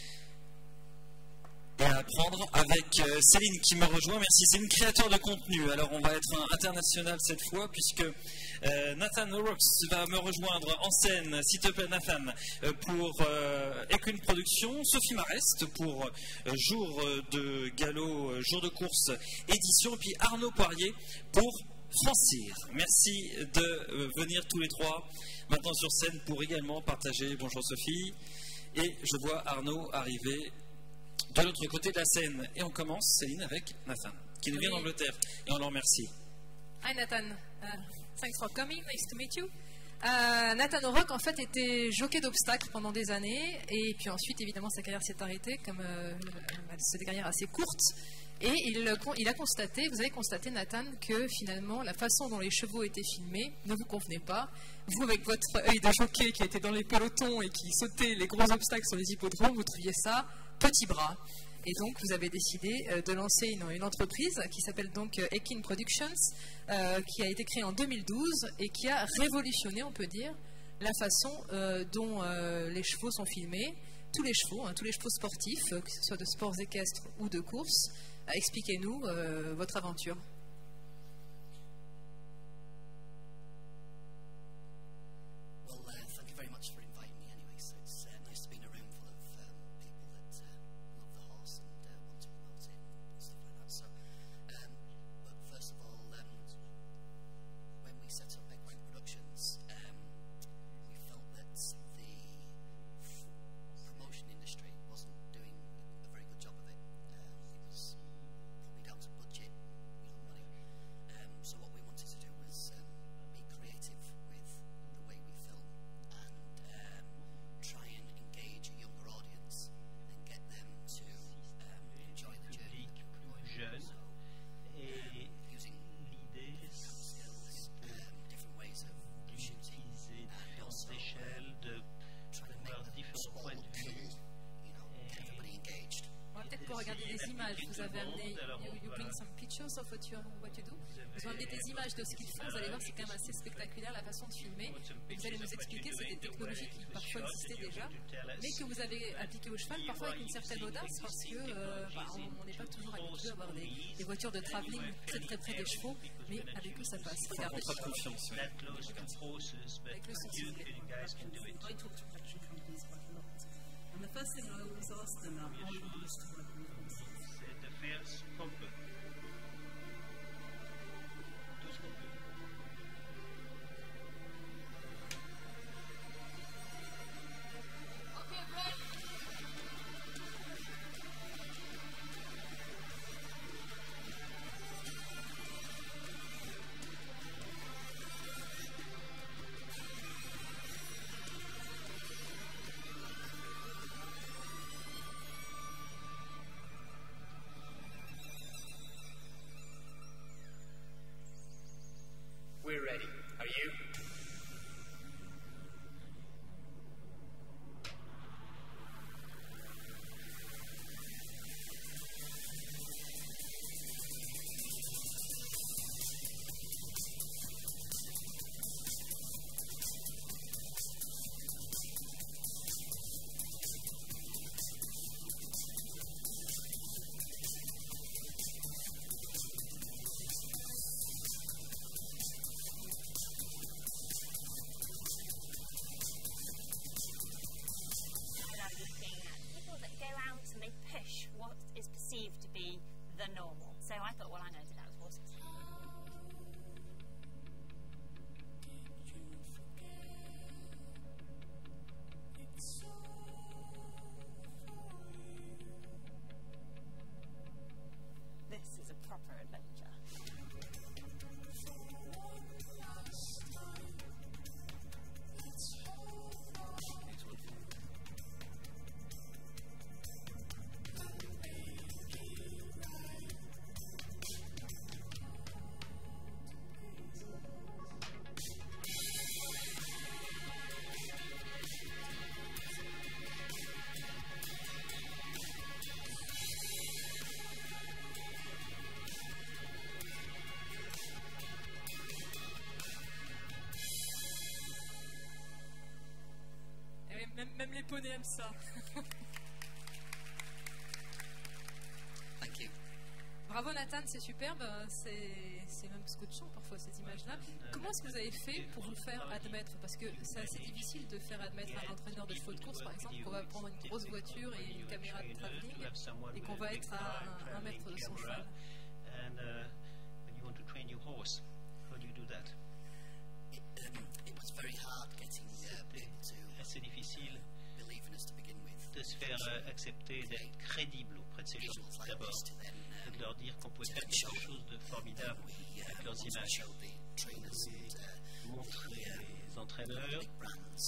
et à apprendre avec euh, Céline qui me rejoint. Merci Céline, créateur de contenu. Alors on va être international cette fois puisque euh, Nathan O'Rourke va me rejoindre en scène, s'il te plaît Nathan, euh, pour euh, Equine Production, Sophie Marest pour euh, jour de galop, euh, jour de course édition, et puis Arnaud Poirier pour Francir. Merci de euh, venir tous les trois maintenant sur scène pour également partager. Bonjour Sophie, et je vois Arnaud arriver de l'autre côté de la scène. Et on commence, Céline, avec Nathan, qui nous vient Oui. d'Angleterre. Et on le remercie. Hi Nathan, uh, thanks for coming, nice to meet you. Uh, Nathan O'Rourke en fait était jockey d'obstacles pendant des années et puis ensuite évidemment sa carrière s'est arrêtée comme euh, c'est une carrière assez courte et il, il a constaté, vous avez constaté Nathan, que finalement la façon dont les chevaux étaient filmés ne vous convenait pas. Vous avec votre œil de jockey qui était dans les pelotons et qui sautait les gros obstacles sur les hippodromes, vous trouviez ça petit bras. Et donc, vous avez décidé euh, de lancer une, une entreprise qui s'appelle donc euh, Equine Productions, euh, qui a été créée en deux mille douze et qui a révolutionné, on peut dire, la façon euh, dont euh, les chevaux sont filmés, tous les chevaux, hein, tous les chevaux sportifs, euh, que ce soit de sports équestres ou de course. Euh, Expliquez-nous euh, votre aventure. amener, you, you bring some pictures of what you, what you do. Vous amenez des images de ce qu'ils font, vous allez voir, c'est quand même assez spectaculaire la façon de filmer. Et vous allez nous expliquer, c'est des technologies qui parfois existaient déjà, mais que vous avez appliquées au cheval, parfois avec une certaine audace, parce que euh, bah, on n'est pas toujours habitué à avoir des, des voitures de travelling très très près des chevaux, mais avec eux ça passe. Regardez. Pas de confiance. Ouais. Avec le son, s'il vous plaît. And the first thing I always ask them are, how you used to work with us? C'est de faire ce qu'on peut. Tout ce qu'on peut. Okay, break. We're ready. Are you? To be the normal. So I thought, well, I know that was horses. This is a proper adventure. Même, même les poneys aiment ça. Thank you. Bravo Nathan, c'est superbe, c'est même scotchant parfois ces images-là. Comment est-ce que vous avez fait pour vous faire admettre? Parce que c'est assez difficile de faire admettre un entraîneur de chevaux de course, par exemple, qu'on va prendre une grosse voiture et une caméra de travelling et qu'on va être à un, un mètre de son cheval. And uh, when you want to train your horse, how do you do that? It, um, it was very hard getting uh, people to assez difficile believe in us to begin with. De se faire uh, accepter, d'être crédible auprès de ces gens d'abord, et de leur dire qu'on pouvait faire quelque chose de formidable avec leurs images. Et montrer les entraîneurs et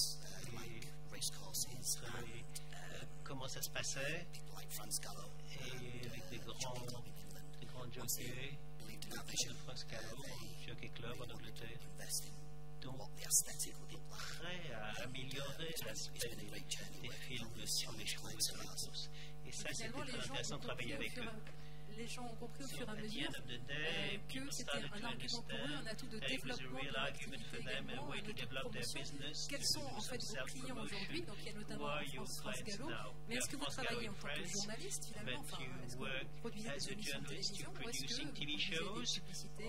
montrer euh, comment ça se passait, et avec des grands, des grands jockeys, de France Gallo, Jockey Club en Angleterre. Donc, était prêt à améliorer l'aspect des, des films sur les chevaux et sur les courses. Et ça, c'était très intéressant de travailler avec eux. Les gens ont compris au fur et à mesure euh, que c'était un argument pour eux, un atout de développement de l'activité également, et de promotion. Quels sont en fait vos clients aujourd'hui? Donc il y a notamment en France, France Gallo. Mais est-ce que vous travaillez en tant que journaliste finalement? Enfin, est-ce que vous produisez des émissions de télévision ou est-ce que vous produisez des publicités?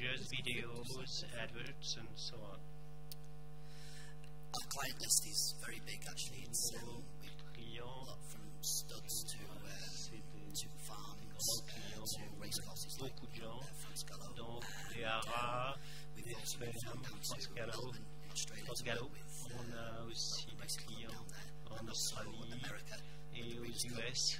Our client list is very big actually. It's um, a lot from studs to, uh, to farms, uh, to race courses like uh, France Gallo. Donc, des haras, des fermes, France Gallo, France Gallo. On a aussi des clients en Australie et aux U S.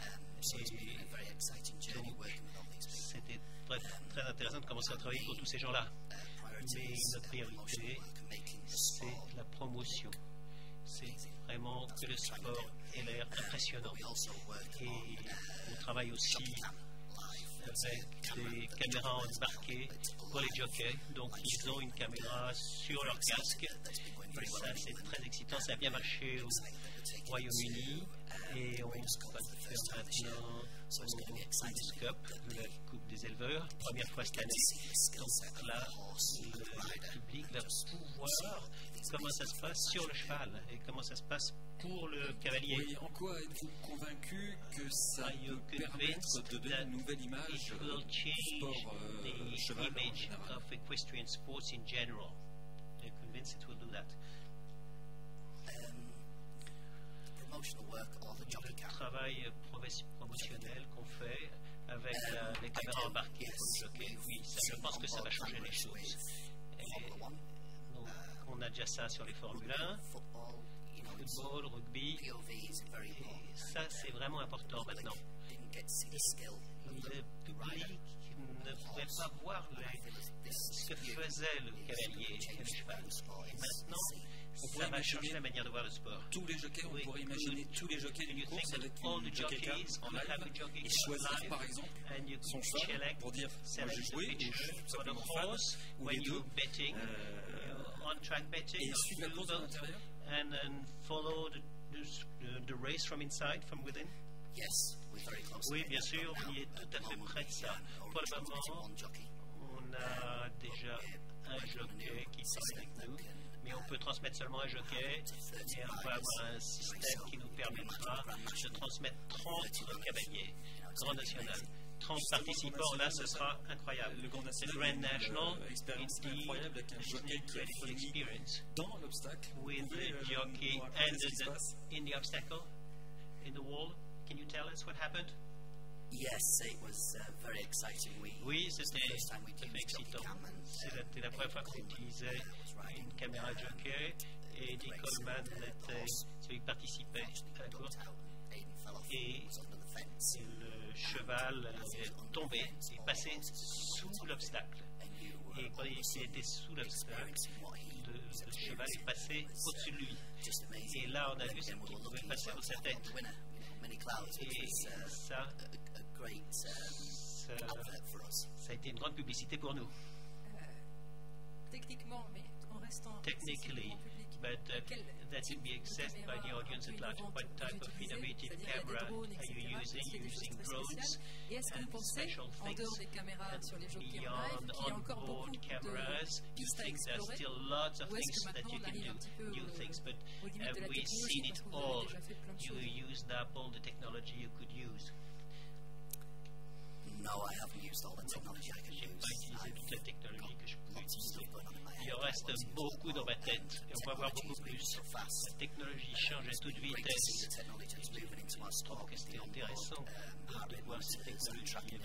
C'était très, très intéressant de commencer à travailler pour tous ces gens-là. Mais notre priorité, c'est la promotion. C'est vraiment que le sport ait l'air impressionnant. Et on travaille aussi avec des caméras embarquées pour les jockeys. Donc ils ont une caméra sur leur casque. Et ça, c'est très excitant. Ça a bien marché au Royaume-Uni. Et on va faire maintenant Cup, la Coupe des éleveurs, première fois cette année. Donc là, le public va pouvoir comment ça se passe sur le cheval et comment ça se passe pour le cavalier. Oui, en quoi êtes-vous convaincu que ça peut permettre de donner une nouvelle image au sport euh, cheval en général? Of equestrian sports in general. You're convinced it will do that? Le travail promotionnel qu'on fait avec la, les caméras embarquées pour le jockey, oui, ça, je pense que ça va changer les choses. Et, donc, on a déjà ça sur les Formule un, football, rugby, et ça c'est vraiment important maintenant. Le public ne pouvait pas voir les, ce que faisait le cavalier et le cheval. Et maintenant, ça va changer la manière de voir le sport. Tous les jockeys, on pourrait imaginer tous les jockeys d'une course avec une jockey cam en live et choisir par exemple son cheval pour dire moi j'ai joué ou je suis simplement fan ou les deux et suivre la course de l'intérieur. And, and follow the, the, the race from inside, from within? Yes, oui, bien sûr, on y est tout à fait près de ça. Pour le moment, on a déjà un jockey qui travaille avec nous, mais on peut transmettre seulement un jockey, et on va avoir un système qui nous permettra de transmettre trente cavaliers, Grand National. trente participants, là ce sera incroyable. Le Grand National, Grand National, une expérience incroyable avec un jockey qui a fini dans l'obstacle. With the jockey ended in the obstacle, in the wall. Can you tell us what happened? Yes, it was uh, very exciting. We, oui, c'était tout à fait excitant. C'était la première fois qu'on utilisait une caméra jockey et Eddie Coleman était celui qui participait à la course. Et, et le cheval est tombé, est passé sous l'obstacle. Et quand il était sous l'obstacle, le, le cheval est passé au-dessus de lui. Et là, on a vu ce qui pouvait passer dans sa tête. Et ça, ça, ça a été une grande publicité pour nous. Euh, techniquement, mais en restant Technically, but uh, that will be accessed by the audience at large. What type of innovative camera are you using? You're using drones and special things. Beyond on-board cameras, you think there's still lots of things that you can do, new things, but have we seen it all? You used up all the technology you could use? No, I haven't used all the technology I can use. J'ai pas utilisé toute la technologie que je pouvais utiliser. Il en reste beaucoup dans ma tête et on va voir beaucoup plus. La technologie change à toute vitesse. Je trouve que c'était intéressant de voir cette technologie avec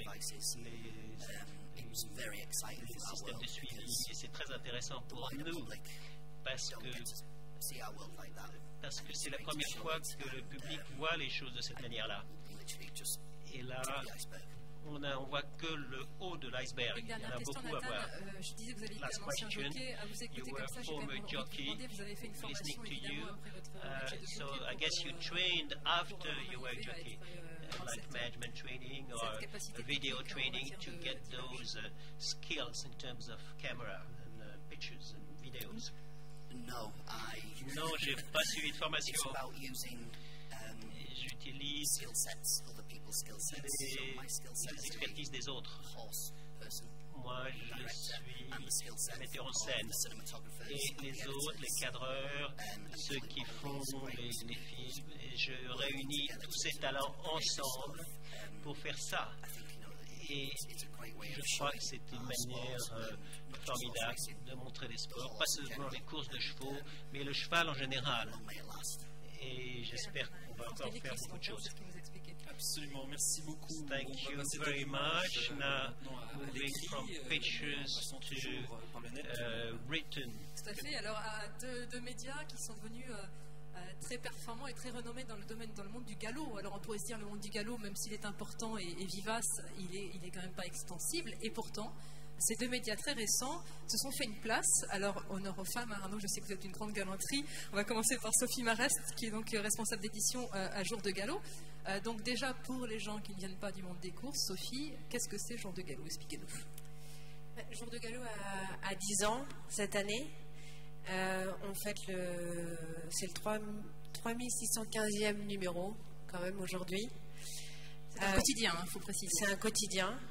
les, les systèmes de suivi. Et c'est très intéressant pour nous parce que parce que c'est la première fois que le public voit les choses de cette manière-là. Et là, on ne voit que le haut de l'iceberg. Il y en a beaucoup à voir. Euh, je disais que vous aviez été un ancien jockey, à vous écouter comme ça, j'ai quand même demandé, vous avez fait une formation évidemment après votre métier de jockey. So I guess you trained after you were jockey, uh, like management training or video training to get those uh, skills in terms of camera and uh, pictures and videos. No, I. Non, j'ai pas suivi de formation. It's about using. Um, J'utilise skill sets, other people's skill sets. les, so my skill set les expertises des autres. Horse person. Moi, je suis metteur en scène. Et les autres, les cadreurs, ceux qui font les, les films, et je réunis tous ces talents ensemble pour faire ça. Et je crois que c'est une manière euh, formidable de montrer les sports, pas seulement les courses de chevaux, mais le cheval en général. Et j'espère qu'on va encore faire beaucoup de choses. Absolument, merci beaucoup. Thank you very much. Now, moving from pictures to uh, written. Tout à fait. Alors, à deux, deux médias qui sont devenus euh, euh, très performants et très renommés dans le domaine, dans le monde du galop. Alors, on pourrait se dire le monde du galop, même s'il est important et, et vivace, il est, il est quand même pas extensible. Et pourtant, ces deux médias très récents se sont fait une place. Alors, honneur aux femmes, Arnaud, je sais que vous êtes une grande galanterie. On va commencer par Sophie Marest, qui est donc responsable d'édition euh, à Jour de Galop. Euh, donc déjà, pour les gens qui ne viennent pas du monde des courses, Sophie, qu'est-ce que c'est Jour de Galop? Expliquez-nous. Jour de Galop a, a dix ans cette année. Euh, on fête le... C'est le trois mille six cent quinzième numéro, quand même, aujourd'hui. C'est un quotidien, il faut préciser. C'est un quotidien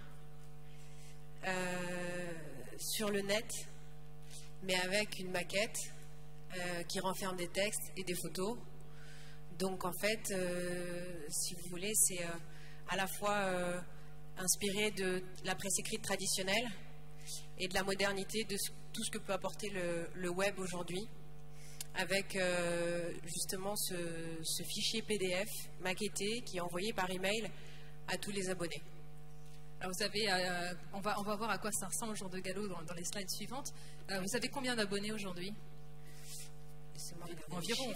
euh, sur le net, mais avec une maquette euh, qui renferme des textes et des photos. Donc en fait, euh, si vous voulez, c'est euh, à la fois euh, inspiré de la presse écrite traditionnelle et de la modernité de ce, tout ce que peut apporter le, le web aujourd'hui, avec euh, justement ce, ce fichier P D F maquetté qui est envoyé par email à tous les abonnés. Alors vous avez, euh, on, va, on va voir à quoi ça ressemble le jour de galop dans, dans les slides suivantes. Euh, vous avez combien d'abonnés aujourd'hui? Environ.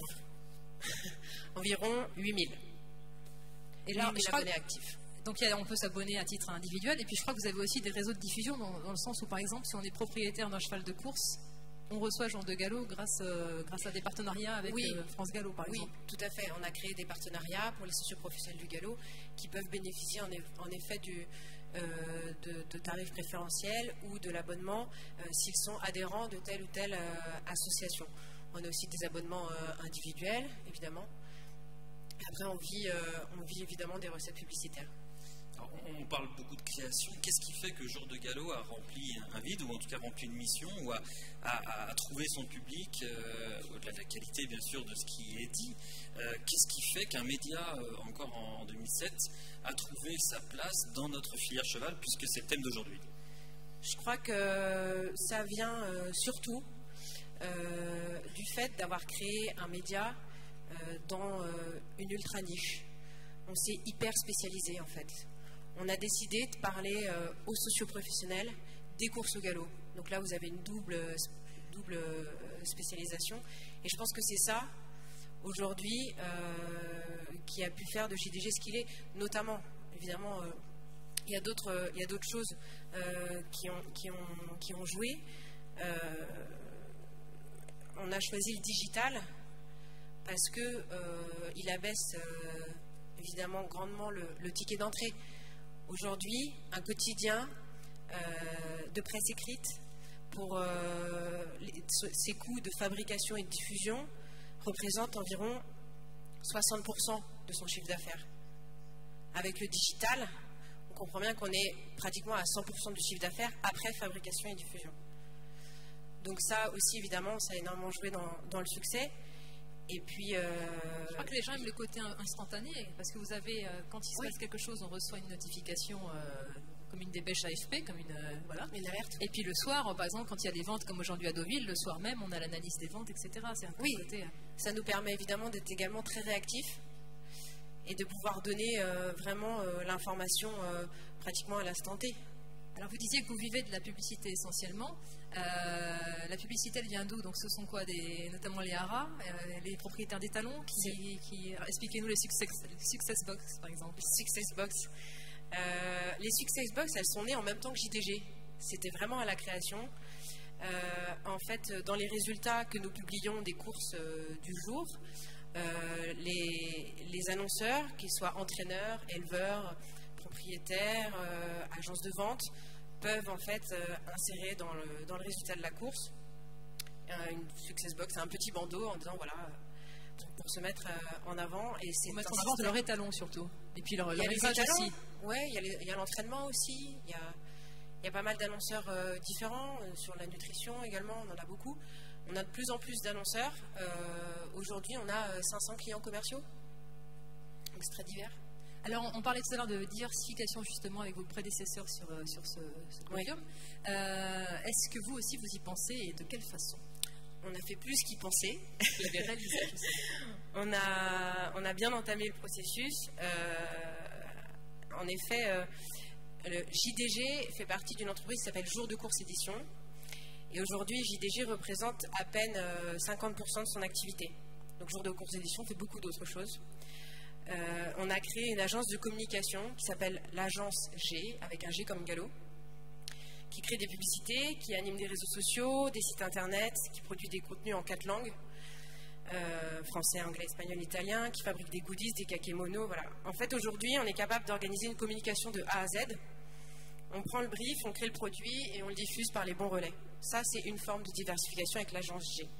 Environ huit mille. Et là, huit mille abonnés actifs. Donc il y a, on peut s'abonner à titre individuel. Et puis je crois que vous avez aussi des réseaux de diffusion dans, dans le sens où, par exemple, si on est propriétaire d'un cheval de course, on reçoit Jour de galop grâce, euh, grâce à des partenariats avec oui. euh, France Galop, par oui, exemple. Oui, tout à fait. On a créé des partenariats pour les socioprofessionnels du galop qui peuvent bénéficier en, eff en effet du, euh, de, de tarifs préférentiels ou de l'abonnement euh, s'ils sont adhérents de telle ou telle euh, association. On a aussi des abonnements euh, individuels, évidemment. Et après, on vit, euh, on vit évidemment des recettes publicitaires. Alors, on parle beaucoup de création. Qu'est-ce qui fait que Jour de galop a rempli un vide, ou en tout cas rempli une mission, ou a, a, a trouvé son public, euh, au-delà de la qualité bien sûr de ce qui est dit? euh, Qu'est-ce qui fait qu'un média, euh, encore en deux mille sept, a trouvé sa place dans notre filière cheval, puisque c'est le thème d'aujourd'hui? Je crois que ça vient euh, surtout euh, du fait d'avoir créé un média euh, dans euh, une ultra niche. On s'est hyper spécialisé en fait. On a décidé de parler euh, aux socioprofessionnels des courses au galop. Donc là, vous avez une double, double euh, spécialisation. Et je pense que c'est ça, aujourd'hui, euh, qui a pu faire de J D G ce qu'il est. Notamment, évidemment, euh, il y a d'autres euh, il y a d'autres choses euh, qui, ont, qui, ont, qui ont joué. Euh, on a choisi le digital parce qu'il euh, abaisse euh, évidemment grandement le, le ticket d'entrée. Aujourd'hui, un quotidien euh, de presse écrite pour euh, les, ses coûts de fabrication et de diffusion représente environ soixante pour cent de son chiffre d'affaires. Avec le digital, on comprend bien qu'on est pratiquement à cent pour cent du chiffre d'affaires après fabrication et diffusion. Donc ça aussi, évidemment, ça a énormément joué dans, dans le succès. Et puis, euh... je crois que les gens aiment le côté instantané, parce que vous avez, euh, quand il se oui. passe quelque chose, on reçoit une notification euh, comme une dépêche A F P, comme une, euh, voilà. une alerte. Et puis le soir, par exemple, quand il y a des ventes comme aujourd'hui à Deauville, le soir même, on a l'analyse des ventes, et cetera. C'est un oui, côté, euh... ça nous permet évidemment d'être également très réactifs et de pouvoir donner euh, vraiment euh, l'information euh, pratiquement à l'instant T. Alors vous disiez que vous vivez de la publicité essentiellement. Euh, la publicité, elle vient d'où? Donc ce sont quoi des, notamment les haras, euh, les propriétaires d'étalons qui, qui expliquez-nous les success, success box par exemple. Success box. Euh, les success box, elles sont nées en même temps que J D G. C'était vraiment à la création. Euh, en fait, dans les résultats que nous publions des courses euh, du jour, euh, les, les annonceurs, qu'ils soient entraîneurs, éleveurs, propriétaires, euh, agences de vente, peuvent en fait euh, insérer dans le, dans le résultat de la course euh, une success box, un petit bandeau en disant voilà, pour, pour se mettre euh, en avant. Et c'est pour mettre en avant de leur étalon surtout. Et puis leur, il y a leur les image étalons, aussi. Oui, il y a l'entraînement aussi. Il y a, il y a pas mal d'annonceurs euh, différents euh, sur la nutrition également, on en a beaucoup. On a de plus en plus d'annonceurs. Euh, Aujourd'hui, on a euh, cinq cents clients commerciaux. Donc c'est très divers. Alors, on parlait tout à l'heure de diversification justement avec vos prédécesseurs sur, sur ce, ce podium. Oui. Euh, Est-ce que vous aussi vous y pensez et de quelle façon? On a fait plus qu'y penser. Vous l'avez réalisé, je sais. on, a, on a bien entamé le processus. Euh, en effet, euh, le J D G fait partie d'une entreprise qui s'appelle Jour de Course Édition. Et aujourd'hui, J D G représente à peine euh, cinquante pour cent de son activité. Donc, Jour de Course Édition fait beaucoup d'autres choses. Euh, on a créé une agence de communication qui s'appelle l'agence G, avec un G comme galop, qui crée des publicités, qui anime des réseaux sociaux, des sites internet, qui produit des contenus en quatre langues, euh, français, anglais, espagnol, italien, qui fabrique des goodies, des kakémonos, voilà. En fait, aujourd'hui, on est capable d'organiser une communication de A à Z. On prend le brief, on crée le produit et on le diffuse par les bons relais. Ça, c'est une forme de diversification avec l'agence G.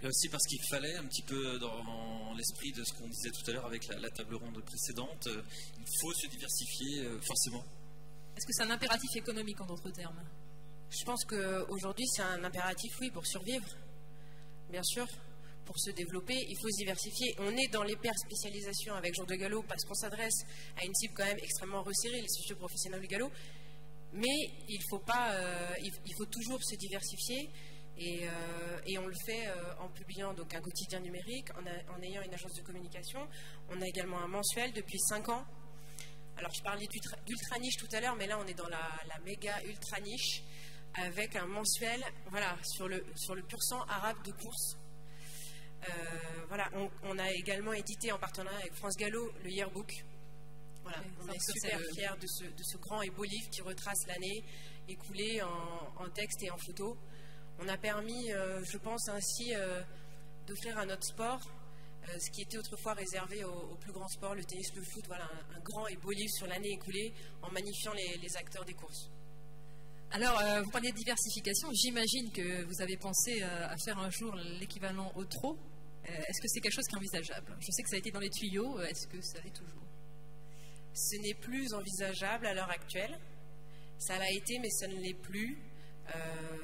Et aussi parce qu'il fallait, un petit peu dans l'esprit de ce qu'on disait tout à l'heure avec la, la table ronde précédente, euh, il faut se diversifier euh, forcément. Est-ce que c'est un impératif économique en d'autres termes? Je pense qu'aujourd'hui, c'est un impératif, oui, pour survivre. Bien sûr, pour se développer, il faut se diversifier. On est dans l'hyper-spécialisation avec Jour de Galop parce qu'on s'adresse à une cible quand même extrêmement resserrée, les socio-professionnels du galop. Mais il faut, pas, euh, il, il faut toujours se diversifier et, euh, et on le fait euh, en publiant donc, un quotidien numérique, en, a, en ayant une agence de communication. On a également un mensuel depuis cinq ans. Alors je parlais d'ultra niche tout à l'heure, mais là on est dans la, la méga ultra niche avec un mensuel voilà, sur, le, sur le pur sang arabe de course. Euh, voilà, on, on a également édité en partenariat avec France Gallo le yearbook. Voilà, okay, on est super fiers de ce, de ce grand et beau livre qui retrace l'année écoulée en, en texte et en photo. On a permis, euh, je pense ainsi, euh, d'offrir à notre sport euh, ce qui était autrefois réservé au, au plus grand sport, le tennis, le foot. Voilà, un, un grand et beau livre sur l'année écoulée en magnifiant les, les acteurs des courses. Alors, euh, vous parliez de diversification. J'imagine que vous avez pensé euh, à faire un jour l'équivalent au trot. Euh, Est-ce que c'est quelque chose qui est envisageable? Je sais que ça a été dans les tuyaux. Est-ce que ça l'est toujours? Ce n'est plus envisageable à l'heure actuelle. Ça l'a été, mais ça ne l'est plus. Euh,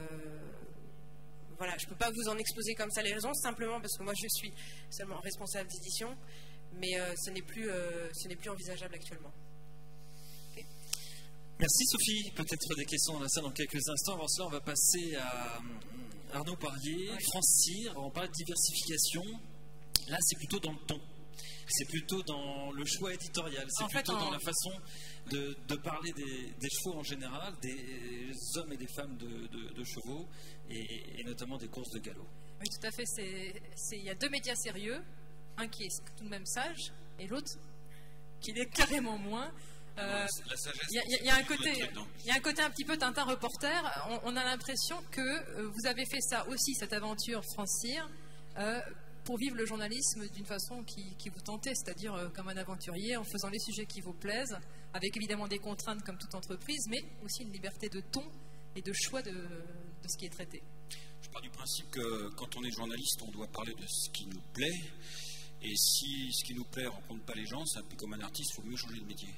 voilà, je ne peux pas vous en exposer comme ça les raisons, simplement parce que moi je suis seulement responsable d'édition, mais euh, ce n'est plus, euh, ce n'est plus envisageable actuellement. Okay. Merci Sophie. Peut-être des questions dans la salle dans quelques instants. Avant cela, on va passer à Arnaud Parier, ouais. France Cyr. On parle de diversification. Là, c'est plutôt dans le ton. C'est plutôt dans le choix éditorial, c'est en plutôt fait, en... dans la façon de, de parler des, des chevaux en général, des hommes et des femmes de, de, de chevaux, et, et notamment des courses de galop. Oui, tout à fait. Il y a deux médias sérieux, un qui est tout de même sage, et l'autre qui l'est carrément moins. Euh, la sagesse. Il y, y, y a un côté, il y a un côté un petit peu Tintin reporter. On, on a l'impression que euh, vous avez fait ça aussi, cette aventure France Cyr, euh, pour vivre le journalisme d'une façon qui, qui vous tentait, c'est-à-dire euh, comme un aventurier, en faisant les sujets qui vous plaisent, avec évidemment des contraintes comme toute entreprise, mais aussi une liberté de ton et de choix de, de ce qui est traité. Je pars du principe que quand on est journaliste, on doit parler de ce qui nous plaît, et si ce qui nous plaît ne rencontre pas les gens, c'est un peu comme un artiste, il faut mieux changer de métier.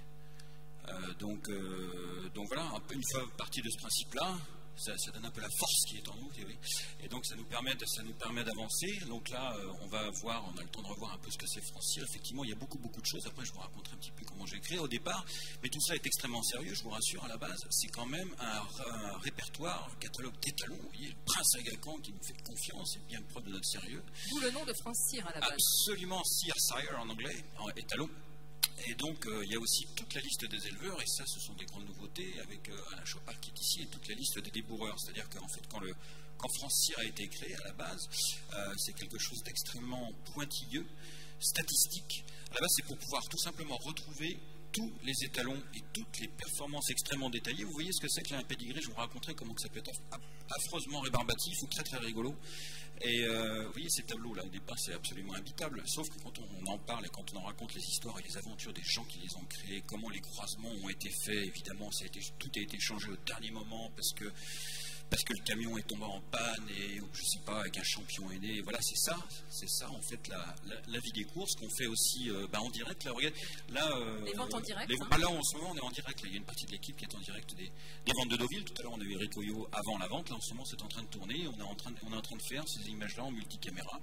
Euh, donc, euh, donc voilà, un peu une fois partie de ce principe-là, Ça, ça donne un peu la force qui est en nous, oui. Et donc ça nous permet, de, ça nous permet d'avancer. Donc là, euh, on va voir, on a le temps de revoir un peu ce que c'est France Cyr. Effectivement, il y a beaucoup, beaucoup de choses. Après, je vous raconterai un petit peu comment j'ai créé au départ. Mais tout ça est extrêmement sérieux, je vous rassure, à la base. C'est quand même un, un répertoire, un catalogue d'étalons. Vous voyez, le prince Aga Khan qui nous fait confiance, c'est bien preuve de notre sérieux. D'où le nom de France Cyr à la base. Absolument, Cyr, Sire en anglais, en étalon. Et donc, euh, il y a aussi toute la liste des éleveurs, et ça, ce sont des grandes nouveautés, avec euh, Alain Chopard qui est ici, et toute la liste des débourreurs. C'est-à-dire qu'en fait, quand, le, quand France Cyr a été créé à la base, euh, c'est quelque chose d'extrêmement pointilleux, statistique. À la base, c'est pour pouvoir tout simplement retrouver tous les étalons et toutes les performances extrêmement détaillées. Vous voyez ce que c'est que là, un pédigré, je vous raconterai comment que ça peut être affreusement rébarbatif ou très très rigolo. Et euh, vous voyez ces tableaux-là, au départ, c'est absolument imbitable, sauf que quand on en parle et quand on en raconte les histoires et les aventures des gens qui les ont créés, comment les croisements ont été faits, évidemment, ça a été, tout a été changé au dernier moment parce que, parce que le camion est tombé en panne et, ou je sais pas, avec un champion est né. Et voilà, c'est ça, c'est ça, en fait, la, la, la vie des courses qu'on fait aussi euh, bah, en direct. Là, regarde, là, euh, les ventes en direct. Les, hein. bah, là, en ce moment, on est en direct. Là, il y a une partie de l'équipe qui est en direct des, des ventes de Deauville. Tout à l'heure, on a eu Eric Oyo avant la vente. Là, en ce moment, c'est en train de tourner. On est en train de, on est en train de faire ces images-là en multicaméra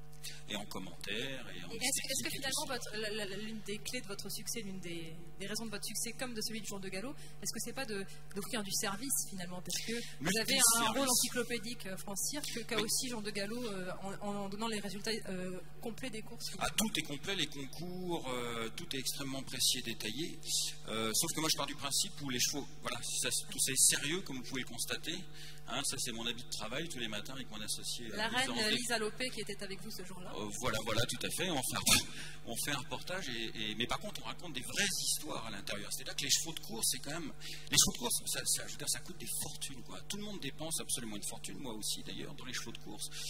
et en commentaire. Est-ce est que finalement, votre, l'une des clés de votre succès, l'une des, des raisons de votre succès, comme de celui du Jour de Galop, est-ce que c'est pas d'offrir du service finalement? Parce que vous avez un rôle encyclopédique, France Cyr, qu'a oui. aussi Jour de Galop euh, en, en donnant les résultats euh, complets des courses. Ah, tout est complet, les concours, euh, tout est extrêmement précis et détaillé. Euh, sauf que moi, je pars du principe où les chevaux, voilà, ça, tout ça est sérieux, comme vous pouvez le constater. Hein, ça, c'est mon habit de travail tous les matins avec mon associé. La reine Lisa Lopé qui était avec vous ce jour-là. Euh, voilà, voilà, tout à fait. On fait un, on fait un reportage, et, et, mais par contre, on raconte des vraies histoires à l'intérieur. C'est-à-dire que les chevaux de course, c'est quand même. Les chevaux de course, ça, ça, je veux dire, ça coûte des fortunes, quoi. Tout le monde dépense absolument une fortune, moi aussi d'ailleurs, dans les chevaux de course.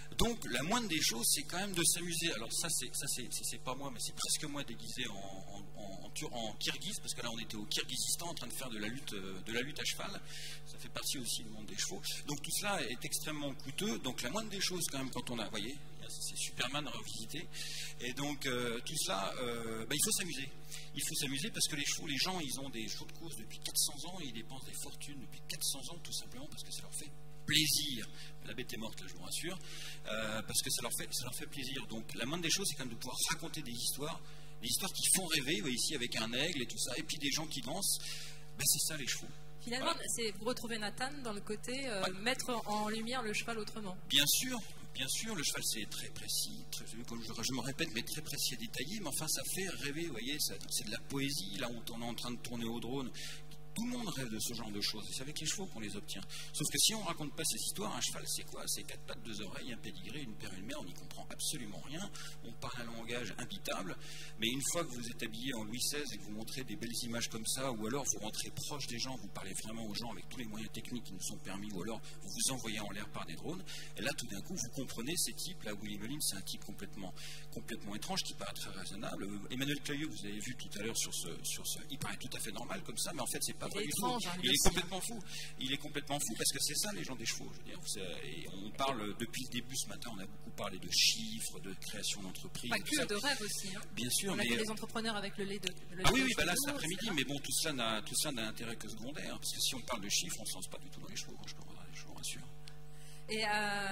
Donc la moindre des choses, c'est quand même de s'amuser. Alors ça, c'est ça, c'est, c'est, c'est pas moi, mais c'est presque moi déguisé en, en, en, en kirghiz, parce que là, on était au Kirghizistan en train de faire de la lutte, de la lutte à cheval. Ça fait partie aussi du monde des chevaux. Donc tout cela est extrêmement coûteux. Donc la moindre des choses, quand même, quand on a, vous voyez, c'est Superman revisité. Et donc euh, tout cela, euh, bah, il faut s'amuser. Il faut s'amuser parce que les chevaux, les gens, ils ont des chevaux de course depuis quatre cents ans et ils dépensent des fortunes depuis quatre cents ans, tout simplement parce que ça leur fait plaisir. La bête est morte, là, je vous rassure, euh, parce que ça leur, fait, ça leur fait plaisir. Donc la moindre des choses, c'est quand même de pouvoir raconter des histoires, des histoires qui font rêver, vous voyez, ici avec un aigle et tout ça, et puis des gens qui dansent. Ben, c'est ça les chevaux. Finalement, voilà. C'est vous retrouvez Nathan dans le côté euh, ouais. mettre en lumière le cheval autrement. Bien sûr, bien sûr, le cheval c'est très précis, très, comme je, je me répète, mais très précis et détaillé, mais enfin ça fait rêver, vous voyez, ça, c'est de la poésie, là on, on est en train de tourner au drone. Tout le monde rêve de ce genre de choses, et c'est avec les chevaux qu'on les obtient. Sauf que si on ne raconte pas ces histoires, un cheval c'est quoi? C'est quatre pattes, deux oreilles, un pédigré, une paire, une mère, on n'y comprend absolument rien, on parle un langage imbitable, mais une fois que vous êtes habillé en Louis seize et que vous montrez des belles images comme ça, ou alors vous rentrez proche des gens, vous parlez vraiment aux gens avec tous les moyens techniques qui nous sont permis, ou alors vous vous envoyez en l'air par des drones, et là tout d'un coup vous comprenez ces types, là Willy Mullins c'est un type complètement, complètement étrange qui paraît très raisonnable. Emmanuel Clayeux, vous avez vu tout à l'heure sur ce, sur ce, il paraît tout à fait normal comme ça, mais en fait c'est pas vrai du tout. Il est complètement fou. Il est complètement fou parce que c'est ça les gens des chevaux. Je veux dire, et on parle depuis le début ce matin, on a beaucoup parlé de chiffres, de création d'entreprises. Pas que de rêve aussi. Hein. Bien sûr. On mais a les entrepreneurs avec le lait de. Le ah lait oui, de oui, bah là chevaux, cet après-midi. Mais bon, tout ça n'a tout ça n'a intérêt que secondaire parce que si on parle de chiffres, on ne se lance pas du tout dans les chevaux. Je, je vous rassure. Et euh,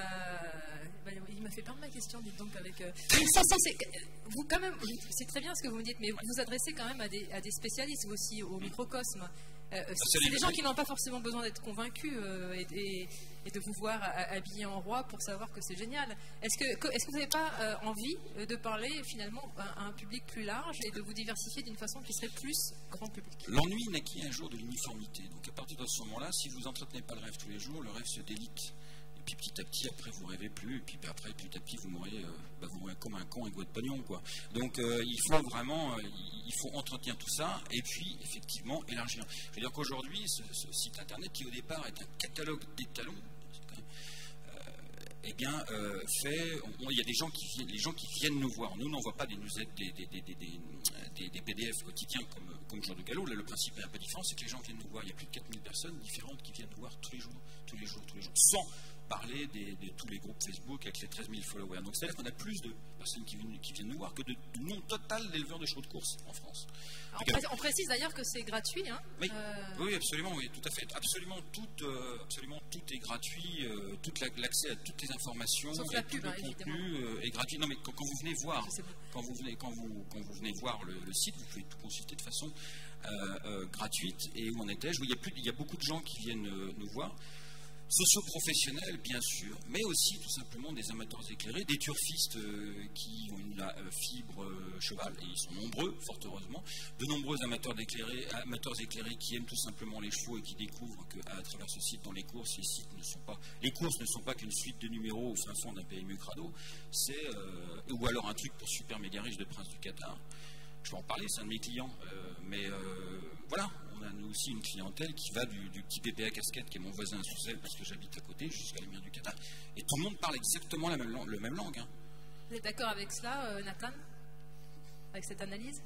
bah, il m'a fait perdre ma question, dites donc avec. Euh, ça, ça, c'est, vous quand même, c'est très bien ce que vous me dites, mais vous vous adressez quand même à des, à des spécialistes vous aussi au microcosme. Euh, c'est, c'est des gens qui n'ont pas forcément besoin d'être convaincus euh, et, et, et de vous voir habillé en roi pour savoir que c'est génial. Est-ce que, est-ce que vous n'avez pas euh, envie de parler finalement à, à un public plus large et de vous diversifier d'une façon qui serait plus grand public? L'ennui naquit un jour de l'uniformité. Donc à partir de ce moment-là, si vous n'entretenez pas le rêve tous les jours, le rêve se délite. Et puis petit à petit, après, vous rêvez plus. Et puis après, petit à petit, vous mourrez, euh, bah, vous mourrez comme un con avec votre pognon, quoi. Donc euh, il faut vraiment, euh, il faut entretenir tout ça et puis effectivement élargir. Je veux dire qu'aujourd'hui, ce, ce site internet qui au départ est un catalogue d'étalons, euh, eh bien, euh, fait, il y a des gens qui viennent, les gens qui viennent nous voir. Nous, on n'envoie pas des newsletters, des, des, des, des, des, des, des P D F quotidiens comme, comme Jour de Galop. Là, le principe est un peu différent, c'est que les gens viennent nous voir. Il y a plus de quatre mille personnes différentes qui viennent nous voir tous les jours, tous les jours, tous les jours, sans parler des, de tous les groupes Facebook avec les treize mille followers. Donc c'est-à-dire qu'on a plus de personnes qui viennent, qui viennent nous voir que de, de nombre total d'éleveurs de chevaux de course en France. Alors, on, précise, on précise d'ailleurs que c'est gratuit. Hein oui. Euh... oui, absolument, oui, tout à fait. Absolument tout, euh, absolument tout est gratuit. Euh, tout la, l'accès à toutes les informations Sauf et la tout pub, le hein, contenu euh, est gratuit. Non, mais quand, quand vous venez voir, quand vous venez, quand vous, quand vous venez voir le, le site, vous pouvez tout consulter de façon euh, euh, gratuite. Et où en étais-je? Il y a plus, il y a beaucoup de gens qui viennent euh, nous voir. Socio-professionnels, bien sûr, mais aussi tout simplement des amateurs éclairés, des turfistes euh, qui ont une euh, fibre euh, cheval, et ils sont nombreux, fort heureusement, de nombreux amateurs éclairés, amateurs éclairés qui aiment tout simplement les chevaux et qui découvrent qu'à travers ce site, dans les courses, les, sites ne sont pas, les courses ne sont pas qu'une suite de numéros au fin fond d'un P M U crado, c'est, euh, ou alors un truc pour super méga riche de Prince du Qatar. Je vais en parler, c'est un de mes clients, euh, mais euh, voilà. On a nous aussi une clientèle qui va du, du petit P P A casquette qui est mon voisin à Souzel parce que j'habite à côté jusqu'à l'émir du Qatar. Et tout le monde parle exactement la même, lang- le même langue. Hein. Vous êtes d'accord avec cela, euh, Nathan? Avec cette analyse?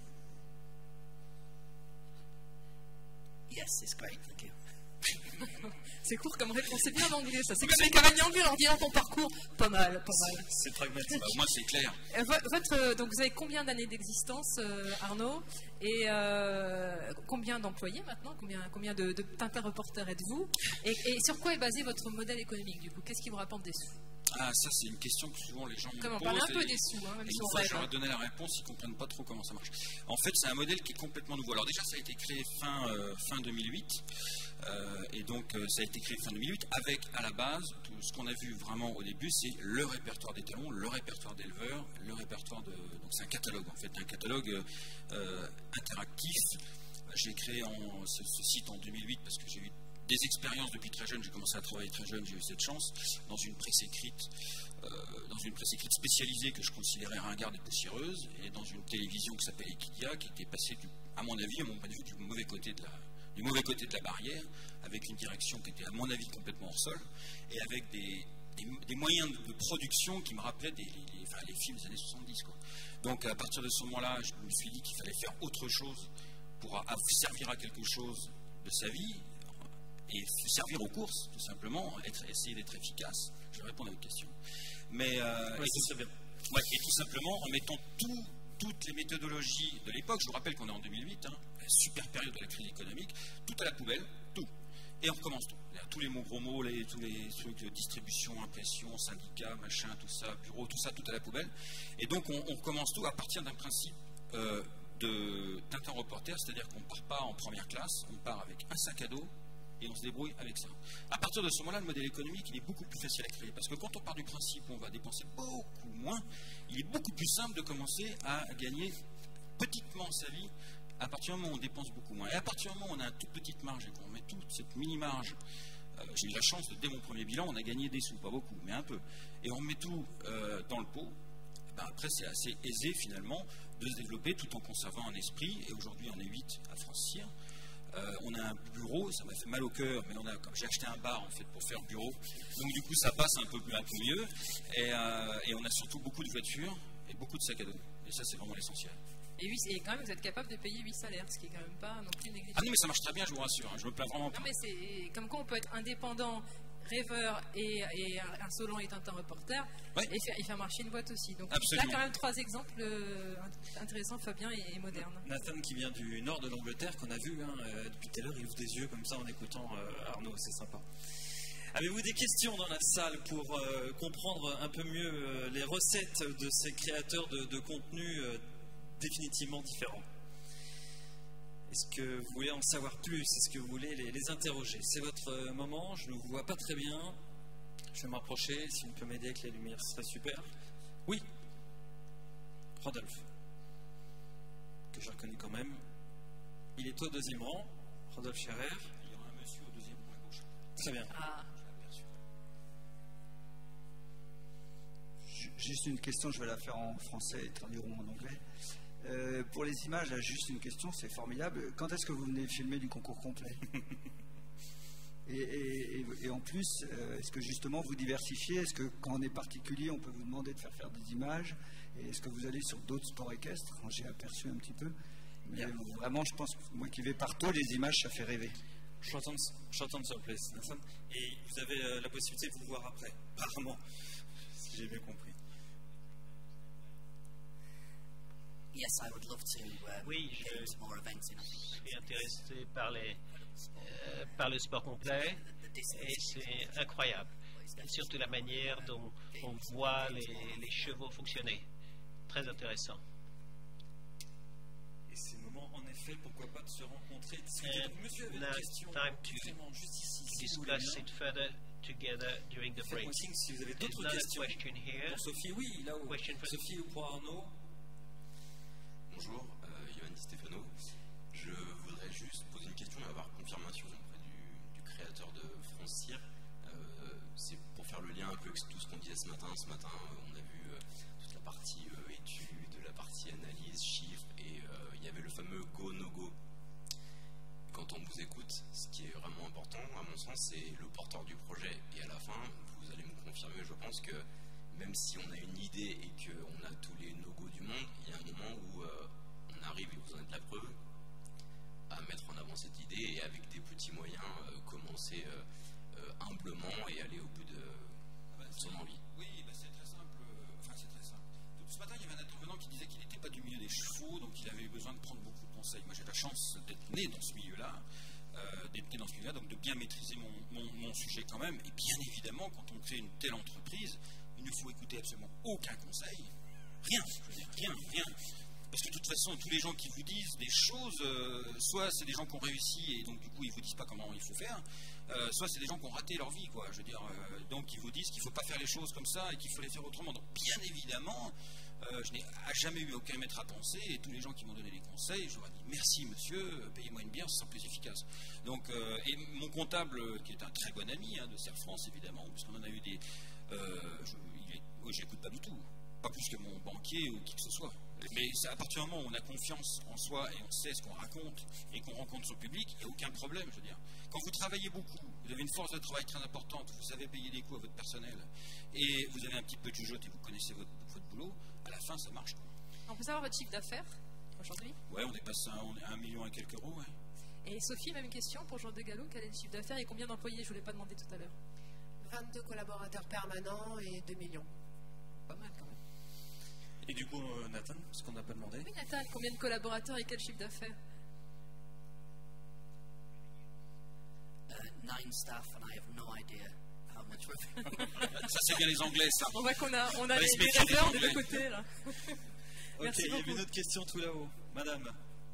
Yes, it's great, thank you. C'est court comme réponse, c'est bien l'anglais ça. C'est comme les Cavagnangles en disant ton parcours. Pas mal, pas mal. C'est pragmatique, bah, moi c'est clair. Euh, votre, donc vous avez combien d'années d'existence, euh, Arnaud? Et euh, combien d'employés maintenant? Combien, combien de, de Tintin Reporter êtes-vous? et, et sur quoi est basé votre modèle économique du coup? Qu'est-ce qui vous rapporte des sous? Ah, ça c'est une question que souvent les gens me Comment, posent. On parle un peu et, des sous, hein, même et si une on fois rêve, que je leur ai hein. donné la réponse, ils ne comprennent pas trop comment ça marche. En fait, c'est un modèle qui est complètement nouveau. Alors déjà, ça a été créé fin, euh, fin deux mille huit. Euh, et donc, euh, ça a été créé fin deux mille huit avec, à la base, tout ce qu'on a vu vraiment au début, c'est le répertoire des talons, le répertoire d'éleveurs, le répertoire de... Donc, c'est un catalogue, en fait, un catalogue euh, interactif. J'ai créé en, ce, ce site en deux mille huit parce que j'ai eu des expériences depuis très jeune. J'ai commencé à travailler très jeune, j'ai eu cette chance, dans une presse écrite, euh, dans une presse écrite spécialisée que je considérais ringarde et poussiéreuse, et dans une télévision qui s'appelle Equidia, qui était passée, du, à mon avis, à mon point de vue, du mauvais côté de la... du mauvais côté de la barrière, avec une direction qui était à mon avis complètement hors sol, et avec des des, des moyens de production qui me rappelaient des, les, enfin, les films des années soixante-dix, quoi. Donc à partir de ce moment-là, je me suis dit qu'il fallait faire autre chose pour à, à servir à quelque chose de sa vie et servir aux courses, tout simplement, être, essayer d'être efficace. Je vais répondre à votre question. Mais euh, oui, et, tout, bien. Ouais, et tout simplement en mettant tout, toutes les méthodologies de l'époque, je vous rappelle qu'on est en deux mille huit, hein, la super période de la crise économique, tout à la poubelle, tout. Et on recommence tout. Tous les mots gros mots, les, tous les trucs de distribution, impression, syndicat, machin, tout ça, bureau, tout ça, tout à la poubelle. Et donc on, on recommence tout à partir d'un principe euh, d'un reporter, c'est-à-dire qu'on ne part pas en première classe, on part avec un sac à dos et on se débrouille avec ça. À partir de ce moment-là, le modèle économique, il est beaucoup plus facile à créer. Parce que quand on part du principe où on va dépenser beaucoup moins, il est beaucoup plus simple de commencer à gagner petitement sa vie à partir du moment où on dépense beaucoup moins. Et à partir du moment où on a une toute petite marge et qu'on met toute cette mini-marge, euh, j'ai eu la chance, de, dès mon premier bilan, on a gagné des sous, pas beaucoup, mais un peu. Et on met tout euh, dans le pot, ben après c'est assez aisé finalement de se développer tout en conservant un esprit. Et aujourd'hui, on est huit à Francir. Euh, on a un bureau, ça m'a fait mal au cœur, mais on a, j'ai acheté un bar en fait pour faire bureau. Donc du coup, ça passe un peu, un peu mieux. Et, euh, et on a surtout beaucoup de voitures et beaucoup de sacs à dos. Et ça, c'est vraiment l'essentiel. Et, huit, et quand même, vous êtes capable de payer huit salaires, ce qui est quand même pas non plus négligeable. Ah non, mais ça marche très bien, je vous rassure. Hein. Je me plains vraiment pas. Non, mais c'est comme quoi on peut être indépendant, rêveur et, et insolent étant un reporter, ouais. et, faire, et faire marcher une boîte aussi. Donc absolument. Là, quand même, trois exemples euh, intéressants, Fabien et, et moderne. Nathan, qui vient du nord de l'Angleterre, qu'on a vu hein, euh, depuis tout à l'heure, il ouvre des yeux comme ça en écoutant euh, Arnaud, c'est sympa. Avez-vous des questions dans la salle pour euh, comprendre un peu mieux euh, les recettes de ces créateurs de, de contenu euh, définitivement différents? Est-ce que vous voulez en savoir plus? Est-ce que vous voulez les, les interroger? C'est votre euh, moment, je ne vous vois pas très bien. Je vais m'approcher, si on peut m'aider avec les lumières, ce serait super. Oui, Rodolphe, que je reconnais quand même. Il est au deuxième rang, Rodolphe Scherer. Il y aura un monsieur au deuxième rang à gauche. Très bien. Ah. Juste une question, je vais la faire en français et traduire en anglais. Euh, pour les images, là, juste une question, c'est formidable. Quand est-ce que vous venez filmer du concours complet? et, et, et en plus, euh, est-ce que justement vous diversifiez? Est-ce que quand on est particulier, on peut vous demander de faire faire des images? Et est-ce que vous allez sur d'autres sports équestres? J'ai aperçu un petit peu. Mais yeah. Vraiment, je pense que moi qui vais partout, les images, ça fait rêver. Short answer, please. Et vous avez euh, la possibilité de vous voir après, apparemment, si j'ai bien compris. Yes, I would love to, uh, oui, je suis intéressé par, les, euh, par le sport complet et c'est incroyable. Surtout la manière dont on voit les, les chevaux fonctionner. Très intéressant. Et ces moments, en effet, pourquoi pas de se rencontrer, de discuter. Donc, monsieur avait une question, to, juste ici, to discuss it further together during the break. Si vous avez d'autres questions pour Sophie, oui, là où Sophie ou pour Arnaud. Bonjour, euh, Johan Di Stefano. Je voudrais juste poser une question et avoir confirmation auprès du, du créateur de Francir. Euh, C'est pour faire le lien un peu avec tout ce qu'on disait ce matin. Ce matin, euh, on a vu euh, toute la partie euh, étude, la partie analyse, chiffres, et euh, il y avait le fameux go, no go. Quand on vous écoute, ce qui est vraiment important, à mon sens, c'est le porteur du projet. Et à la fin, vous allez me confirmer, je pense que même si on a une idée et qu'on a tous les no-go du monde, il y a un moment où euh, on arrive, et vous en êtes la preuve, à mettre en avant cette idée et avec des petits moyens, euh, commencer euh, euh, humblement et aller au bout de, ah bah, de son envie. Oui, bah c'est très simple. Enfin, c'est très simple. Donc, ce matin, il y avait un intervenant qui disait qu'il n'était pas du milieu des chevaux, donc il avait eu besoin de prendre beaucoup de conseils. Moi, j'ai la chance d'être né dans ce milieu-là, euh, d'être né dans ce milieu-là, donc de bien maîtriser mon, mon, mon sujet quand même. Et bien évidemment, quand on crée une telle entreprise, il ne faut écouter absolument aucun conseil, rien, je veux dire, rien, rien. Parce que de toute façon, tous les gens qui vous disent des choses, euh, soit c'est des gens qui ont réussi et donc du coup ils vous disent pas comment il faut faire, euh, soit c'est des gens qui ont raté leur vie, quoi. Je veux dire, euh, donc ils vous disent qu'il ne faut pas faire les choses comme ça et qu'il faut les faire autrement. Donc bien évidemment, euh, je n'ai jamais eu aucun maître à penser et tous les gens qui m'ont donné des conseils, je leur ai dit merci monsieur, payez-moi une bière, ce sera plus efficace. Donc, euh, et mon comptable, qui est un très bon ami hein, de Serre France évidemment, puisqu'on en a eu des... Euh, je, il est, oui, j'écoute pas du tout, pas plus que mon banquier ou qui que ce soit. Mais à partir du moment où on a confiance en soi et on sait ce qu'on raconte et qu'on rencontre son public, il n'y a aucun problème, je veux dire. Quand vous travaillez beaucoup, vous avez une force de travail très importante, vous savez payer des coûts à votre personnel et vous avez un petit peu de jugeote et vous connaissez votre, votre boulot, à la fin ça marche, quoi. On peut savoir votre chiffre d'affaires aujourd'hui? Ouais, on est passé à un, à un million et quelques euros, ouais. Et Sophie, même question pour Jour de Gallo, quel est le chiffre d'affaires et combien d'employés? Je ne vous l'ai pas demandé tout à l'heure. vingt-deux collaborateurs permanents et deux millions. Pas mal quand même. Et du coup, euh, Nathan, ce qu'on n'a pas demandé. Oui, Nathan, combien de collaborateurs et quel chiffre d'affaires? Uh, nine staff, and I have no idea how much revenue. Ça, c'est bien les Anglais, ça. On voit qu'on a, on a les, les, les rêveurs des deux côtés, là. Ok, Merci il y avait beaucoup. une autre question tout là-haut. Madame.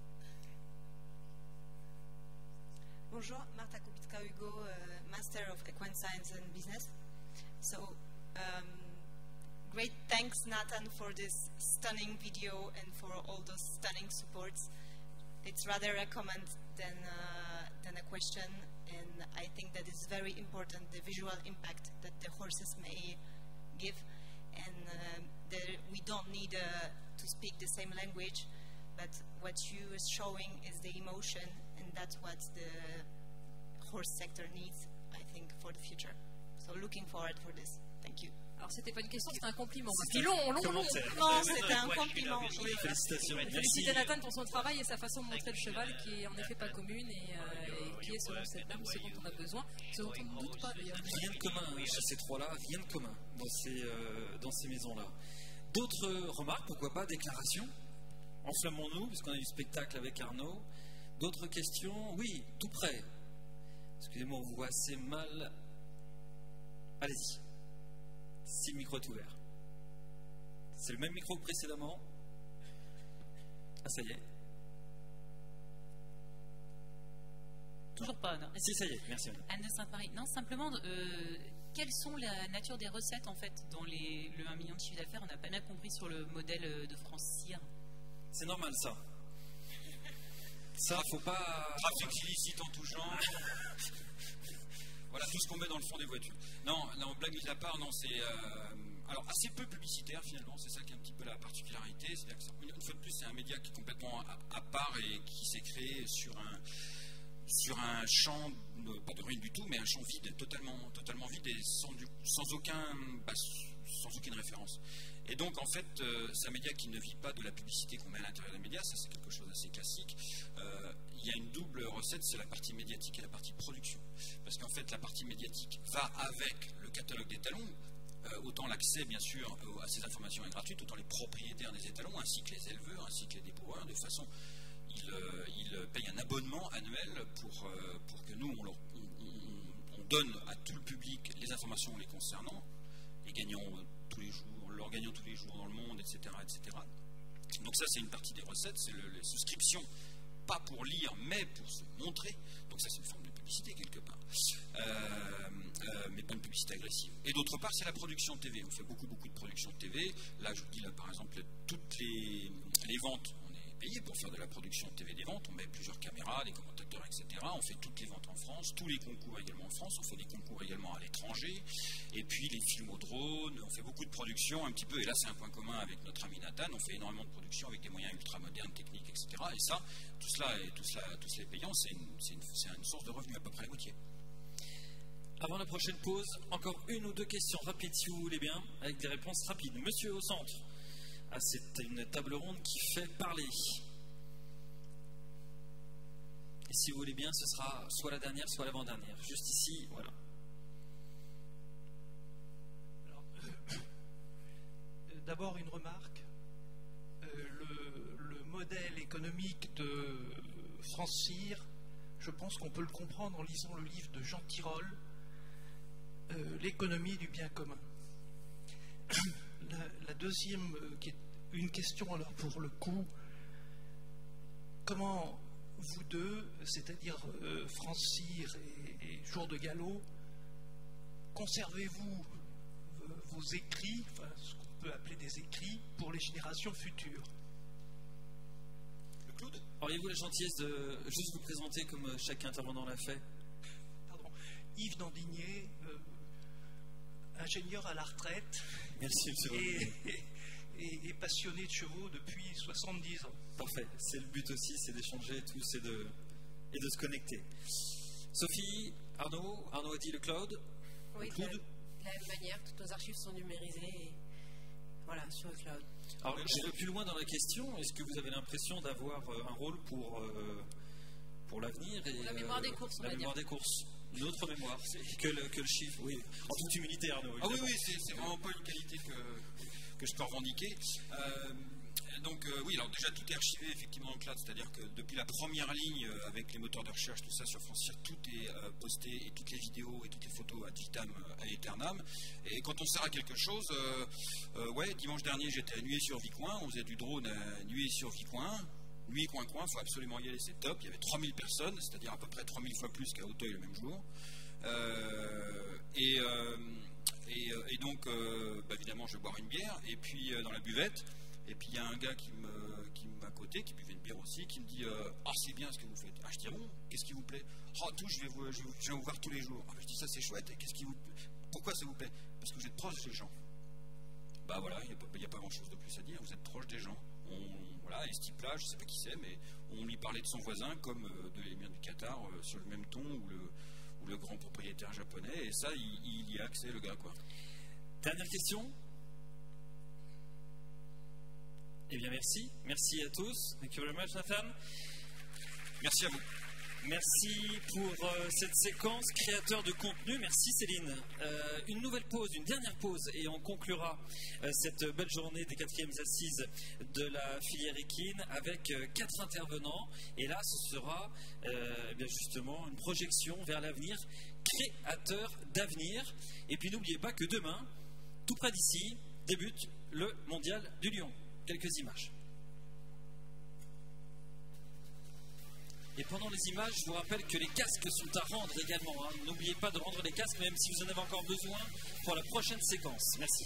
Bonjour, Marta Kubicka-Hugo, uh, Master of Equine Science and Business. So, um, great thanks, Nathan, for this stunning video and for all those stunning supports. It's rather a comment than, uh, than a question, and I think that is very important, the visual impact that the horses may give. And um, the, we don't need uh, to speak the same language, but what you are showing is the emotion, and that's what the horse sector needs, I think, for the future. So looking forward for this. Thank you. Alors, c'était pas une question, c'était un compliment. C'était long, long, long. Non, c'était un compliment. Oui, félicitations. Merci. Féliciter Nathan pour son travail et sa façon de montrer le cheval, qui est en effet pas commune et, euh, et qui est, selon cette dame, ce dont on a besoin, ce dont on ne doute pas d'ailleurs. Rien de commun chez ces trois-là, rien de commun dans ces, euh, dans ces maisons-là. D'autres remarques, pourquoi pas, déclarations? Enflammons-nous, puisqu'on a eu spectacle avec Arnaud. D'autres questions? Oui, tout près. Excusez-moi, on vous voit assez mal. Allez-y. Si le micro est ouvert. C'est le même micro que précédemment. Ah, ça y est. Toujours pas, non? Si, ça y est, merci. Anne de Saint-Marie. Non, simplement, euh, quelles sont la nature des recettes, en fait, dans les, le un million de chiffre d'affaires? On n'a pas bien compris sur le modèle de France Cyr. C'est normal, ça. Ça, faut pas... Trafic illicite en tout genre. Voilà tout ce qu'on met dans le fond des voitures. Non, non, blague mise à part, non, c'est euh, alors assez peu publicitaire finalement, c'est ça qui est un petit peu la particularité. C'est-à-dire que ça, une fois de plus, c'est un média qui est complètement à, à part et qui s'est créé sur un sur un champ, euh, pas de ruine du tout, mais un champ vide, totalement, totalement vide et sans, du, sans aucun, bah, sans aucune référence. Et donc en fait, euh, c'est un média qui ne vit pas de la publicité qu'on met à l'intérieur des médias, ça c'est quelque chose d'assez classique. Euh, il y a une double recette, c'est la partie médiatique et la partie production. Parce qu'en fait, la partie médiatique va avec le catalogue des étalons. Euh, autant l'accès, bien sûr, euh, à ces informations est gratuit, autant les propriétaires des étalons, ainsi que les éleveurs, ainsi que les dépoureurs, de façon, ils, euh, ils payent un abonnement annuel pour, euh, pour que nous, on, leur, on, on, on donne à tout le public les informations les concernant, les gagnants euh, tous les jours, leurs gagnants tous les jours dans le monde, et cetera, et cetera. Donc ça, c'est une partie des recettes, c'est le, les souscriptions, pas pour lire, mais pour se montrer. Donc ça, c'est une forme de publicité quelque part, euh, euh, mais pas une publicité agressive. Et d'autre part, c'est la production de T V. On fait beaucoup, beaucoup de production de T V. Là, je vous dis, là, par exemple, toutes les, les ventes, on est payé pour faire de la production de T V des ventes. On met plusieurs caméras, des commentateurs, et cetera. On fait toutes les ventes en France, tous les concours également en France. On fait des concours également à l'étranger. Et puis les films au drone. On fait beaucoup de production, un petit peu. Et là, c'est un point commun avec notre ami Nathan. On fait énormément de production avec des moyens ultra modernes, techniques, et cetera. Et ça, tout cela et tout cela, tout cela est payant. C'est une, c'est une, c'est une source de revenus à peu près la moitié. Avant la prochaine pause, encore une ou deux questions rapides si vous voulez bien, avec des réponses rapides. Monsieur au centre. Ah, c'est une table ronde qui fait parler. Et si vous voulez bien, ce sera soit la dernière, soit l'avant-dernière. Juste ici, voilà. Alors, euh, d'abord une remarque. Euh, le, le modèle économique de France Cyr, je pense qu'on peut le comprendre en lisant le livre de Jean Tirole, euh, L'économie du bien commun. La, la deuxième, euh, qui est une question alors pour le coup, comment vous deux, c'est-à-dire euh, France Cyr et, et Jour de Gallo, conservez-vous vos, vos écrits, enfin ce qu'on peut appeler des écrits, pour les générations futures? Le Claude, auriez-vous la gentillesse de juste vous présenter comme chaque intervenant l'a fait? Pardon. Yves Nandigné, euh, ingénieur à la retraite. Merci, monsieur. Et, et, et, et passionné de chevaux depuis soixante-dix ans. Parfait, c'est le but aussi, c'est d'échanger tous et de, et de se connecter. Sophie, Arnaud, Arnaud a dit le cloud. Oui, le cloud. de la même manière, toutes nos archives sont numérisées et, voilà, sur le cloud. Alors, j'irai plus loin dans la question. Est-ce que vous avez l'impression d'avoir euh, un rôle pour, euh, pour l'avenir et la mémoire des courses, on la va mémoire dire. des courses, une autre mémoire que le, que le chiffre, oui. En toute humilité, Arnaud. Ah oui, oui, c'est vraiment pas une qualité que, que je peux revendiquer. Euh, donc euh, oui, alors déjà tout est archivé effectivement en cloud, c'est-à-dire que depuis la première ligne euh, avec les moteurs de recherche, tout ça sur Francir, tout est euh, posté et toutes les vidéos et toutes les photos ad vitam euh, à aeternam. Et quand on sert à quelque chose, euh, euh, ouais, dimanche dernier j'étais à Nuée-sur-Vicoin, on faisait du drone à Nuée-sur-Vicoin. Nuit coin coin, il faut absolument y aller, c'est top. Il y avait trois mille personnes, c'est-à-dire à peu près trois mille fois plus qu'à Auteuil le même jour. Euh, et, euh, et, et donc, euh, bah évidemment, je vais boire une bière, et puis euh, dans la buvette, et puis il y a un gars qui me, qui m'à côté, qui buvait une bière aussi, qui me dit euh, ah, c'est bien ce que vous faites. Ah, je dis bon, qu'est-ce qui vous plaît? Oh, tout, je vais vous, je vais vous, je vais vous voir tous les jours. Ah, je dis ça, c'est chouette, et qu'est-ce qui vous pourquoi ça vous plaît? Parce que vous êtes proche des gens. Bah voilà, il n'y a, a pas grand-chose de plus à dire, vous êtes proche des gens. On, voilà, et ce type-là, je ne sais pas qui c'est, mais on lui parlait de son voisin comme euh, de l'émir du Qatar, euh, sur le même ton, ou le, ou le grand propriétaire japonais, et ça, il, il y a accès, le gars, quoi. Dernière question. Eh bien, merci. Merci à tous. Thank you very much, Nathan. Merci à vous. Merci pour euh, cette séquence créateur de contenu. Merci Céline. Euh, une nouvelle pause, une dernière pause, et on conclura euh, cette belle journée des quatrièmes assises de la filière équine avec euh, quatre intervenants. Et là, ce sera euh, eh bien justement une projection vers l'avenir, créateur d'avenir. Et puis n'oubliez pas que demain, tout près d'ici, débute le Mondial du Lion. Quelques images. Et pendant les images, je vous rappelle que les casques sont à rendre également. Hein. N'oubliez pas de rendre les casques, même si vous en avez encore besoin pour la prochaine séquence. Merci.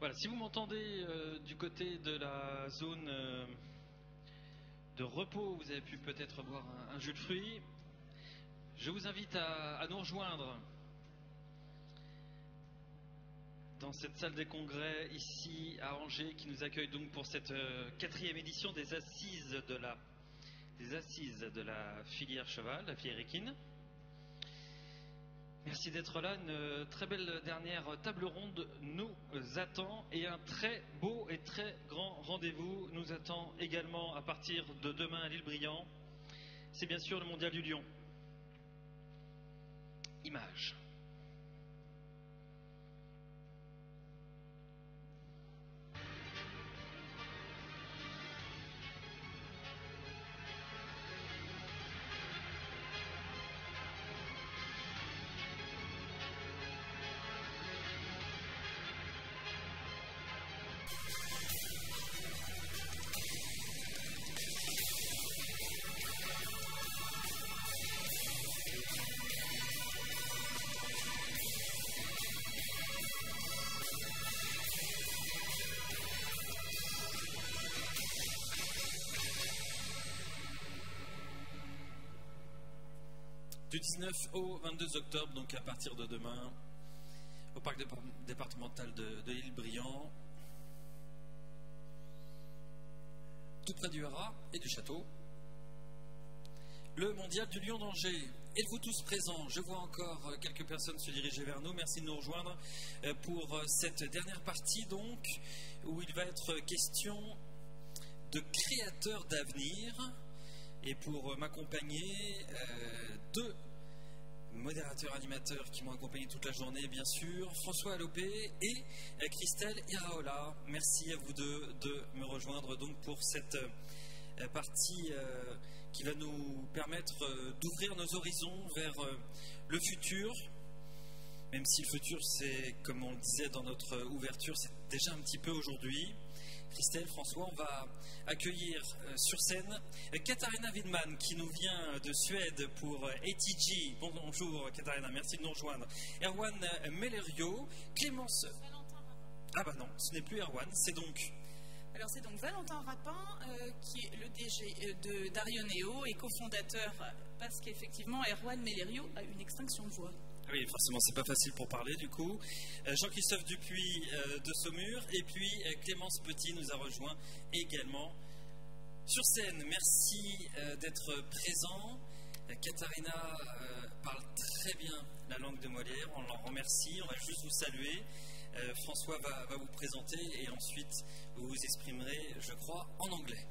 Voilà, si vous m'entendez euh, du côté de la zone euh, de repos, vous avez pu peut-être boire un, un jus de fruits. Je vous invite à, à nous rejoindre dans cette salle des congrès ici à Angers, qui nous accueille donc pour cette euh, quatrième édition des assises de la, des assises de la filière cheval, la filière équine. Merci d'être là. Une très belle dernière table ronde nous attend et un très beau et très grand rendez-vous nous attend également à partir de demain à l'Île-Briand. C'est bien sûr le Mondial du Lion. Images. Du dix-neuf au vingt-deux octobre, donc à partir de demain, au parc départemental de, de l'Île-Briand, tout près du Haras et du château, le Mondial du Lion d'Angers. Êtes-vous tous présents? Je vois encore quelques personnes se diriger vers nous. Merci de nous rejoindre pour cette dernière partie, donc, où il va être question de créateurs d'avenir. Et pour m'accompagner, euh, deux modérateurs animateurs qui m'ont accompagné toute la journée, bien sûr, François Allopé et euh, Christelle Iraola. Merci à vous deux de me rejoindre donc pour cette euh, partie euh, qui va nous permettre euh, d'ouvrir nos horizons vers euh, le futur. Même si le futur, c'est, comme on le disait dans notre ouverture, c'est déjà un petit peu aujourd'hui. Christelle, François, on va accueillir euh, sur scène euh, Katharina Widman qui nous vient de Suède pour euh, A T G. Bonjour Katharina, merci de nous rejoindre. Erwan euh, Mellerio, Clémence... Ah bah non, ce n'est plus Erwan, c'est donc... Alors c'est donc Valentin Rapin euh, qui est le D G de d'Arioneo et cofondateur, parce qu'effectivement Erwan Mellerio a une extinction de voix. Oui, forcément, c'est pas facile pour parler du coup. Euh, Jean-Christophe Dupuis euh, de Saumur et puis euh, Clémence Petit nous a rejoint également sur scène. Merci euh, d'être présent. Euh, Katharina euh, parle très bien la langue de Molière, on l'en remercie. On va juste vous saluer. Euh, François va, va vous présenter et ensuite vous vous exprimerez, je crois, en anglais.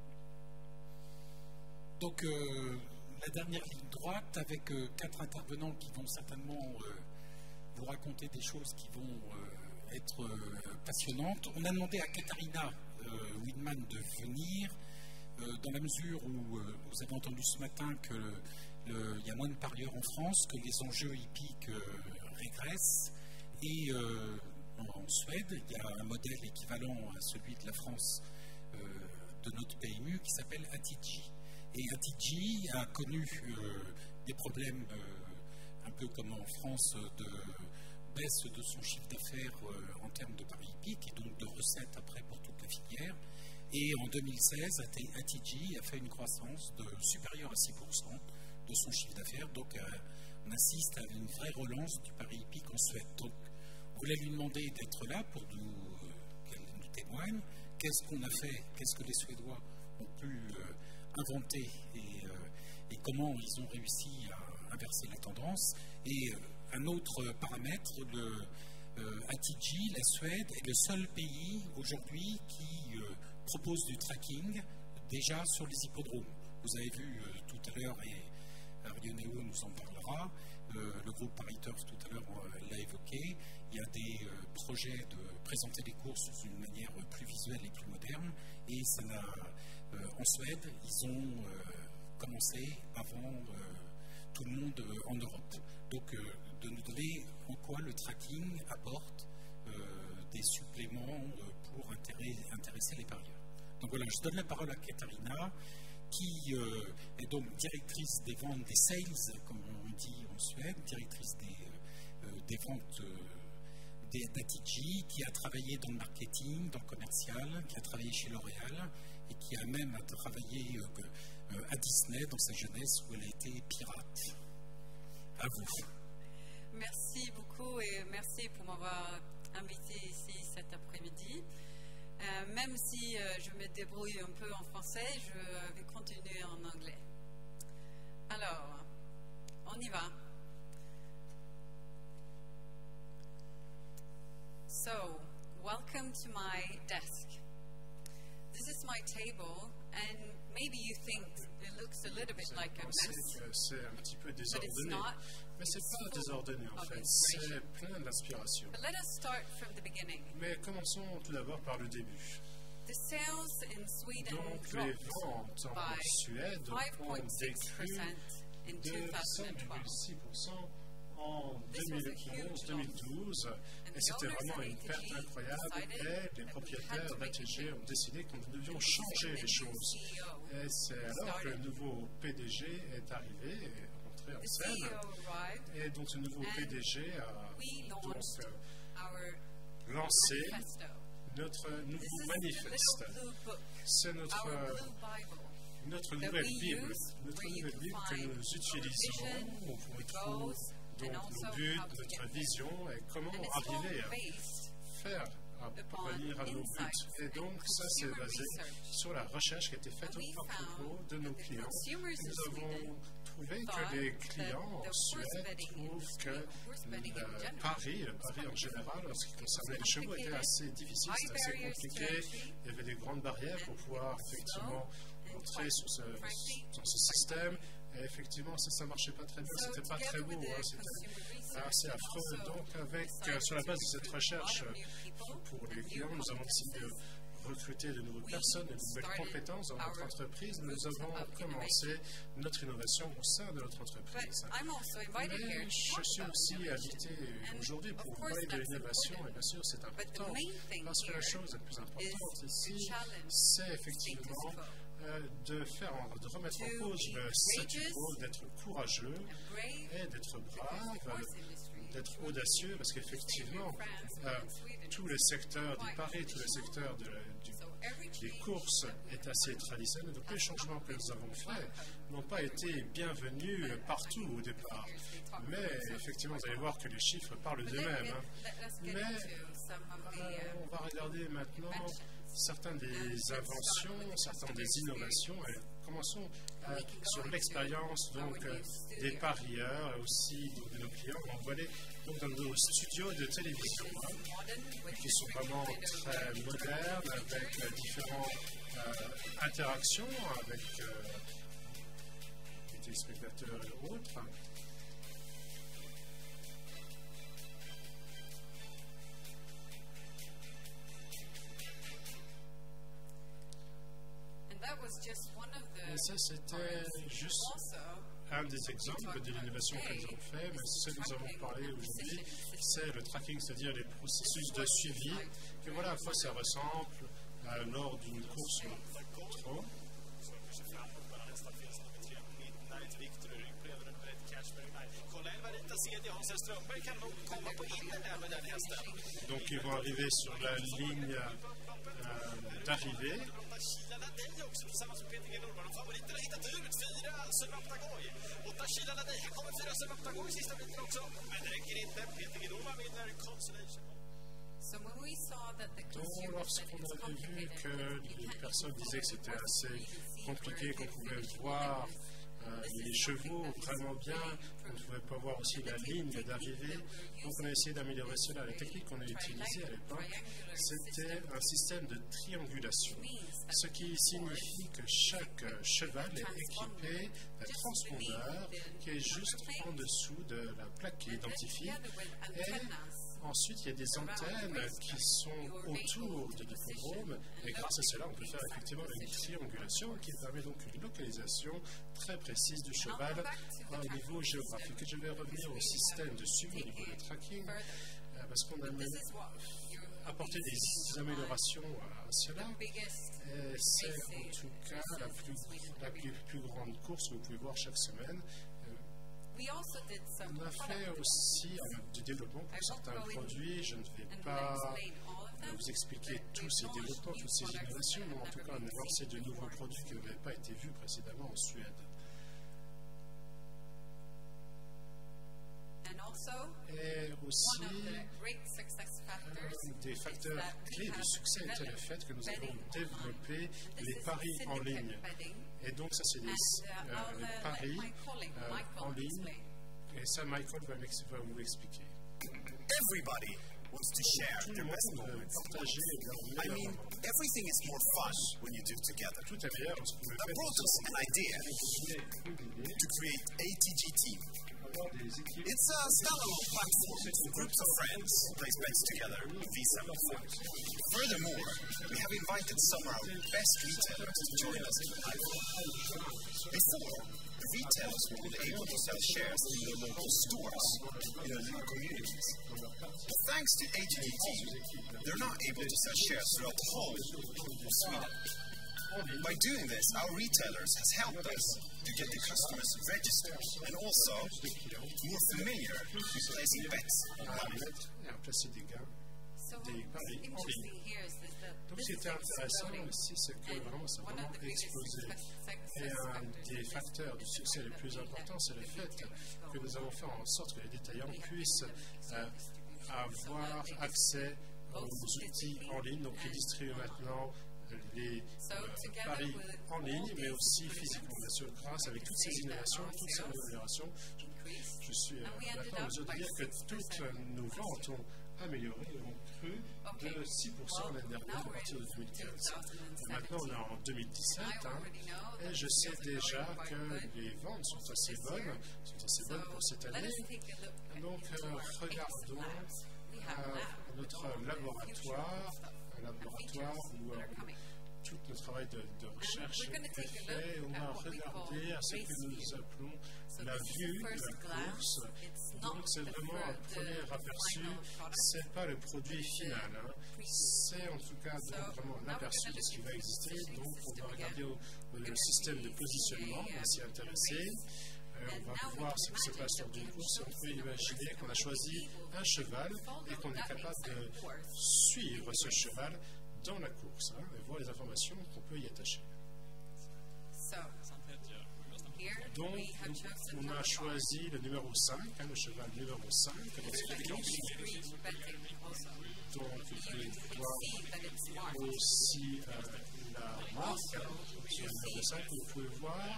Donc... Euh... La dernière ligne droite avec euh, quatre intervenants qui vont certainement euh, vous raconter des choses qui vont euh, être euh, passionnantes. On a demandé à Katharina euh, Widman de venir euh, dans la mesure où euh, vous avez entendu ce matin qu'il y a moins de parieurs en France, que les enjeux hippiques euh, régressent. Et euh, en Suède, il y a un modèle équivalent à celui de la France, euh, de notre P M U, qui s'appelle A T G. Et A T G a connu euh, des problèmes, euh, un peu comme en France, de baisse de son chiffre d'affaires euh, en termes de paris hippiques et donc de recettes après pour toute la filière. Et en deux mille seize, A T G a fait une croissance de, supérieure à six pour cent de son chiffre d'affaires. Donc euh, on assiste à une vraie relance du pari hippique en Suède. Donc on voulait lui demander d'être là pour nous, euh, qu'elle nous témoigne. Qu'est-ce qu'on a fait? Qu'est-ce que les Suédois ont pu... Euh, inventés et, euh, et comment ils ont réussi à inverser la tendance. Et euh, un autre paramètre, le euh, A T G, la Suède, est le seul pays aujourd'hui qui euh, propose du tracking déjà sur les hippodromes. Vous avez vu euh, tout à l'heure, et Arioneo nous en parlera, euh, le groupe Paris Turf tout à l'heure euh, l'a évoqué, il y a des euh, projets de présenter les courses d'une manière plus visuelle et plus moderne, et ça n'a Euh, en Suède, ils ont euh, commencé avant euh, tout le monde euh, en Europe. Donc, euh, de nous donner en quoi le tracking apporte euh, des suppléments euh, pour intéresser, intéresser les parieurs. Donc voilà, je donne la parole à Katharina, qui euh, est donc directrice des ventes, des sales, comme on dit en Suède, directrice des, euh, des ventes euh, d'Atigi, qui a travaillé dans le marketing, dans le commercial, qui a travaillé chez L'Oréal et qui a même travaillé euh, euh, à Disney dans sa jeunesse où elle a été pirate. À vous. Merci beaucoup et merci pour m'avoir invité ici cet après-midi. Euh, même si euh, je me débrouille un peu en français, je vais continuer en anglais. Alors, on y va. So, welcome to my desk. This is my table, and maybe you think it looks a little bit like a mess. C'est un petit peu désordonné, mais c'est pas désordonné en fait, c'est plein d'inspiration. But let us start from the beginning. Mais commençons tout d'abord par le début. The sales in Sweden Donc les ventes en Suède ont décru de cinq virgule six pour cent en deux mille onze deux mille douze, et c'était vraiment une perte incroyable, et les propriétaires d'Atigi ont décidé que nous devions changer les choses. Et c'est alors que le nouveau P D G est arrivé, est entré en scène, et donc ce nouveau P D G a donc lancé notre nouveau manifeste. C'est notre, notre nouvelle Bible, notre nouvelle Bible que nous utilisons pour écrire donc nos buts, notre vision et comment arriver à faire, à parvenir à nos buts. Et donc ça c'est basé sur la recherche qui a été faite au propos de nos clients. Nous avons trouvé que les clients en Suède trouvent que le pari, le pari en général, en ce qui concernait les chevaux, était assez difficile, c'était assez compliqué. Il y avait des grandes barrières pour pouvoir effectivement entrer sur ce, dans ce système. Et effectivement, ça ne marchait pas très bien, c'était pas très beau, hein, c'était assez affreux. Donc, avec, euh, sur la base de cette recherche pour les clients, nous avons décidé de recruter de nouvelles personnes, de nouvelles compétences dans notre entreprise. Nous avons commencé notre innovation au sein de notre entreprise. Mais je suis aussi invité aujourd'hui pour vous parler de l'innovation, et bien sûr c'est important, parce que la chose la plus importante ici, c'est effectivement Euh, de, faire, de remettre en cause le statu quo, d'être courageux et d'être brave, euh, d'être audacieux, parce qu'effectivement, euh, tous les secteurs du pari, tous les secteurs de la, du, des courses est assez traditionnel. Donc les changements que nous avons faits n'ont pas été bienvenus partout au départ. Mais effectivement, vous allez voir que les chiffres parlent d'eux-mêmes. Hein. Mais euh, on va regarder maintenant certaines des inventions, certaines des innovations. Et commençons euh, sur l'expérience donc euh, des parieurs et aussi donc, de nos clients. On va aller donc, dans nos studios de télévision hein, qui sont vraiment très modernes avec euh, différentes euh, interactions avec euh, les téléspectateurs et autres. Et ça, c'était juste un des exemples de l'innovation que nous avons fait, mais ce que nous avons parlé aujourd'hui, c'est le tracking, c'est-à-dire les processus de suivi, que voilà à quoi ça ressemble euh, lors d'une course trop. Donc ils vont arriver sur la ligne euh, d'arrivée. Donc, lorsqu'on avait vu que les personnes disaient que c'était assez compliqué, qu'on pouvait voir euh, les chevaux vraiment bien, on ne pouvait pas voir aussi la ligne d'arrivée. Donc on a essayé d'améliorer cela. La technique qu'on a utilisée à l'époque, c'était un système de triangulation, ce qui signifie que chaque cheval est équipé d'un transpondeur qui est juste en dessous de la plaque qui identifie. Et ensuite, il y a des antennes qui sont autour de l'hippodrome, et grâce à cela, on peut faire effectivement une triangulation qui permet donc une localisation très précise du cheval au niveau géographique. Et je vais revenir au système de suivi au niveau du tracking, parce qu'on a apporté des améliorations à cela. Et c'est en tout cas la plus, la plus, plus grande course que vous pouvez voir chaque semaine. also did some On a fait aussi euh, du développement pour certains produits. Je ne vais pas euh, vous expliquer tous ces développements, toutes ces innovations, mais en tout cas, on a lancé de nouveaux produits qui n'avaient pas été vus précédemment en Suède. Et aussi, un des facteurs clés du succès était le fait que nous avons développé les paris en ligne. Et donc, ça, c'est des euh, les paris euh, en ligne. Et ça, Michael va, va vous l'expliquer. Everybody wants to share their best moments. I mean, everything is more fun when you do it together. That brought us an idea to create A T G Team. It's a standalone platform for groups of friends who play bets together V seven fun. Furthermore, we have invited some of our best retailers to join us in the platform. Before, the retailers were only able to sell shares in their local stores, in their local communities. But thanks to A T G Team, they're now able to sell shares throughout the whole of Sweden. By doing this, our retailers has helped us to get the customers registered and also more familiar with placing bets online. Des paris en ligne. Donc, ce qui était intéressant aussi, c'est que vraiment, ça a vraiment explosé. Et un des facteurs du succès les plus importants, c'est le fait que nous avons fait en sorte que les détaillants puissent euh, avoir accès aux outils en ligne, donc ils distribuent maintenant les euh, paris en ligne, mais aussi physiquement. Bien sûr, grâce avec toutes ces innovations, toutes ces améliorations, je, je suis euh, maintenant en mesure de dire que toutes nos ventes ont amélioré et ont cru de six pour cent l'année dernière à partir de deux mille quinze. Maintenant, on est en deux mille dix-sept hein, et je sais déjà que les ventes sont assez bonnes, sont assez bonnes pour cette année. Donc, euh, regardons euh, notre laboratoire, un laboratoire où euh, tout le travail de, de recherche est fait. On va regarder à ce que nous appelons la vue de la course. Donc, c'est vraiment un premier aperçu. Ce n'est pas le produit final. Hein. C'est en tout cas vraiment l'aperçu de ce qui va exister. Donc, on va regarder au, le système de positionnement. On va s'y intéresser. Euh, on va voir ce qui se passe lors d'une course. On peut imaginer qu'on a choisi un cheval et qu'on est capable de suivre ce cheval dans la course hein, et voir les informations qu'on peut y attacher. Donc, on a choisi le numéro cinq, hein, le cheval numéro cinq dans cette course. Donc, vous pouvez voir aussi euh, la marque hein, sur le numéro cinq. Vous pouvez voir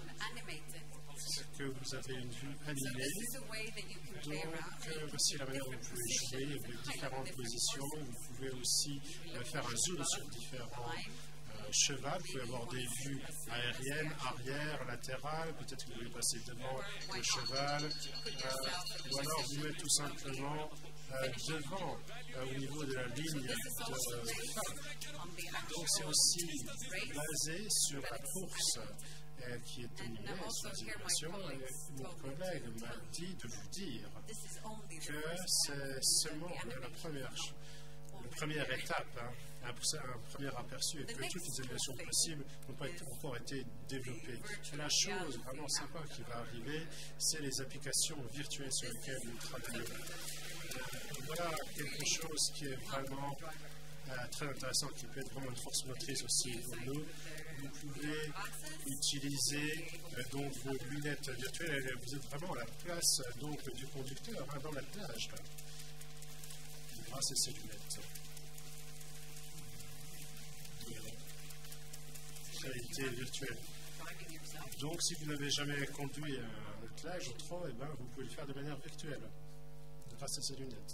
que vous avez une vue animée. Donc, euh, voici la manière dont vous pouvez jouer avec différentes positions. Vous pouvez aussi euh, faire un zoom sur différents euh, chevals. Vous pouvez avoir des vues aériennes, arrière, latérales. Peut-être que vous pouvez passer devant le cheval. Euh, ou alors vous mettez tout simplement euh, devant, euh, au niveau de la ligne de fin. Donc, c'est aussi basé sur la course qui est dominé sur les innovations, et mon collègue m'a dit de vous dire que c'est seulement la première, la première étape, hein, un, un premier aperçu, et que toutes les innovations possibles n'ont pas été, encore été développées. Et la chose vraiment sympa qui va arriver, c'est les applications virtuelles sur lesquelles nous travaillons. Voilà quelque chose qui est vraiment euh, très intéressant, qui peut être vraiment une force motrice aussi pour nous. Vous pouvez utiliser euh, donc vos lunettes virtuelles. Vous êtes vraiment à la place euh, donc, du conducteur hein, dans la plage, là, grâce à ces lunettes. De réalité virtuelle. Donc, si vous n'avez jamais conduit un attelage au trot, eh ben, vous pouvez le faire de manière virtuelle, grâce à ces lunettes.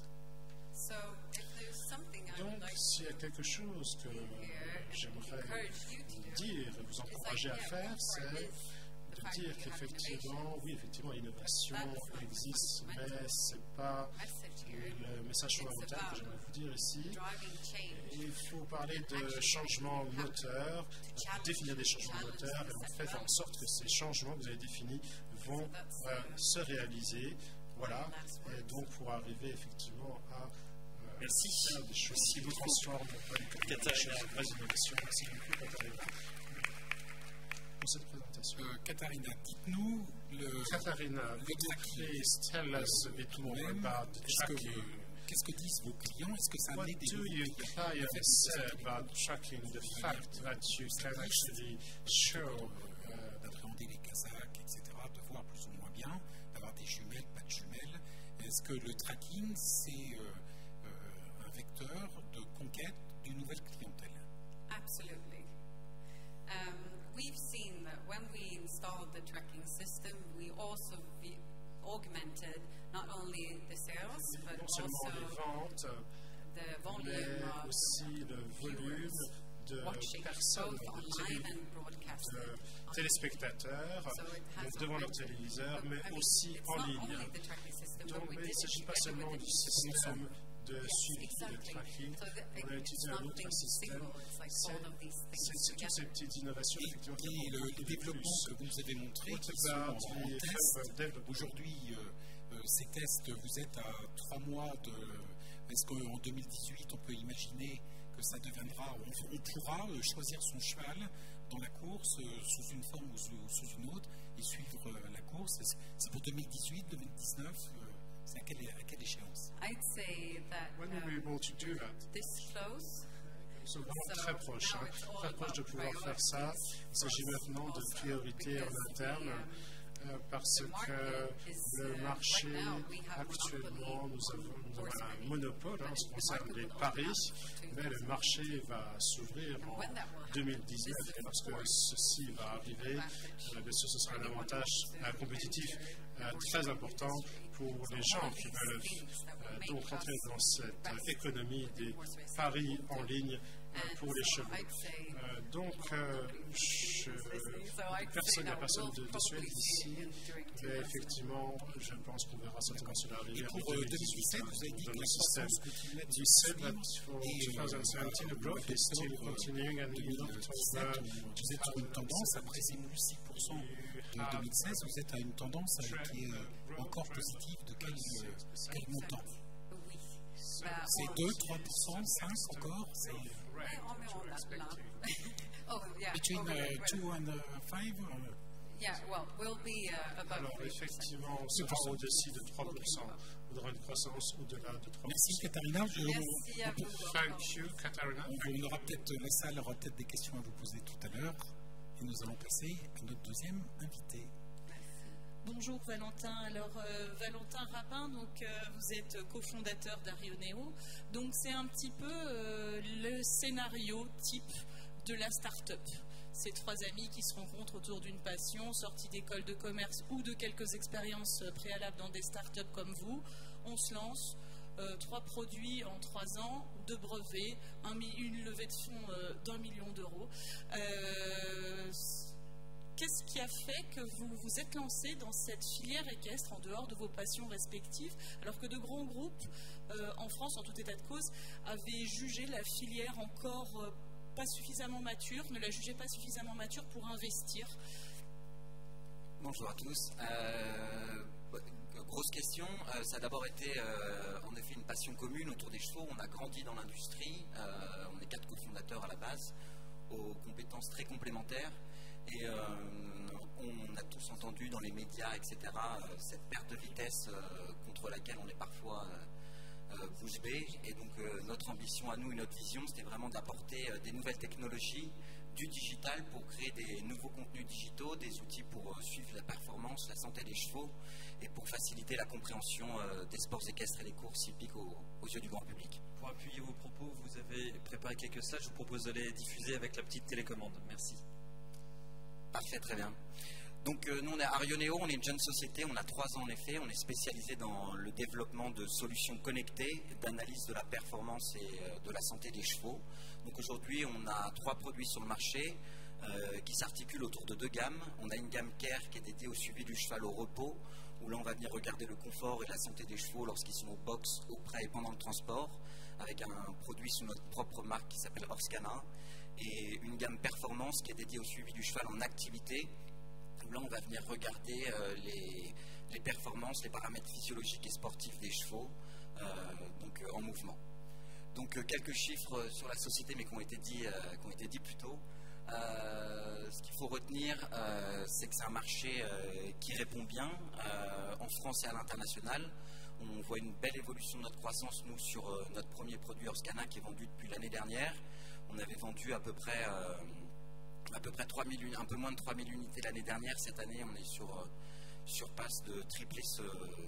Donc, s'il y a quelque chose que j'aimerais dire, vous encourager à faire, c'est de dire qu'effectivement, oui, effectivement, l'innovation existe, mais ce n'est pas le message fondamental que j'aimerais vous dire ici. Il faut parler de changement moteur, définir des changements moteurs, et en fait, faire en sorte que ces changements que vous avez définis vont euh, se réaliser. Voilà, et donc pour arriver effectivement à Merci. faire des choses qui vous transforment en une innovation. Merci beaucoup, Katarina. pour cette présentation. Euh, Katharina, dites-nous le. Katharina, please tell us a bit more about the tracking. Qu'est-ce que disent vos clients? Est-ce que ça What met des do your clients say about tracking the fact that you can actually show d'appréhender les Kazakhs, et cetera, de voir plus ou moins bien, d'avoir des jumelles, pas de jumelles? Est-ce que le tracking, c'est euh, euh, un vecteur de conquête d'une nouvelle clientèle? Absolutely. Um, we've seen that when we installed the tracking system, we also vi- augmented not only the sales, but non seulement also les ventes, the volume mais of aussi le volume de personnes, de, télé, de téléspectateurs so devant leur téléviseur, mais I mean, aussi en ligne. Donc, mais il ne s'agit pas seulement du système de suivi yes, exactly. de tracking, so the, on a utilisé un autre système. Like c'est toutes ces petites innovations effectivement. Et le, les développements que vous nous avez montrés qui sont en, en test, aujourd'hui, euh, euh, ces tests, vous êtes à trois mois de... Est-ce qu'en deux mille dix-huit, on peut imaginer que ça deviendra... On, on pourra euh, choisir son cheval dans la course euh, sous une forme ou sous, sous une autre et suivre euh, la course? C'est pour deux mille dix-huit, deux mille dix-neuf euh, c'est à quelle, à quelle échéance? I'd say that When are we able to do that? This close. Nous sommes vraiment très proches, hein, très proches de pouvoir faire ça. Il s'agit maintenant de priorités en interne euh, parce que le marché, actuellement, nous avons, nous avons un monopole en hein, ce qui concerne les paris, mais le marché va s'ouvrir en deux mille dix-neuf et lorsque ceci va arriver, euh, bien sûr, ce sera un avantage euh, compétitif euh, très important pour les gens qui veulent euh, donc entrer dans cette euh, économie des paris en ligne euh, pour les chevaux. Euh, donc, euh, je, personne, il n'y a personne de, de Suède ici, mais effectivement, je pense qu'on verra certainement cela arriver en deux mille dix-huit dans le système. You said that for twenty seventeen, the growth is still continuing and you don't talk about... Vous êtes sur une tendance, après c'est plus six pour cent de deux mille seize, vous êtes à une tendance qui est encore positive de quel, quel montant? C'est deux, trois pour cent, cinq encore? Oh, yeah. Between uh, two and uh, five? Uh, yeah, well, we'll be uh, about Alors, effectivement, on sera au-dessus de trois pour cent. On aura une croissance au-delà de trois pour cent. Merci, Katharina. Je, Merci à vous. Thank you, Katharina. On aura peut-être, la salle aura peut-être des questions à vous poser tout à l'heure. Et nous allons passer à notre deuxième invité. Bonjour Valentin. Alors euh, Valentin Rapin, donc euh, vous êtes cofondateur d'Arioneo. Donc c'est un petit peu euh, le scénario type de la start-up. Ces trois amis qui se rencontrent autour d'une passion, sortis d'école de commerce ou de quelques expériences préalables dans des start-up comme vous. On se lance, euh, trois produits en trois ans, deux brevets, un, une levée de fonds euh, d'un million d'euros. Euh, Qu'est-ce qui a fait que vous vous êtes lancé dans cette filière équestre en dehors de vos passions respectives, alors que de grands groupes euh, en France, en tout état de cause, avaient jugé la filière encore euh, pas suffisamment mature, ne la jugeaient pas suffisamment mature pour investir? Bonjour à tous. Euh, grosse question. Euh, ça a d'abord été euh, en effet une passion commune autour des chevaux. On a grandi dans l'industrie. Euh, on est quatre cofondateurs à la base, aux compétences très complémentaires. Et euh, on a tous entendu dans les médias, et cetera, euh, cette perte de vitesse euh, contre laquelle on est parfois euh, euh, bouche bée. Et donc euh, notre ambition à nous et notre vision, c'était vraiment d'apporter euh, des nouvelles technologies, du digital pour créer des nouveaux contenus digitaux, des outils pour euh, suivre la performance, la santé des chevaux et pour faciliter la compréhension euh, des sports équestres et des courses hippiques aux, aux yeux du grand public. Pour appuyer vos propos, vous avez préparé quelques slides, je vous propose de les diffuser avec la petite télécommande. Merci. Parfait, très bien. Donc euh, nous on est Arioneo, on est une jeune société, on a trois ans en effet, on est spécialisé dans le développement de solutions connectées, d'analyse de la performance et euh, de la santé des chevaux. Donc aujourd'hui on a trois produits sur le marché euh, qui s'articulent autour de deux gammes. On a une gamme Care qui est dédiée au suivi du cheval au repos, où là on va venir regarder le confort et la santé des chevaux lorsqu'ils sont au box, au prêt et pendant le transport, avec un produit sous notre propre marque qui s'appelle Orscana. Et une gamme performance qui est dédiée au suivi du cheval en activité, où là on va venir regarder euh, les, les performances, les paramètres physiologiques et sportifs des chevaux euh, donc, euh, en mouvement. Donc euh, quelques chiffres sur la société mais qui ont été dit, euh, qui ont été dit plus tôt. Euh, ce qu'il faut retenir, euh, c'est que c'est un marché euh, qui répond bien euh, en France et à l'international. On voit une belle évolution de notre croissance, nous, sur euh, notre premier produit Orscana qui est vendu depuis l'année dernière. On avait vendu à peu près, euh, à peu près trois mille, un peu moins de trois mille unités l'année dernière. Cette année, on est sur, euh, sur passe de tripler ce,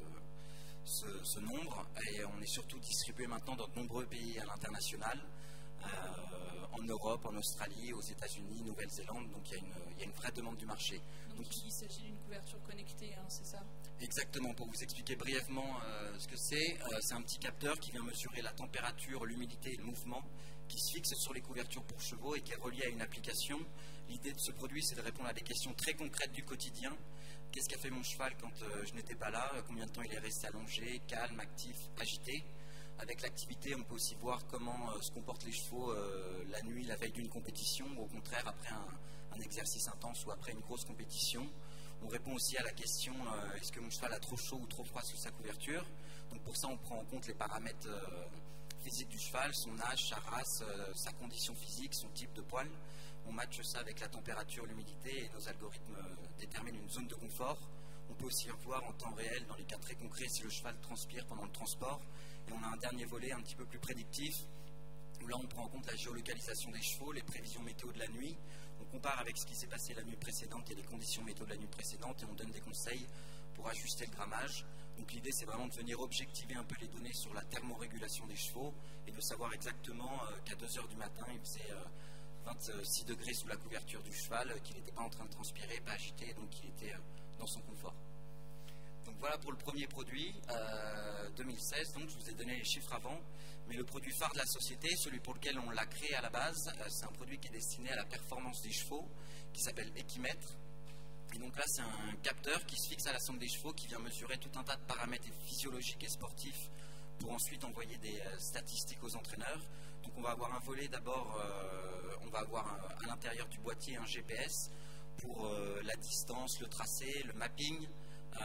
ce, ce nombre. Et on est surtout distribué maintenant dans de nombreux pays à l'international. Euh, en Europe, en Australie, aux États-Unis, Nouvelle-Zélande, donc il y, a une, il y a une vraie demande du marché. Donc, donc il s'agit d'une couverture connectée, hein, c'est ça? Exactement, pour vous expliquer brièvement euh, ce que c'est, euh, c'est un petit capteur qui vient mesurer la température, l'humidité et le mouvement, qui se fixe sur les couvertures pour chevaux et qui est relié à une application. L'idée de ce produit, c'est de répondre à des questions très concrètes du quotidien. Qu'est-ce qu'a fait mon cheval quand euh, je n'étais pas là? Combien de temps il est resté allongé, calme, actif, agité? Avec l'activité, on peut aussi voir comment euh, se comportent les chevaux euh, la nuit, la veille d'une compétition, ou au contraire après un, un exercice intense ou après une grosse compétition. On répond aussi à la question euh, est-ce que mon cheval a trop chaud ou trop froid sous sa couverture? Donc pour ça, on prend en compte les paramètres euh, physiques du cheval, son âge, sa race, euh, sa condition physique, son type de poil. On matche ça avec la température, l'humidité et nos algorithmes euh, déterminent une zone de confort. On peut aussi voir en temps réel, dans les cas très concrets, si le cheval transpire pendant le transport. Et on a un dernier volet un petit peu plus prédictif, où là on prend en compte la géolocalisation des chevaux, les prévisions météo de la nuit. On compare avec ce qui s'est passé la nuit précédente et les conditions météo de la nuit précédente et on donne des conseils pour ajuster le grammage. Donc l'idée c'est vraiment de venir objectiver un peu les données sur la thermorégulation des chevaux et de savoir exactement euh, qu'à deux heures du matin il faisait euh, vingt-six degrés sous la couverture du cheval, euh, qu'il n'était pas en train de transpirer, pas agité, donc qu'il était euh, dans son confort. Donc voilà pour le premier produit, euh, deux mille seize, donc je vous ai donné les chiffres avant, mais le produit phare de la société, celui pour lequel on l'a créé à la base, euh, c'est un produit qui est destiné à la performance des chevaux, qui s'appelle Equimètre. Et donc là c'est un capteur qui se fixe à la somme des chevaux, qui vient mesurer tout un tas de paramètres physiologiques et sportifs pour ensuite envoyer des euh, statistiques aux entraîneurs. Donc on va avoir un volet d'abord, euh, on va avoir un, à l'intérieur du boîtier un G P S pour euh, la distance, le tracé, le mapping, euh,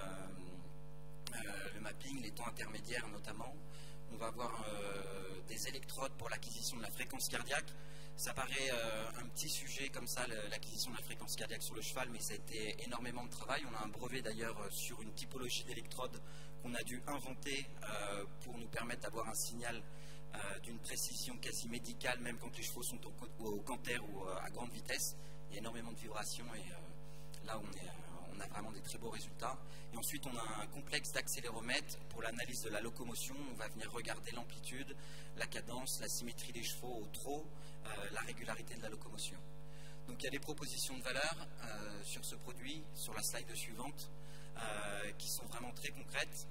euh, le mapping, les temps intermédiaires notamment. On va avoir euh, des électrodes pour l'acquisition de la fréquence cardiaque. Ça paraît euh, un petit sujet comme ça, l'acquisition de la fréquence cardiaque sur le cheval, mais ça a été énormément de travail. On a un brevet d'ailleurs sur une typologie d'électrodes qu'on a dû inventer euh, pour nous permettre d'avoir un signal euh, d'une précision quasi médicale, même quand les chevaux sont au, au canter ou euh, à grande vitesse. Il y a énormément de vibrations et euh, là on, est, euh, on a vraiment des très beaux résultats. Et ensuite on a un complexe d'accéléromètre pour l'analyse de la locomotion. On va venir regarder l'amplitude, la cadence, la symétrie des chevaux au trot, euh, la régularité de la locomotion. Donc il y a des propositions de valeur euh, sur ce produit, sur la slide suivante, euh, qui sont vraiment très concrètes.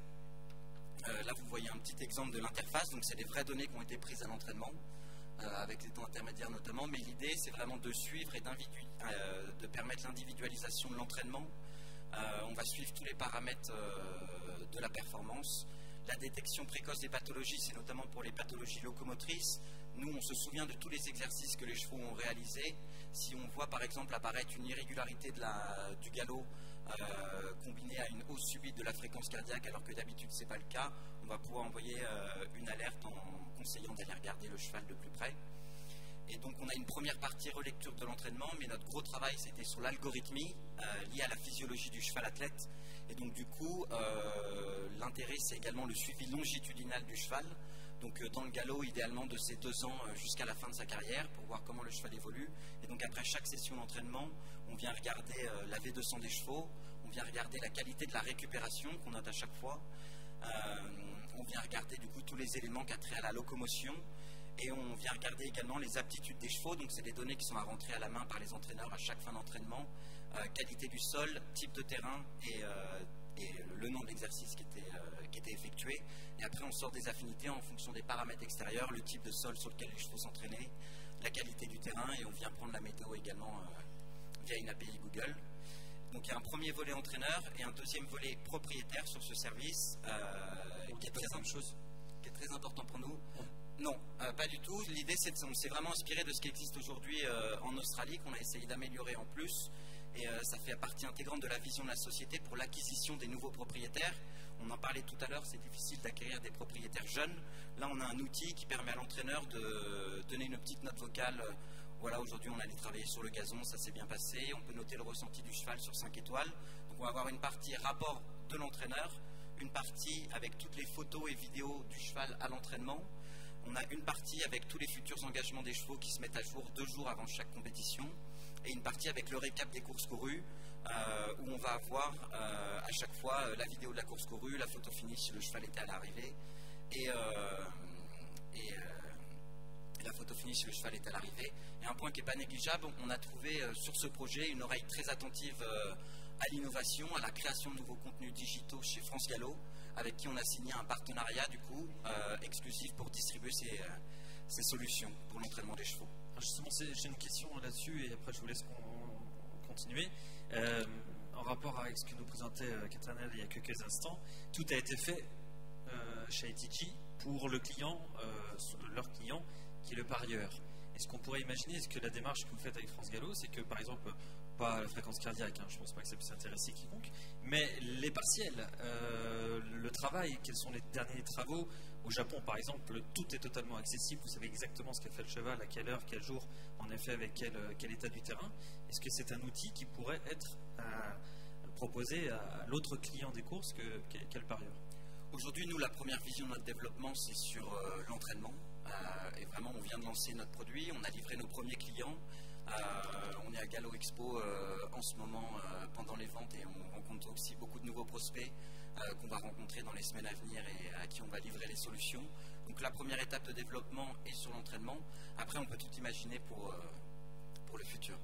Euh, là vous voyez un petit exemple de l'interface, donc c'est des vraies données qui ont été prises à l'entraînement. Euh, avec les temps intermédiaires notamment, mais l'idée c'est vraiment de suivre et euh, de permettre l'individualisation de l'entraînement. Euh, on va suivre tous les paramètres euh, de la performance. La détection précoce des pathologies, c'est notamment pour les pathologies locomotrices. Nous, on se souvient de tous les exercices que les chevaux ont réalisés. Si on voit par exemple apparaître une irrégularité de la, du galop euh, combinée à une hausse subite de la fréquence cardiaque, alors que d'habitude ce n'est pas le cas, on va pouvoir envoyer euh, une alerte en conseillant d'aller regarder le cheval de plus près. Et donc on a une première partie relecture de l'entraînement, mais notre gros travail c'était sur l'algorithmie euh, liée à la physiologie du cheval athlète. Et donc du coup, euh, l'intérêt c'est également le suivi longitudinal du cheval. Donc euh, dans le galop, idéalement de ses deux ans euh, jusqu'à la fin de sa carrière, pour voir comment le cheval évolue. Et donc après chaque session d'entraînement, on vient regarder euh, la V deux cents des chevaux, on vient regarder la qualité de la récupération qu'on note à chaque fois. Euh, on vient regarder du coup tous les éléments qui ont trait à la locomotion et on vient regarder également les aptitudes des chevaux, donc c'est des données qui sont à rentrer à la main par les entraîneurs à chaque fin d'entraînement, euh, qualité du sol, type de terrain et, euh, et le nom de l'exercice qui était, euh, qui était effectué. Et après on sort des affinités en fonction des paramètres extérieurs, le type de sol sur lequel les chevaux s'entraînaient, la qualité du terrain et on vient prendre la météo également euh, via une A P I Google. Donc il y a un premier volet entraîneur et un deuxième volet propriétaire sur ce service euh, qui, est très, chose, qui est très important pour nous. Non, euh, pas du tout. L'idée c'est qu'on s'est vraiment inspiré de ce qui existe aujourd'hui euh, en Australie, qu'on a essayé d'améliorer en plus. Et euh, ça fait partie intégrante de la vision de la société pour l'acquisition des nouveaux propriétaires. On en parlait tout à l'heure, c'est difficile d'acquérir des propriétaires jeunes. Là on a un outil qui permet à l'entraîneur de donner une petite note vocale Voilà, aujourd'hui on allait travailler sur le gazon, ça s'est bien passé. On peut noter le ressenti du cheval sur cinq étoiles. Donc on va avoir une partie rapport de l'entraîneur, une partie avec toutes les photos et vidéos du cheval à l'entraînement. On a une partie avec tous les futurs engagements des chevaux qui se mettent à jour deux jours avant chaque compétition. Et une partie avec le récap des courses courues, euh, où on va avoir euh, à chaque fois euh, la vidéo de la course courue, la photo finish si le cheval était à l'arrivée, et, euh, et, euh, et la photo finish si le cheval est à l'arrivée. Et un point qui n'est pas négligeable, on a trouvé euh, sur ce projet une oreille très attentive euh, à l'innovation, à la création de nouveaux contenus digitaux chez France Gallo, avec qui on a signé un partenariat du coup euh, exclusif pour distribuer ces, euh, ces solutions pour l'entraînement des chevaux. Alors justement, j'ai une question là-dessus et après je vous laisse continuer. Euh, en rapport avec ce que nous présentait euh, Catherine il y a quelques instants, tout a été fait euh, chez I T G pour le client, euh, leur client, qui est le parieur. Est-ce qu'on pourrait imaginer, est-ce que la démarche que vous faites avec France Gallo, c'est que par exemple, pas la fréquence cardiaque, hein, je ne pense pas que ça puisse intéresser quiconque, mais les partiels, euh, le travail, quels sont les derniers travaux? Au Japon, par exemple, tout est totalement accessible. Vous savez exactement ce qu'a fait le cheval, à quelle heure, quel jour, en effet, avec quel, quel état du terrain. Est-ce que c'est un outil qui pourrait être euh, proposé à l'autre client des courses que, qu'est le parieur? Aujourd'hui, nous, la première vision de notre développement, c'est sur euh, l'entraînement. Euh, et vraiment, on vient de lancer notre produit. On a livré nos premiers clients. Euh, on est à Gallo Expo euh, en ce moment euh, pendant les ventes et on rencontre aussi beaucoup de nouveaux prospects euh, qu'on va rencontrer dans les semaines à venir et à qui on va livrer les solutions. Donc la première étape de développement est sur l'entraînement. Après, on peut tout imaginer pour, euh, pour le futur.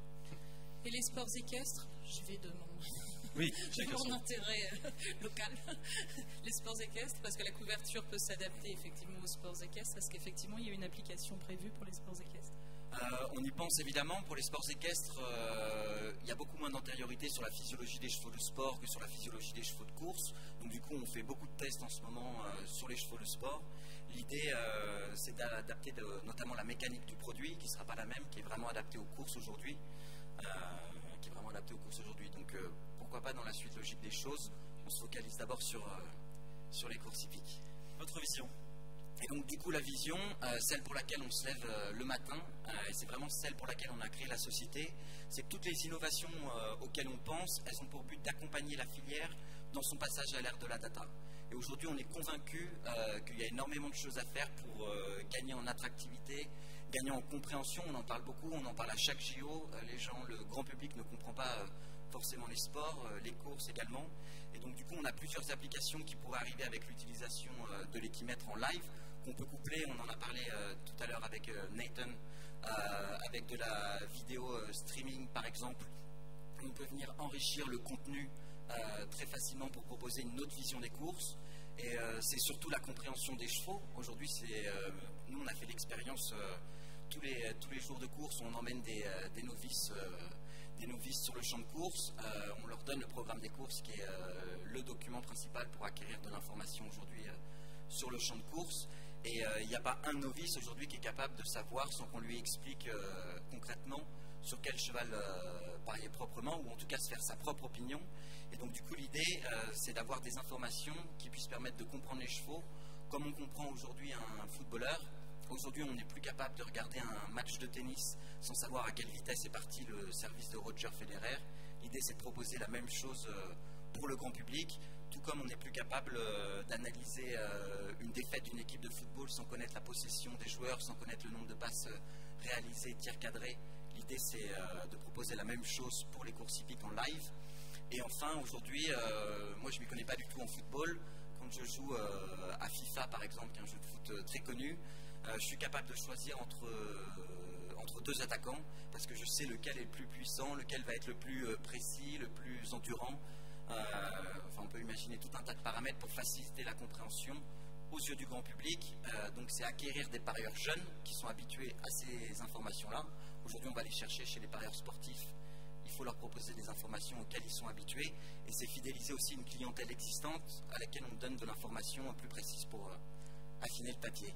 Et les sports équestres, je vais de mon, oui, de mon intérêt euh, local, les sports équestres, parce que la couverture peut s'adapter effectivement aux sports équestres, parce qu'effectivement il y a une application prévue pour les sports équestres. Euh, on y pense évidemment. Pour les sports équestres, euh, il y a beaucoup moins d'antériorité sur la physiologie des chevaux de sport que sur la physiologie des chevaux de course. Donc du coup, on fait beaucoup de tests en ce moment euh, sur les chevaux de sport. L'idée, euh, c'est d'adapter notamment la mécanique du produit, qui ne sera pas la même, qui est vraiment adaptée aux courses aujourd'hui. Euh, qui est vraiment adaptée aux courses aujourd'hui. Donc euh, pourquoi pas dans la suite logique des choses, on se focalise d'abord sur, euh, sur les courses hippiques. Votre vision? Et donc du coup la vision, euh, celle pour laquelle on se lève euh, le matin, euh, et c'est vraiment celle pour laquelle on a créé la société, c'est que toutes les innovations euh, auxquelles on pense, elles ont pour but d'accompagner la filière dans son passage à l'ère de la data. Et aujourd'hui on est convaincu euh, qu'il y a énormément de choses à faire pour euh, gagner en attractivité, gagner en compréhension. On en parle beaucoup, on en parle à chaque J O, euh, les gens, le grand public ne comprend pas euh, forcément les sports, euh, les courses également. Et donc du coup on a plusieurs applications qui pourraient arriver avec l'utilisation euh, de l'équimètre en live, qu'on peut coupler, on en a parlé euh, tout à l'heure avec euh, Nathan, euh, avec de la vidéo euh, streaming par exemple. On peut venir enrichir le contenu euh, très facilement pour proposer une autre vision des courses. Et euh, c'est surtout la compréhension des chevaux. Aujourd'hui, euh, nous on a fait l'expérience euh, tous, les, tous les jours de course, on emmène des, euh, des, novices, euh, des novices sur le champ de course. Euh, on leur donne le programme des courses qui est euh, le document principal pour acquérir de l'information aujourd'hui euh, sur le champ de course. Et il euh, n'y a pas un novice aujourd'hui qui est capable de savoir sans qu'on lui explique euh, concrètement sur quel cheval euh, parier proprement, ou en tout cas se faire sa propre opinion. Et donc du coup l'idée euh, c'est d'avoir des informations qui puissent permettre de comprendre les chevaux, comme on comprend aujourd'hui un footballeur. Aujourd'hui on n'est plus capable de regarder un match de tennis sans savoir à quelle vitesse est parti le service de Roger Federer. L'idée c'est de proposer la même chose euh, pour le grand public. Tout comme on n'est plus capable euh, d'analyser euh, une défaite d'une équipe de football sans connaître la possession des joueurs, sans connaître le nombre de passes euh, réalisées, tirs cadrés. L'idée c'est euh, de proposer la même chose pour les courses hippiques en live. Et enfin aujourd'hui, euh, moi je ne m'y connais pas du tout en football. Quand je joue euh, à FIFA par exemple, qui est un jeu de foot euh, très connu, euh, je suis capable de choisir entre, euh, entre deux attaquants parce que je sais lequel est le plus puissant, lequel va être le plus euh, précis, le plus endurant. Euh, enfin, on peut imaginer tout un tas de paramètres pour faciliter la compréhension aux yeux du grand public. Euh, donc c'est acquérir des parieurs jeunes qui sont habitués à ces informations-là. Aujourd'hui on va les chercher chez les parieurs sportifs. Il faut leur proposer des informations auxquelles ils sont habitués. Et c'est fidéliser aussi une clientèle existante à laquelle on donne de l'information plus précise pour euh, affiner le papier.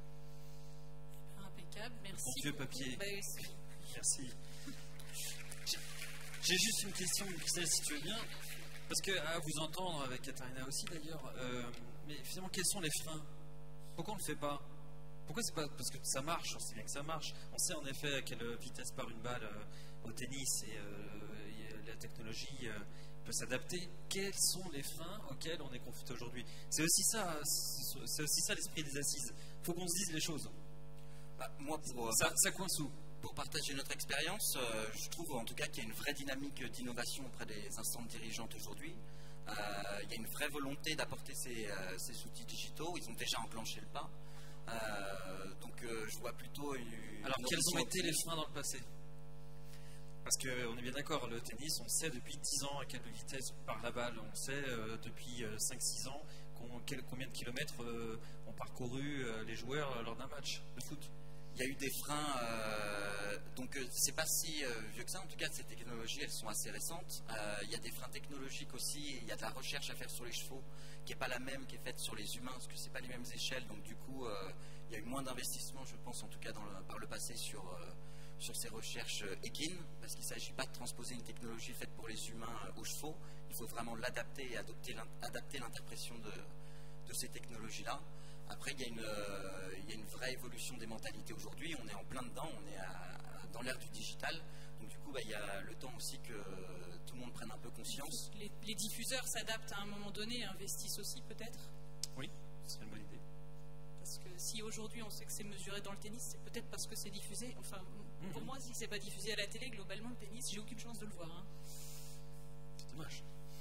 Impeccable, merci. Bon vieux papier. Bah, oui. Merci. J'ai juste une question, Christelle, si tu veux bien. Parce que, à vous entendre, avec Katharina aussi d'ailleurs, euh, mais finalement, quels sont les freins? Pourquoi on ne le fait pas? Pourquoi c'est pas parce que ça marche, on sait bien que ça marche. On sait en effet à quelle vitesse part une balle euh, au tennis et euh, la technologie euh, peut s'adapter. Quels sont les freins auxquels on est confronté aujourd'hui? C'est aussi ça, c'est aussi ça l'esprit des assises. Il faut qu'on se dise les choses. Bah, moi, pour, ça, ça coince où? Pour partager notre expérience, euh, je trouve en tout cas qu'il y a une vraie dynamique d'innovation auprès des instances dirigeantes aujourd'hui. Euh, il y a une vraie volonté d'apporter ces, euh, ces outils digitaux. Ils ont déjà enclenché le pas. Euh, donc euh, je vois plutôt une... Alors une quels ont été les option. freins dans le passé? Parce qu'on est bien d'accord, le tennis, on sait depuis dix ans à quelle vitesse part la balle. On sait euh, depuis euh, cinq six ans qu'on, quel, combien de kilomètres euh, ont parcouru euh, les joueurs euh, lors d'un match de foot. Il y a eu des freins, euh, donc euh, c'est pas si euh, vieux que ça. En tout cas, ces technologies, elles sont assez récentes. Euh, il y a des freins technologiques aussi. Il y a de la recherche à faire sur les chevaux, qui n'est pas la même qui est faite sur les humains, parce que c'est pas les mêmes échelles. Donc du coup, euh, il y a eu moins d'investissement, je pense, en tout cas dans le, par le passé sur euh, sur ces recherches euh, équines, parce qu'il ne s'agit pas de transposer une technologie faite pour les humains euh, aux chevaux. Il faut vraiment l'adapter et adopter adapter l'interprétation de de ces technologies-là. Après, il y, a une, euh, il y a une vraie évolution des mentalités aujourd'hui. On est en plein dedans, on est à, à, dans l'ère du digital. Donc du coup, bah, il y a le temps aussi que tout le monde prenne un peu conscience. Les, les diffuseurs s'adaptent à un moment donné et investissent aussi peut-être? Oui, c'est une bonne idée. Parce que si aujourd'hui on sait que c'est mesuré dans le tennis, c'est peut-être parce que c'est diffusé. Enfin, mmh. pour moi, si c'est pas diffusé à la télé, globalement, le tennis, j'ai aucune chance de le voir. Hein. C'est dommage.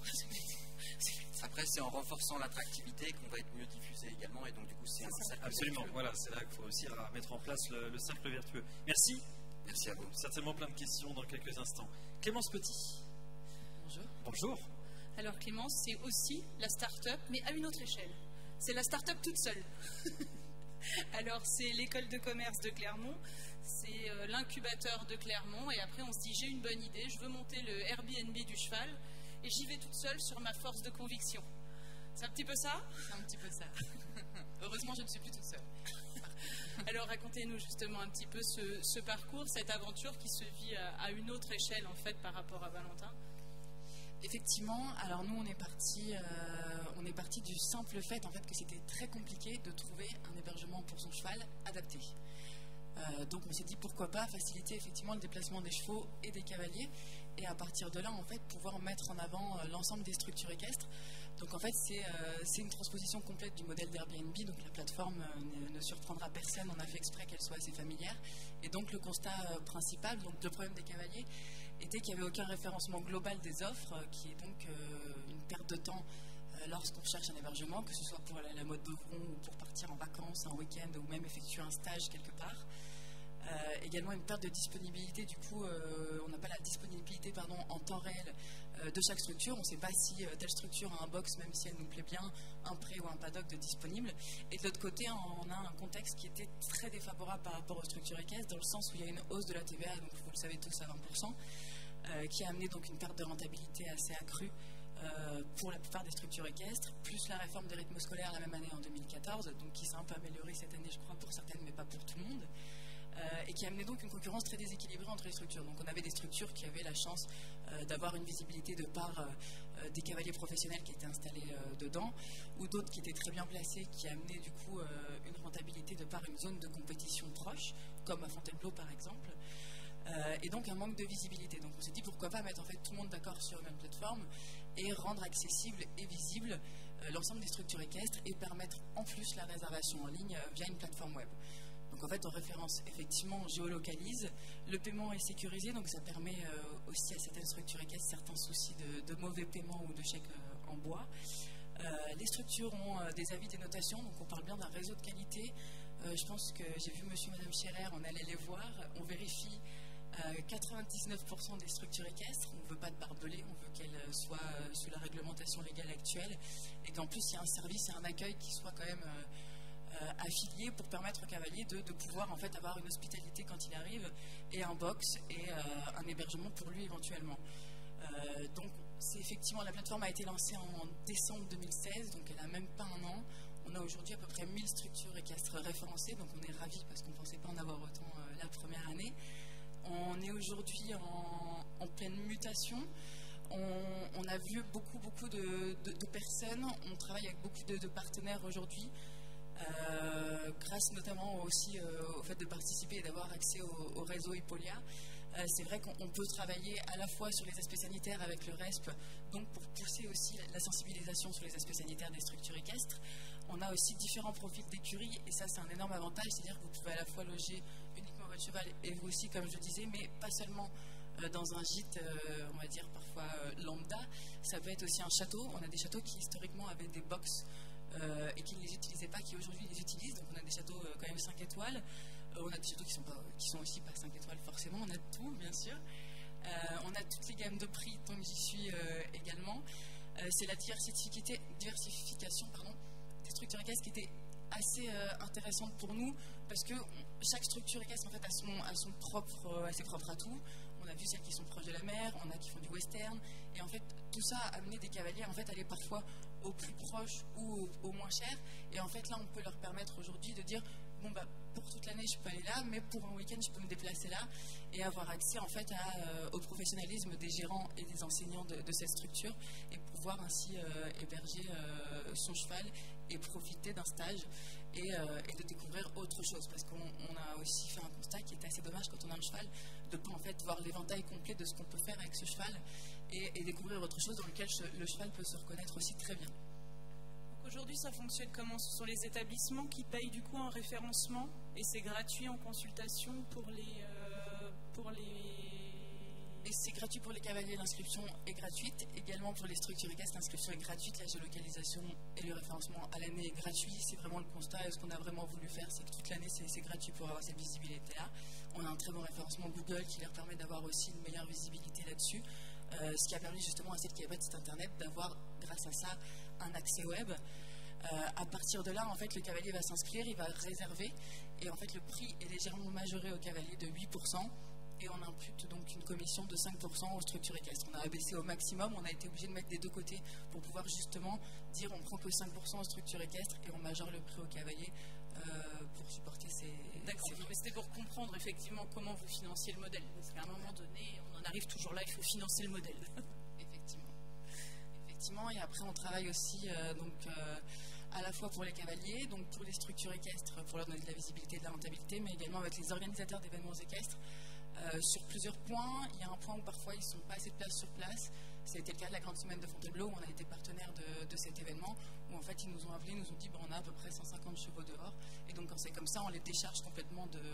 Après, c'est en renforçant l'attractivité qu'on va être mieux diffusé également, et donc du coup, c'est un cercle Absolument, vertueux. voilà, c'est là qu'il faut réussir à mettre en place le, le cercle vertueux. Merci. Merci à vous. Certainement plein de questions dans quelques instants. Clémence Petit. Bonjour. Bonjour. Alors Clémence, c'est aussi la start-up, mais à une autre échelle. C'est la start-up toute seule. Alors c'est l'école de commerce de Clermont, c'est euh, l'incubateur de Clermont, et après on se dit j'ai une bonne idée, je veux monter le Airbnb du cheval, et j'y vais toute seule sur ma force de conviction. C'est un petit peu ça? C'est un petit peu ça. Heureusement, je ne suis plus toute seule. Alors, racontez-nous justement un petit peu ce, ce parcours, cette aventure qui se vit à, à une autre échelle, en fait, par rapport à Valentin. Effectivement, alors nous, on est parti, euh, on est parti du simple fait, en fait, que c'était très compliqué de trouver un hébergement pour son cheval adapté. Euh, donc, on s'est dit pourquoi pas faciliter effectivement le déplacement des chevaux et des cavaliers, et à partir de là, en fait, pouvoir mettre en avant euh, l'ensemble des structures équestres. Donc, en fait, c'est euh, une transposition complète du modèle d'Airbnb. Donc, la plateforme euh, ne, ne surprendra personne. On a fait exprès qu'elle soit assez familière. Et donc, le constat euh, principal, donc le problème des cavaliers, était qu'il n'y avait aucun référencement global des offres, euh, qui est donc euh, une perte de temps euh, lorsqu'on cherche un hébergement, que ce soit pour la, la mode Beuvron ou pour partir en vacances, un week-end, ou même effectuer un stage quelque part. Euh, également une perte de disponibilité, du coup euh, on n'a pas la disponibilité pardon, en temps réel euh, de chaque structure. On ne sait pas si euh, telle structure a un box, même si elle nous plaît bien, un pré ou un paddock de disponible. Et de l'autre côté, on a un contexte qui était très défavorable par rapport aux structures équestres, dans le sens où il y a une hausse de la T V A, donc vous le savez tous à vingt pour cent, euh, qui a amené donc une perte de rentabilité assez accrue euh, pour la plupart des structures équestres, plus la réforme des rythmes scolaires la même année en deux mille quatorze, donc qui s'est un peu améliorée cette année je crois pour certaines mais pas pour tout le monde. Euh, et qui a amené donc une concurrence très déséquilibrée entre les structures. Donc on avait des structures qui avaient la chance euh, d'avoir une visibilité de par euh, des cavaliers professionnels qui étaient installés euh, dedans, ou d'autres qui étaient très bien placés, qui amenaient du coup euh, une rentabilité de par une zone de compétition proche, comme à Fontainebleau par exemple, euh, et donc un manque de visibilité. Donc on s'est dit pourquoi pas mettre en fait tout le monde d'accord sur une même plateforme et rendre accessible et visible euh, l'ensemble des structures équestres et permettre en plus la réservation en ligne euh, via une plateforme web. Donc en fait, on référence effectivement, on géolocalise, le paiement est sécurisé, donc ça permet euh, aussi à certaines structures équestres certains soucis de, de mauvais paiement ou de chèques euh, en bois. Euh, les structures ont euh, des avis, des notations, donc on parle bien d'un réseau de qualité. Euh, je pense que j'ai vu monsieur et madame Scherer, on allait les voir, on vérifie euh, quatre-vingt-dix-neuf pour cent des structures équestres, on ne veut pas de barbelés, on veut qu'elles soient euh, sous la réglementation légale actuelle, et qu'en plus il y a un service et un accueil qui soit quand même... Euh, Euh, affiliés pour permettre aux cavaliers de, de pouvoir en fait avoir une hospitalité quand il arrive et un box et euh, un hébergement pour lui éventuellement. Euh, donc c'est effectivement, la plateforme a été lancée en décembre deux mille seize, donc elle n'a même pas un an. On a aujourd'hui à peu près mille structures équestres référencées, donc on est ravis parce qu'on ne pensait pas en avoir autant euh, la première année. On est aujourd'hui en, en pleine mutation. On, on a vu beaucoup beaucoup de, de, de personnes, on travaille avec beaucoup de, de partenaires aujourd'hui. euh, grâce notamment aussi euh, au fait de participer et d'avoir accès au, au réseau Hippolia. Euh, c'est vrai qu'on peut travailler à la fois sur les aspects sanitaires avec le R E S P, donc pour pousser aussi la sensibilisation sur les aspects sanitaires des structures équestres. On a aussi différents profils d'écuries, et ça c'est un énorme avantage, c'est-à-dire que vous pouvez à la fois loger uniquement votre cheval et vous aussi, comme je disais, mais pas seulement euh, dans un gîte, euh, on va dire parfois euh, lambda, ça peut être aussi un château. On a des châteaux qui historiquement avaient des box euh, et qui ne les utilisaient pas, qui aujourd'hui les utilisent, donc on a des châteaux euh, quand même cinq étoiles. On a des châteaux qui sont, pas, qui sont aussi pas cinq étoiles forcément, on a tout bien sûr. Euh, on a toutes les gammes de prix, donc j'y suis euh, également. Euh, c'est la diversification, diversification pardon, des structures équestres qui était assez euh, intéressante pour nous, parce que on, chaque structure équestre en fait, a, son, a, son propre, euh, a ses propres atouts. On a vu celles qui sont proches de la mer, on a qui font du western, et en fait tout ça a amené des cavaliers en fait, à aller parfois au plus proche ou au, au moins cher. Et en fait là on peut leur permettre aujourd'hui de dire bon bah pour toute l'année je peux aller là, mais pour un week-end je peux me déplacer là, et avoir accès en fait à, euh, au professionnalisme des gérants et des enseignants de, de cette structure, et pouvoir ainsi euh, héberger euh, son cheval et profiter d'un stage et, euh, et de découvrir autre chose, parce qu'on on a aussi fait un constat qui était assez dommage quand on a un cheval de pas en fait voir l'éventail complet de ce qu'on peut faire avec ce cheval et, et découvrir autre chose dans lequel le cheval peut se reconnaître aussi très bien. Aujourd'hui, ça fonctionne comment? Ce sont les établissements qui payent du coup un référencement, et c'est gratuit en consultation pour les... Euh, pour les... Et c'est gratuit pour les cavaliers, l'inscription est gratuite. Également pour les structures équestres, l'inscription est gratuite. La géolocalisation et le référencement à l'année est gratuit. C'est vraiment le constat. Et ce qu'on a vraiment voulu faire, c'est que toute l'année, c'est, c'est gratuit pour avoir cette visibilité-là. On a un très bon référencement Google qui leur permet d'avoir aussi une meilleure visibilité là-dessus. Euh, ce qui a permis justement à celles qui n'avaient pas de site internet d'avoir, grâce à ça, un accès web. Euh, à partir de là, en fait, le cavalier va s'inscrire, il va réserver, et en fait, le prix est légèrement majoré au cavalier de huit pour cent, et on impute donc une commission de cinq pour cent aux structures équestres. On a abaissé au maximum, on a été obligé de mettre des deux côtés pour pouvoir justement dire on prend que cinq pour cent aux structures équestres et on majore le prix au cavalier euh, pour supporter ces... D'accord, mais c'était pour comprendre effectivement comment vous financiez le modèle, parce qu'à un moment donné, on en arrive toujours là, il faut financer le modèle. Effectivement. Effectivement, et après on travaille aussi euh, donc... Euh, à la fois pour les cavaliers, donc pour les structures équestres, pour leur donner de la visibilité et de la rentabilité, mais également avec les organisateurs d'événements équestres, euh, sur plusieurs points. Il y a un point où parfois ils ne sont pas assez de place sur place. Ça a été le cas de la Grande Semaine de Fontainebleau, où on a été partenaire de, de cet événement, où en fait ils nous ont appelés, ils nous ont dit bon, on a à peu près cent cinquante chevaux dehors, et donc quand c'est comme ça, on les décharge complètement de,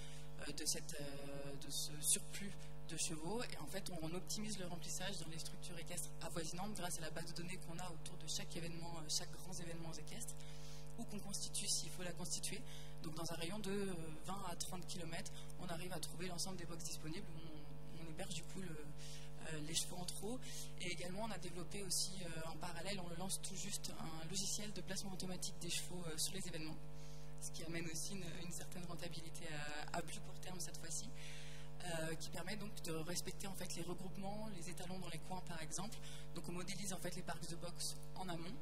de, cette, de ce surplus de chevaux, et en fait on optimise le remplissage dans les structures équestres avoisinantes grâce à la base de données qu'on a autour de chaque événement, chaque grand événement équestre, ou qu'on constitue s'il faut la constituer. Donc dans un rayon de vingt à trente kilomètres, on arrive à trouver l'ensemble des box disponibles, où on, on héberge du coup le, euh, les chevaux en trot. Et également on a développé aussi euh, en parallèle, on lance tout juste un logiciel de placement automatique des chevaux euh, sur les événements, ce qui amène aussi une, une certaine rentabilité à, à plus court terme cette fois-ci. Euh, qui permet donc de respecter en fait les regroupements, les étalons dans les coins par exemple. Donc on modélise en fait les parcs de boxe en amont.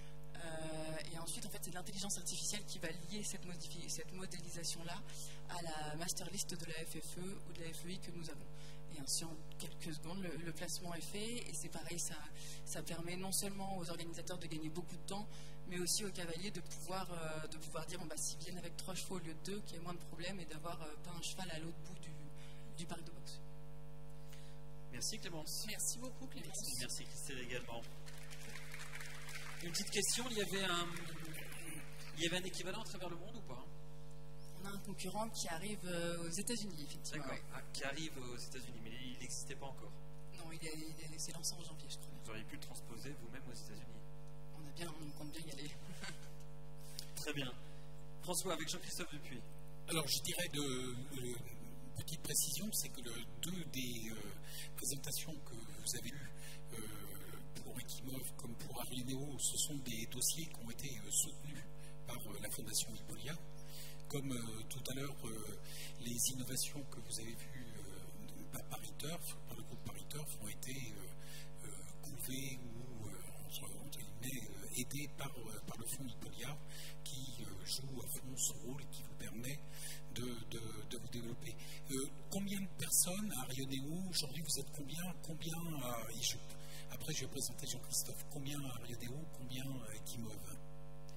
Euh, et ensuite en fait c'est l'intelligence artificielle qui va lier cette, cette modélisation-là à la master list de la F F E ou de la F E I que nous avons. Et ainsi en quelques secondes le, le placement est fait, et c'est pareil, ça, ça permet non seulement aux organisateurs de gagner beaucoup de temps, mais aussi aux cavaliers de pouvoir, euh, de pouvoir dire bon, bah, s'ils viennent avec trois chevaux au lieu de deux, qu'il y ait moins de problèmes, et d'avoir euh, pas un cheval à l'autre bout du du parc de boxe. Merci Clémence. Merci beaucoup Clémence. Merci, merci Christelle également. Une petite question, il y avait un, il y avait un équivalent à travers le monde ou pas? On a un concurrent qui arrive euh, aux États-Unis, effectivement. D'accord, ah, qui arrive aux États-Unis, mais il n'existait pas encore. Non, il, est, il est, s'est lancé en janvier, je crois. Vous auriez pu le transposer vous-même aux États-Unis. On a bien, on compte bien y aller. Très bien. François, avec Jean-Christophe Dupuis. Alors, je dirais de... Euh, petite précision, c'est que le, deux des euh, présentations que vous avez eues euh, pour Equimov comme pour Arianeo, ce sont des dossiers qui ont été euh, soutenus par euh, la Fondation Hippolia. Comme euh, tout à l'heure, euh, les innovations que vous avez vues euh, par Paris-Turf, par le groupe Paris-Turf, ont été euh, euh, couvées ou euh, entre, entre guillemets, euh, aidées par, euh, par le fonds Hippolia, qui euh, joue à fond ce rôle et qui vous permet De, de, de vous développer. Euh, combien de personnes à Arianeo aujourd'hui? Vous êtes combien, combien à Ijup? Après, je vais présenter Jean-Christophe. Combien à Arianeo? Combien à Equimov? Aujourd'hui,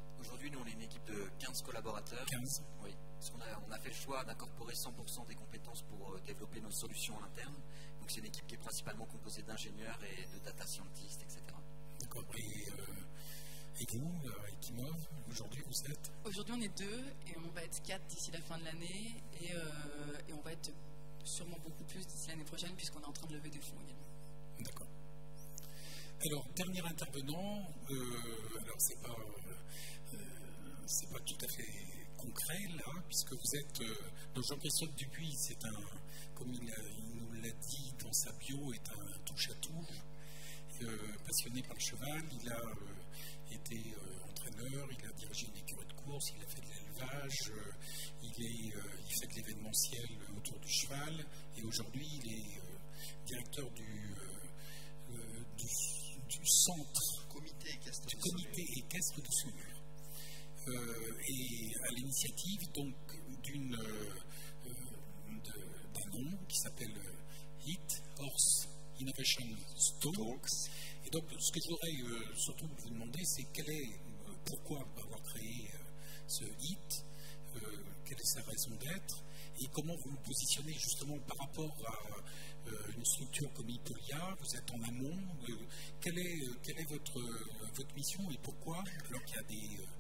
aujourd'hui, nous, on est une équipe de quinze collaborateurs. quinze. Oui. Parce qu'on a, on a fait le choix d'incorporer cent pour cent des compétences pour euh, développer nos solutions en interne. Donc, c'est une équipe qui est principalement composée d'ingénieurs et de data scientists, et cetera. D'accord. Et, euh, et vous, euh, Ekimov, aujourd'hui, vous êtes? Aujourd'hui, on est deux et on va être quatre d'ici la fin de l'année. Et, euh, et on va être sûrement beaucoup plus d'ici l'année prochaine, puisqu'on est en train de lever des fonds également. D'accord. Alors, dernier intervenant, euh, alors c'est pas, euh, c'est pas tout à fait concret là, puisque vous êtes, euh, donc Jean-Christophe Dupuis, c'est un, comme il, a, il nous l'a dit dans sa bio, est un touche-à-tout, euh, passionné par le cheval. Il a euh, été euh, entraîneur, il a dirigé une écurie de course, il a fait de l'élevage, euh, il, est, euh, il fait de l'événementiel autour du cheval, et aujourd'hui il est euh, directeur du, euh, du du centre comité équestre du comité équestre de Saumur, euh, et à l'initiative donc d'une euh, de, d'un nom qui s'appelle Heat Horse Innovation Talks. Et donc ce que je voudrais euh, surtout vous demander, c'est quel est euh, pourquoi avoir créé euh, ce Heat, euh, quelle est sa raison d'être, et comment vous vous positionnez justement par rapport à Euh, une structure comme Hippolia, vous êtes en amont, euh, quelle, est, euh, quelle est votre, euh, votre mission et pourquoi, alors qu'il y a des, euh,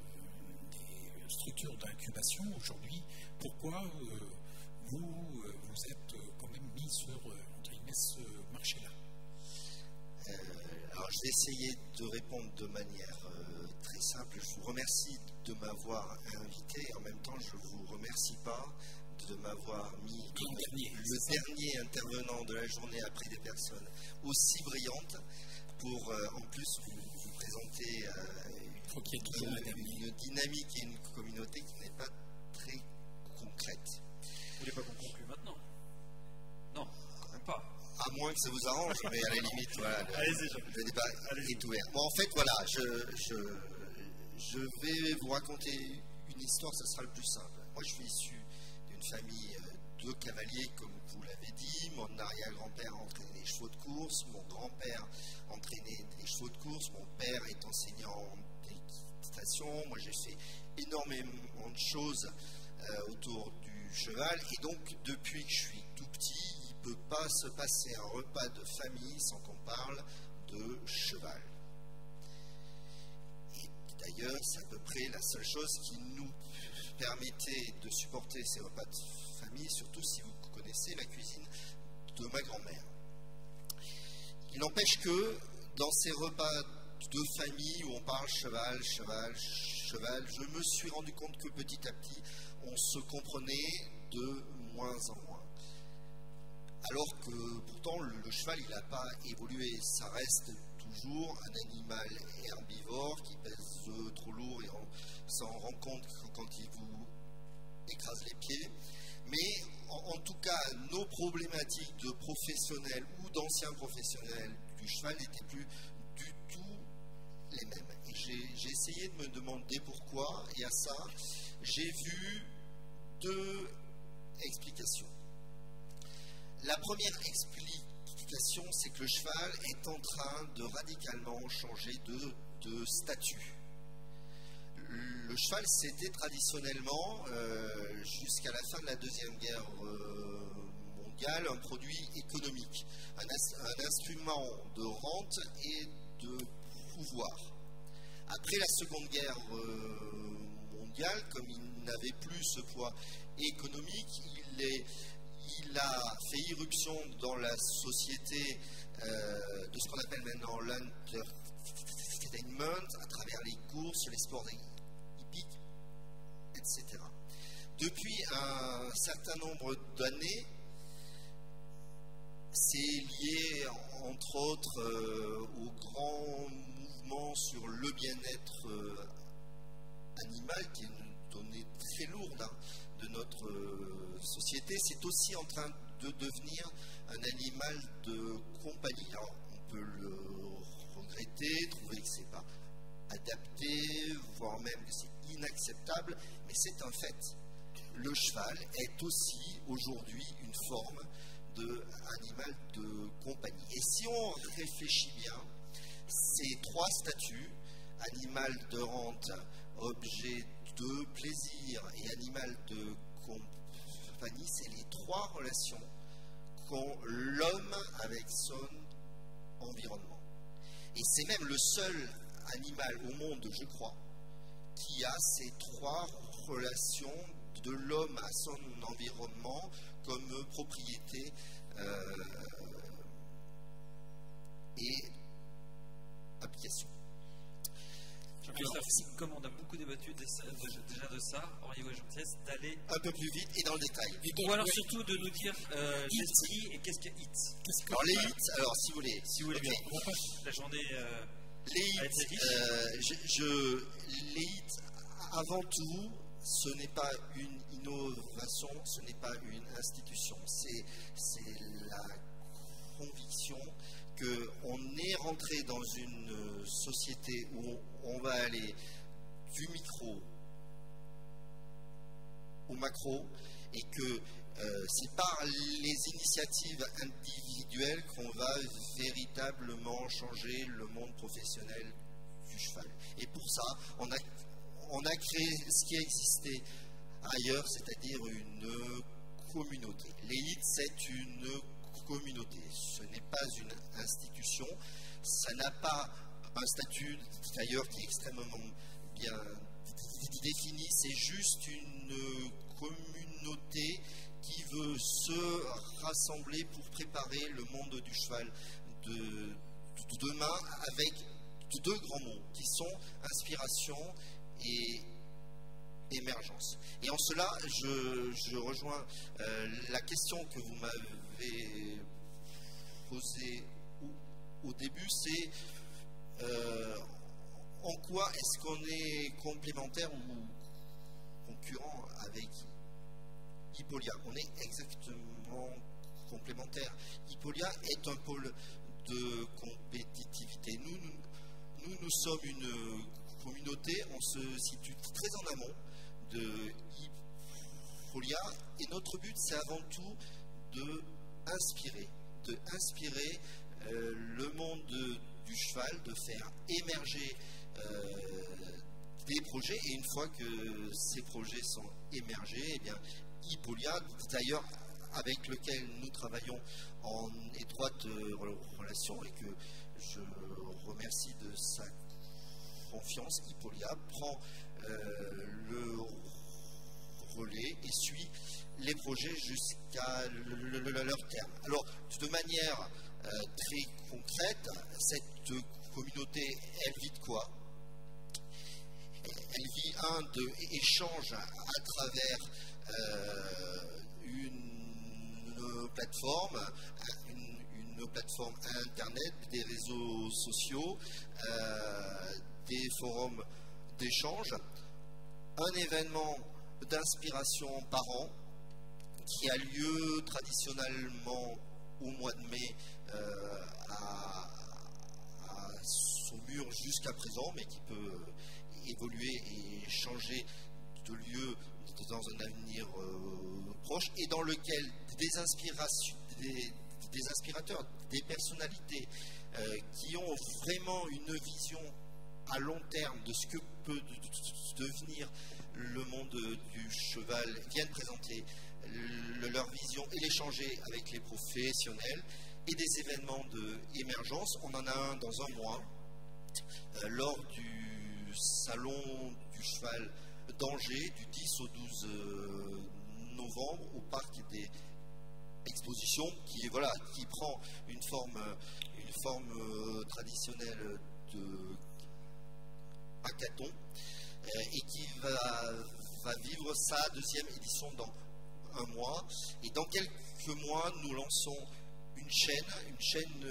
des structures d'incubation aujourd'hui, pourquoi euh, vous, euh, vous êtes euh, quand même mis sur euh, entre guillemets, ce marché-là? euh, Alors je vais essayer de répondre de manière euh, très simple. Je vous remercie de m'avoir invité et en même temps je ne vous remercie pas de m'avoir mis le dernier, le dernier intervenant de la journée après des personnes aussi brillantes pour euh, en plus vous, vous présenter euh, une, une, une dynamique et une communauté qui n'est pas très concrète. Vous voulez pas qu'on conclue maintenant? Non, quand même pas. À moins que ça vous arrange, mais à la limite, voilà, le, le débat est ouvert. Bon, en fait, voilà, je, je, je vais vous raconter une histoire, ce sera le plus simple. Moi, je suis issu famille de cavaliers, comme vous l'avez dit. Mon arrière-grand-père entraînait des chevaux de course, mon grand-père entraînait des chevaux de course, mon père est enseignant en équitation. Moi, j'ai fait énormément de choses euh, autour du cheval, et donc, depuis que je suis tout petit, il ne peut pas se passer un repas de famille sans qu'on parle de cheval. Et d'ailleurs, c'est à peu près la seule chose qui nous permettait de supporter ces repas de famille, surtout si vous connaissez la cuisine de ma grand-mère. Il n'empêche que dans ces repas de famille où on parle cheval, cheval, cheval, je me suis rendu compte que petit à petit, on se comprenait de moins en moins. Alors que pourtant, le, le cheval, il n'a pas évolué. Ça reste toujours un animal herbivore qui pèse trop lourd et on s'en rend compte quand il vous écrase les pieds. Mais en, en tout cas, nos problématiques de professionnels ou d'anciens professionnels du cheval n'étaient plus du tout les mêmes. Et j'ai, j'ai essayé de me demander pourquoi, et à ça, j'ai vu deux explications. La première explication, c'est que le cheval est en train de radicalement changer de, de statut. Le cheval, c'était traditionnellement, euh, jusqu'à la fin de la Deuxième Guerre euh, mondiale, un produit économique, un, un instrument de rente et de pouvoir. Après la Seconde Guerre euh, mondiale, comme il n'avait plus ce poids économique, il, est, il a fait irruption dans la société euh, de ce qu'on appelle maintenant l'entertainment, à travers les courses, les sports hippiques, et cetera. Depuis un certain nombre d'années, c'est lié entre autres euh, au grand mouvement sur le bien-être euh, animal, qui est une donnée très lourde hein, de notre euh, société. C'est aussi en train de devenir un animal de compagnie. Alors, on peut le regretter, trouver que c'est pas adapté, voire même que c'est inacceptable, mais c'est un fait. Le cheval est aussi aujourd'hui une forme d'animal de compagnie. Et si on réfléchit bien, ces trois statuts, animal de rente, objet de plaisir et animal de compagnie, c'est les trois relations qu'ont l'homme avec son environnement. Et c'est même le seul animal au monde, je crois, qui a ces trois relations de l'homme à son environnement comme propriété euh, et application. Alors, comme on a beaucoup débattu déjà de ça, Henri Gentillesse, d'aller un peu plus vite et dans le détail. Ou alors surtout de nous dire euh, l'esprit et qu'est-ce que hit. Alors les hits, alors si vous voulez, si vous voulez okay. bien, la journée. Euh, les hits, euh, je, je, les hits, avant tout, ce n'est pas une innovation, ce n'est pas une institution, c'est la conviction qu'on est rentré dans une société où on va aller du micro au macro et que euh, c'est par les initiatives individuelles qu'on va véritablement changer le monde professionnel du cheval. Et pour ça, on a, on a créé ce qui existait ailleurs, c'est-à-dire une communauté. Les hits, c'est une communauté, ce n'est pas une institution, ça n'a pas un statut d'ailleurs qui est extrêmement bien défini, c'est juste une communauté qui veut se rassembler pour préparer le monde du cheval de, de demain avec deux grands mots qui sont inspiration et émergence. Et en cela, je, je rejoins euh, la question que vous m'avez posée au, au début, c'est euh, en quoi est-ce qu'on est complémentaire ou concurrent avec Hippolia? On est exactement complémentaire. Hippolia est un pôle de compétitivité. Nous, nous, nous, nous sommes une communauté, on se situe très en amont de Hippolia et notre but c'est avant tout de inspirer, de inspirer euh, le monde de, du cheval, de faire émerger euh, des projets et une fois que ces projets sont émergés, eh bien Hippolia, d'ailleurs avec lequel nous travaillons en étroite relation et que je remercie de sa confiance, Hippolia prend euh, le relais et suit les projets jusqu'à le, le, le, leur terme. Alors, de manière euh, très concrète, cette communauté, elle vit de quoi? Elle vit un de échanges à travers euh, une, une plateforme, une, une plateforme internet, des réseaux sociaux, euh, des forums d'échange, un événement d'inspiration par an qui a lieu traditionnellement au mois de mai euh, à, à Saumur jusqu'à présent, mais qui peut évoluer et changer de lieu dans un avenir euh, proche, et dans lequel des, inspirations, des, des inspirateurs, des personnalités euh, qui ont vraiment une vision à long terme de ce que peut devenir le monde du cheval viennent présenter le, leur vision et l'échanger avec les professionnels et des événements d'émergence. On en a un dans un mois euh, lors du salon du cheval d'Angers du dix au douze novembre au parc des expositions qui, voilà, qui prend une forme, une forme euh, traditionnelle de hackathon euh, et qui va, va vivre sa deuxième édition dans un mois. Et dans quelques mois, nous lançons une chaîne, une chaîne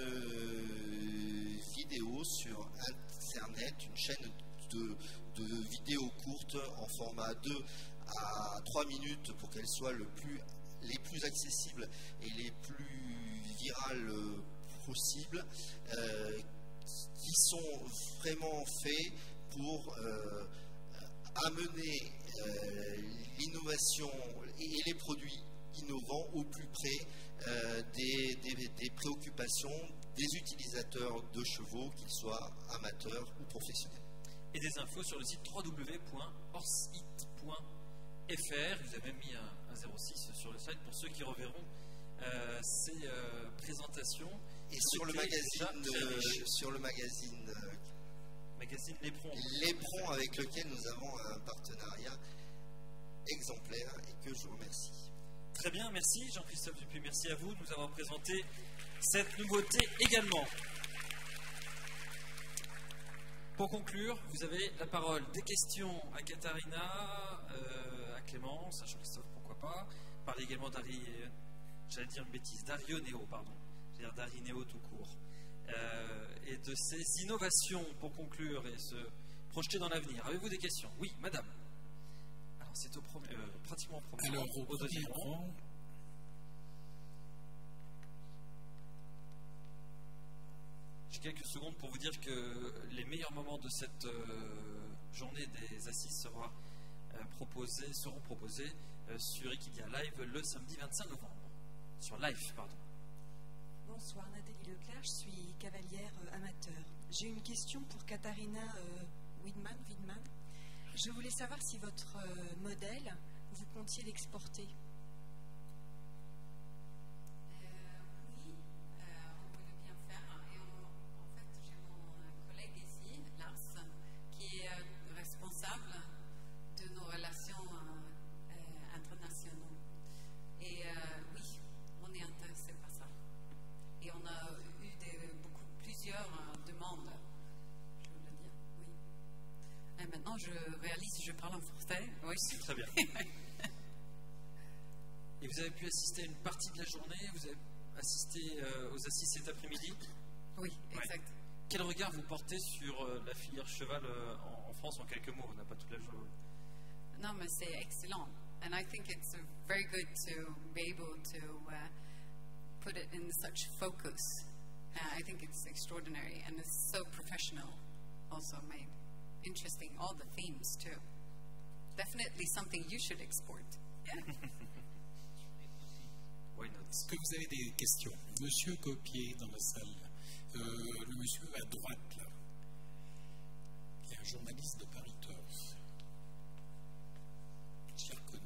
euh, vidéo sur Internet, une chaîne de, de vidéos courtes en format deux à trois minutes pour qu'elles soient le plus, les plus accessibles et les plus virales euh, possibles, euh, qui sont vraiment faits pour euh, amener euh, l'innovation et les produits innovants au plus près euh, des, des, des préoccupations des utilisateurs de chevaux, qu'ils soient amateurs ou professionnels. et des infos sur le site w w w point horsit point f r. Vous avez même mis un, un zéro six sur le site pour ceux qui reverront euh, ces euh, présentations. Et sur le magazine, euh, sur le magazine, euh, magazine L'éperon. L'éperon, avec lequel nous avons un partenariat exemplaire et que je vous remercie. Très bien, merci Jean-Christophe Dupuis, merci à vous de nous avoir présenté cette nouveauté également. Pour conclure, vous avez la parole. Des questions à Katharina, euh, à Clémence, à Jean-Christophe, pourquoi pas. Parlez également d'Ari, j'allais dire une bêtise, d'Ario Néo, pardon. J'allais dire d'Ari Néo tout court. Euh, et de ces innovations pour conclure et se projeter dans l'avenir. Avez-vous des questions? Oui, madame. Alors, c'est au premier, euh, pratiquement au premier Alors, rang, au, au deuxième rang. rang. J'ai quelques secondes pour vous dire que les meilleurs moments de cette euh, journée des assises sera, euh, proposé, seront proposés euh, sur Equidia Live le samedi vingt-cinq novembre. Sur Live, pardon. Bonsoir, Nathalie Leclerc, je suis cavalière euh, amateur. J'ai une question pour Katharina euh, Widman, Widman. Je voulais savoir si votre euh, modèle, vous comptiez l'exporter. De nos relations euh, internationales. Et euh, oui, on est intéressé par ça. Et on a eu des, beaucoup, plusieurs euh, demandes, je veux le dire, oui. Et maintenant, je réalise que je parle en français. Oui, c'est très bien. Et vous avez pu assister à une partie de la journée? Vous avez assisté euh, aux assises cet après-midi? Oui, exact. Ouais. Quel regard vous portez sur euh, la filière cheval euh, en, en France en quelques mots? On n'a pas toute la journée. Non, mais c'est excellent. And I think it's very good to be able to uh, put it in such focus. Uh, I think it's extraordinary and it's so professional. Also made interesting. All the themes too. Definitely something you should export. Yeah. Why not? Est-ce que vous avez des questions? Monsieur Copier dans la salle. Euh, le monsieur à droite, là, qui est un journaliste de Paris Turf. J'ai reconnu.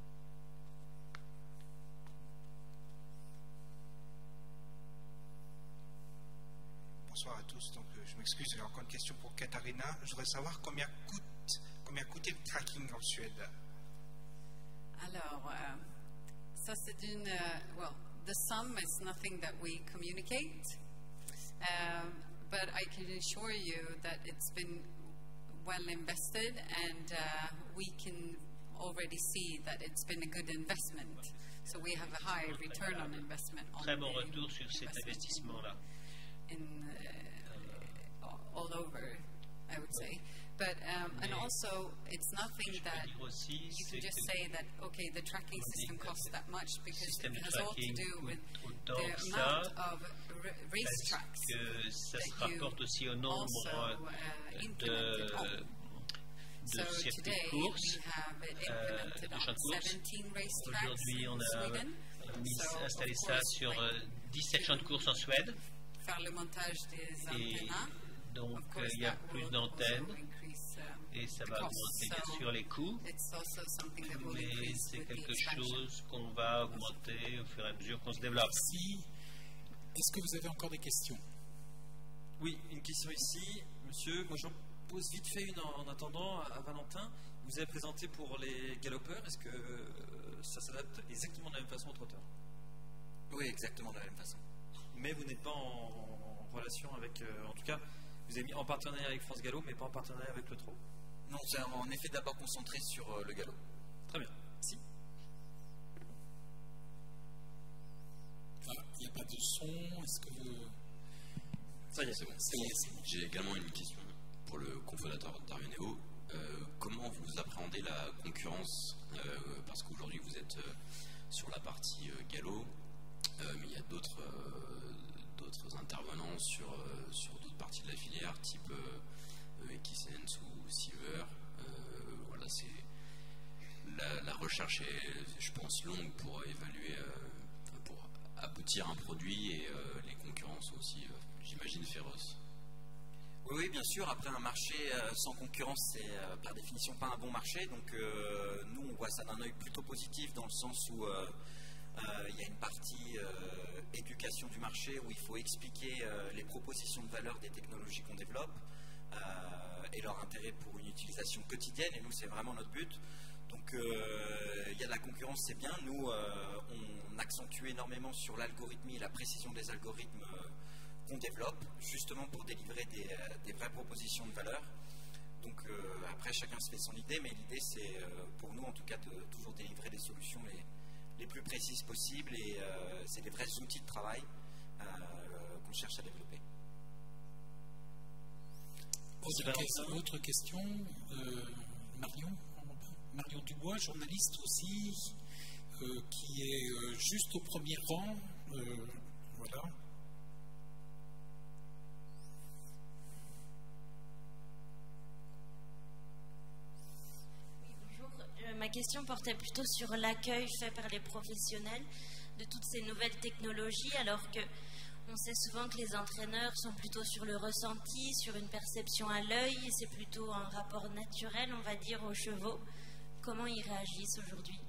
Bonsoir à tous. Donc, euh, je m'excuse, j'ai encore une question pour Katharina. Je voudrais savoir combien coûte, combien coûtait le tracking en Suède. Alors, euh, ça c'est une. Uh, well, the sum is nothing that we communicate. Um, but I can assure you that it's been well invested and uh, we can already see that it's been a good investment. So we have a high return on investment. Très bon retour sur cet investissement-là. In, uh, all over, I would say. But, um, and also, it's nothing that you can just say that, okay, the tracking system costs that much, because it has all to do with the amount of racetracks that you also uh, implemented on. So today we have it implemented on seventeen racetracks in Sweden. So installé ça sur dix-sept champs de course en Suède. Faire le montage des antennes. Donc il y a plus d'antennes et ça va augmenter bien sûr les coûts, mais c'est quelque chose qu'on va augmenter au fur et à mesure qu'on se développe. Si. Est-ce que vous avez encore des questions? Oui, une question ici, monsieur. Moi j'en pose vite fait une en, en attendant à, à Valentin. Vous avez présenté pour les galopeurs, est-ce que euh, ça s'adapte exactement de la même façon aux trotteurs? Oui, exactement de la même façon. Mais vous n'êtes pas en, en relation avec, euh, en tout cas, vous avez mis en partenariat avec France Galop, mais pas en partenariat avec le trot. Non, c'est en effet d'abord concentré sur euh, le galop. Très bien, merci. Ah, il n'y a pas de son, est-ce que vous... Ça y est, c'est bon. C'est bon. J'ai également une question pour le cofondateur d'Ario Néo. Euh, comment vous appréhendez la concurrence euh, parce qu'aujourd'hui vous êtes euh, sur la partie euh, galop, euh, mais il y a d'autres euh, d'autres intervenants sur, euh, sur d'autres parties de la filière, type euh, Equisense ou Silver. Euh, voilà, c'est la, la recherche est, je pense, longue pour évaluer, euh, pour aboutir à un produit, et euh, les concurrents sont aussi, euh, j'imagine, féroces. Oui, oui, bien sûr. Après, un marché euh, sans concurrence, c'est euh, par définition pas un bon marché. Donc, euh, nous, on voit ça d'un œil plutôt positif dans le sens où euh, euh, il y a une partie euh, éducation du marché où il faut expliquer euh, les propositions de valeur des technologies qu'on développe euh, et leur intérêt pour une utilisation quotidienne. Et nous, c'est vraiment notre but. Donc, euh, il y a de la concurrence, c'est bien. Nous, euh, on accentue énormément sur l'algorithmie et la précision des algorithmes euh, qu'on développe, justement pour délivrer des, des vraies propositions de valeur. Donc euh, après, chacun se fait son idée, mais l'idée, c'est euh, pour nous, en tout cas, de toujours délivrer des solutions les, les plus précises possibles, et euh, c'est des vrais outils de travail euh, qu'on cherche à développer. Autre, autre question, euh, Marion, Marion Dubois, journaliste aussi, euh, qui est euh, juste au premier rang, euh, voilà. Ma question portait plutôt sur l'accueil fait par les professionnels de toutes ces nouvelles technologies, alors que on sait souvent que les entraîneurs sont plutôt sur le ressenti, sur une perception à l'œil, c'est plutôt un rapport naturel, on va dire, aux chevaux. Comment ils réagissent aujourd'hui?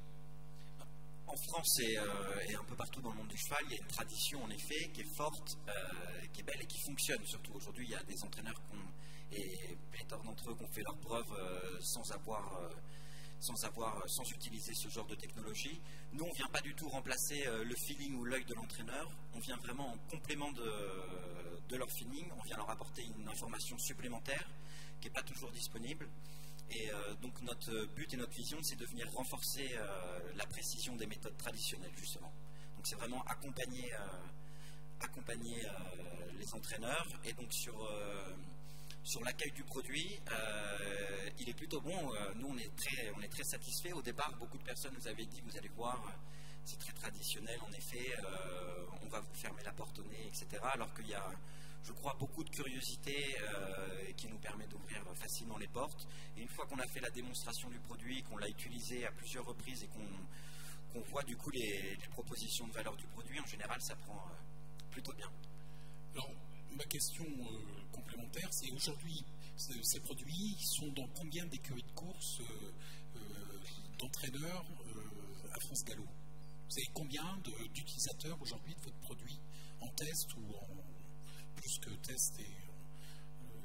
En France et, euh, et un peu partout dans le monde du cheval, il y a une tradition en effet qui est forte, euh, qui est belle et qui fonctionne. Surtout aujourd'hui, il y a des entraîneurs qui ont, et pléthore d'entre eux qui ont fait leurs preuves euh, sans avoir... Euh, sans avoir, sans utiliser ce genre de technologie. Nous, on ne vient pas du tout remplacer euh, le feeling ou l'œil de l'entraîneur, on vient vraiment en complément de, de leur feeling, on vient leur apporter une information supplémentaire qui n'est pas toujours disponible. Et euh, donc notre but et notre vision, c'est de venir renforcer euh, la précision des méthodes traditionnelles, justement. Donc c'est vraiment accompagner, euh, accompagner euh, les entraîneurs, et donc sur... Euh, Sur l'accueil du produit, euh, il est plutôt bon. Euh, nous, on est très, on est très satisfaits. Au départ, beaucoup de personnes nous avaient dit, vous allez voir, c'est très traditionnel, en effet, euh, on va vous fermer la porte au nez, et cetera. Alors qu'il y a, je crois, beaucoup de curiosité euh, qui nous permet d'ouvrir facilement les portes. Et une fois qu'on a fait la démonstration du produit, qu'on l'a utilisé à plusieurs reprises et qu'on qu'on voit du coup les, les propositions de valeur du produit, en général, ça prend euh, plutôt bien. Alors, ma question euh, complémentaire, c'est aujourd'hui, ces produits sont dans combien d'écuries de course, euh, euh, d'entraîneurs euh, à France Gallo? Vous avez combien d'utilisateurs aujourd'hui de votre produit en test ou en plus que test et, euh,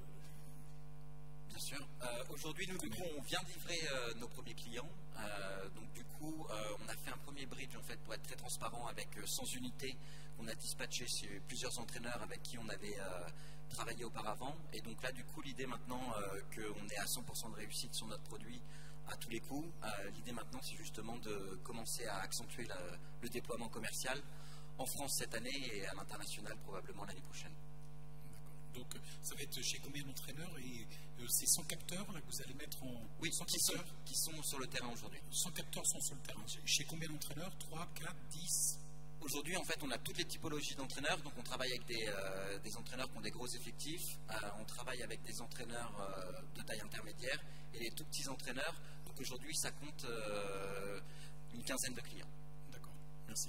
Bien sûr. Euh, aujourd'hui, nous, du coup, on vient de livrer euh, nos premiers clients. Euh, donc, du coup, euh, on a fait un premier bridge, en fait, pour être très transparent, avec euh, cent unités qu'on a dispatché chez plusieurs entraîneurs avec qui on avait euh, travaillé auparavant. Et donc là, du coup, l'idée maintenant euh, qu'on est à cent pour cent de réussite sur notre produit à tous les coups, euh, l'idée maintenant, c'est justement de commencer à accentuer la, le déploiement commercial en France cette année et à l'international probablement l'année prochaine. Donc, ça va être chez combien d'entraîneurs, et euh, ces cent capteurs là, que vous allez mettre en... Oui, cent qui sont, qui sont sur le terrain aujourd'hui. cent capteurs sont sur le terrain. Chez combien d'entraîneurs? trois, quatre, dix? Aujourd'hui, en fait, on a toutes les typologies d'entraîneurs. Donc, on travaille avec des, euh, des entraîneurs qui ont des gros effectifs. Euh, on travaille avec des entraîneurs euh, de taille intermédiaire et les tout petits entraîneurs. Donc, aujourd'hui, ça compte euh, une quinzaine de clients. D'accord, merci.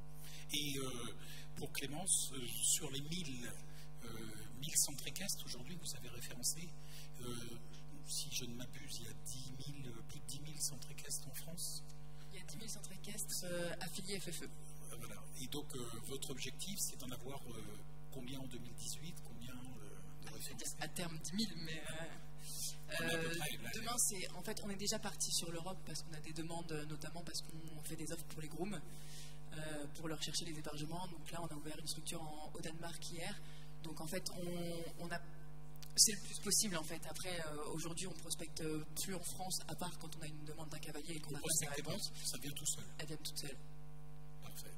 Et euh, pour Clémence, euh, sur les mille, euh, mille centres équestres, aujourd'hui, vous avez référencé, euh, si je ne m'abuse, il y a dix mille, plus de dix mille centres équestres en France. Il y a dix mille centres équestres euh, affiliés F F E. Voilà. Et donc, euh, votre objectif, c'est d'en avoir euh, combien en deux mille dix-huit, combien euh, de références? À terme dix mille, mais euh, euh, demain, c'est, en fait, on est déjà parti sur l'Europe parce qu'on a des demandes, notamment parce qu'on fait des offres pour les grooms, euh, pour leur chercher des hébergements. Donc là, on a ouvert une structure en, au Danemark hier. Donc en fait, on, on a, c'est le plus possible en fait. Après, euh, aujourd'hui, on prospecte plus en France, à part quand on a une demande d'un cavalier et qu'on a pas sa réponse. Ça vient tout seul. Elle vient toute seule. Parfait.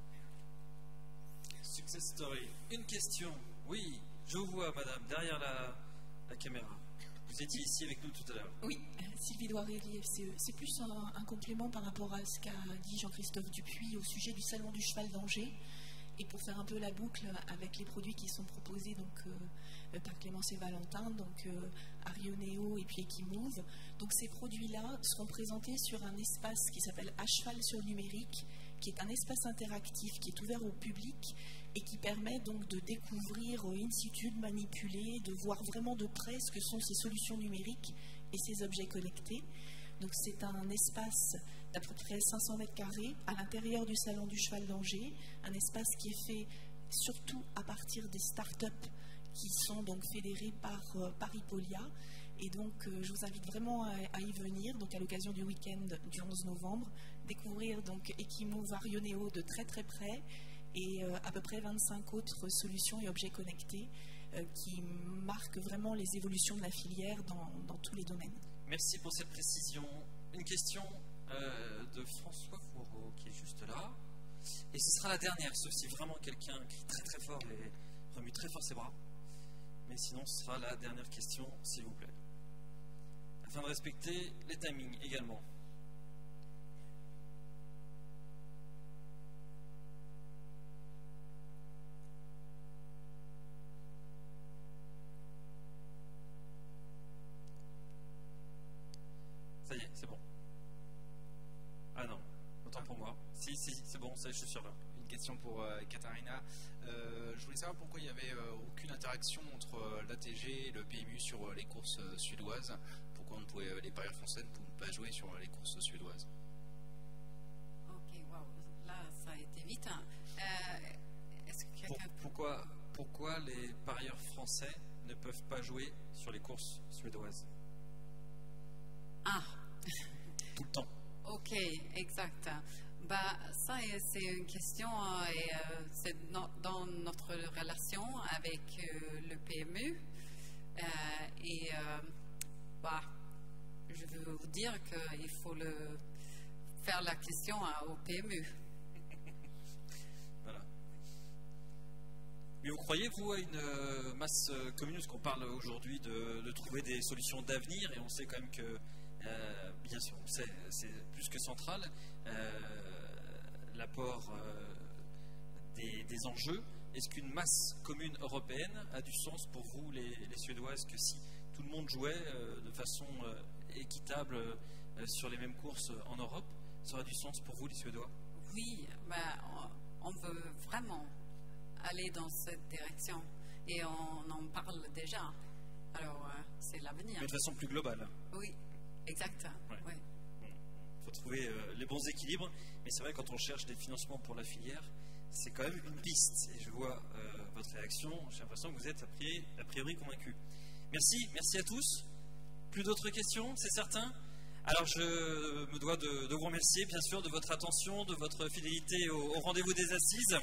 Success story. Une question. Oui, je vous vois, madame, derrière la, la caméra. Vous étiez ici avec nous tout à l'heure. Oui, Sylvie Douarelli, F C E. C'est plus un, un complément par rapport à ce qu'a dit Jean-Christophe Dupuis au sujet du Salon du Cheval d'Angers. Et pour faire un peu la boucle avec les produits qui sont proposés donc, euh, par Clémence et Valentin, donc euh, Arioneo et puis Equimove. Donc ces produits-là seront présentés sur un espace qui s'appelle À Cheval sur numérique, qui est un espace interactif qui est ouvert au public et qui permet donc de découvrir in situ, de manipuler, de voir vraiment de près ce que sont ces solutions numériques et ces objets connectés. Donc c'est un espace d'à peu près cinq cents mètres carrés à l'intérieur du Salon du Cheval d'Angers, un espace qui est fait surtout à partir des startups qui sont donc fédérées par, euh, par Hippolia. Et donc euh, je vous invite vraiment à, à y venir, donc à l'occasion du week-end du onze novembre, découvrir donc Equimove Arioneo de très très près et euh, à peu près vingt-cinq autres solutions et objets connectés euh, qui marquent vraiment les évolutions de la filière dans, dans tous les domaines. Merci pour cette précision. Une question euh, de François Fourreau qui est juste là. Et ce sera la dernière, sauf si vraiment quelqu'un crie très très fort et remue très fort ses bras. Mais sinon, ce sera la dernière question, s'il vous plaît. Afin de respecter les timings également. Ça y est, c'est bon. Ah non, autant pour moi. Si, si, c'est bon, ça y est, je suis sûr là. Une question pour euh, Katharina. Euh, je voulais savoir pourquoi il n'y avait euh, aucune interaction entre euh, l'A T G et le P M U sur euh, les courses euh, suédoises. Pourquoi on ne pouvait, euh, les parieurs français ne pouvaient pas jouer sur euh, les courses suédoises? Ok, waouh, là ça a été vite. Hein. Euh, est-ce que quelqu'un... Pour, pourquoi, pourquoi les parieurs français ne peuvent pas jouer sur les courses suédoises? Ah Tout le temps. Ok, exact. Bah, ça, c'est une question, euh, et euh, c'est no dans notre relation avec euh, le P M U. Euh, et euh, bah, je veux vous dire qu'il faut le, faire la question à, au P M U. Voilà. Mais vous croyez, vous, à une euh, masse euh, commune? Parce qu'on parle aujourd'hui de, de trouver des solutions d'avenir, et on sait quand même que, euh, bien sûr, c'est plus que central. Euh, l'apport euh, des, des enjeux. Est-ce qu'une masse commune européenne a du sens pour vous, les, les Suédois? Est-ce que si tout le monde jouait euh, de façon euh, équitable euh, sur les mêmes courses en Europe, ça aurait du sens pour vous, les Suédois? Oui, bah, on, on veut vraiment aller dans cette direction et on en parle déjà. Alors, euh, c'est l'avenir. Mais de façon plus globale. Oui, exact. Ouais. Ouais. Il faut trouver euh, les bons équilibres, mais c'est vrai, quand on cherche des financements pour la filière, c'est quand même une piste. Et je vois euh, votre réaction, j'ai l'impression que vous êtes a priori, a priori convaincu. Merci, merci à tous. Plus d'autres questions, c'est certain? Alors je me dois de, de vous remercier, bien sûr, de votre attention, de votre fidélité au, au rendez-vous des assises.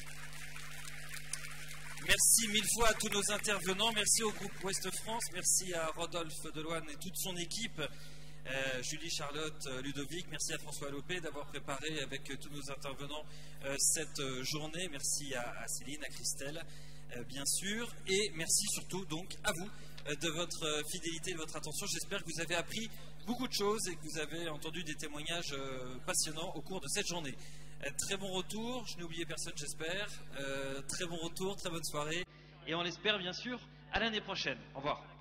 Merci mille fois à tous nos intervenants, merci au groupe Ouest France, merci à Rodolphe Deloine et toute son équipe. Euh, Julie, Charlotte, euh, Ludovic, merci à François Lopé d'avoir préparé avec euh, tous nos intervenants euh, cette euh, journée. Merci à, à Céline, à Christelle, euh, bien sûr, et merci surtout donc à vous euh, de votre euh, fidélité et de votre attention. J'espère que vous avez appris beaucoup de choses et que vous avez entendu des témoignages euh, passionnants au cours de cette journée. Euh, très bon retour, je n'ai oublié personne, j'espère. Euh, très bon retour, très bonne soirée, et on l'espère bien sûr à l'année prochaine. Au revoir.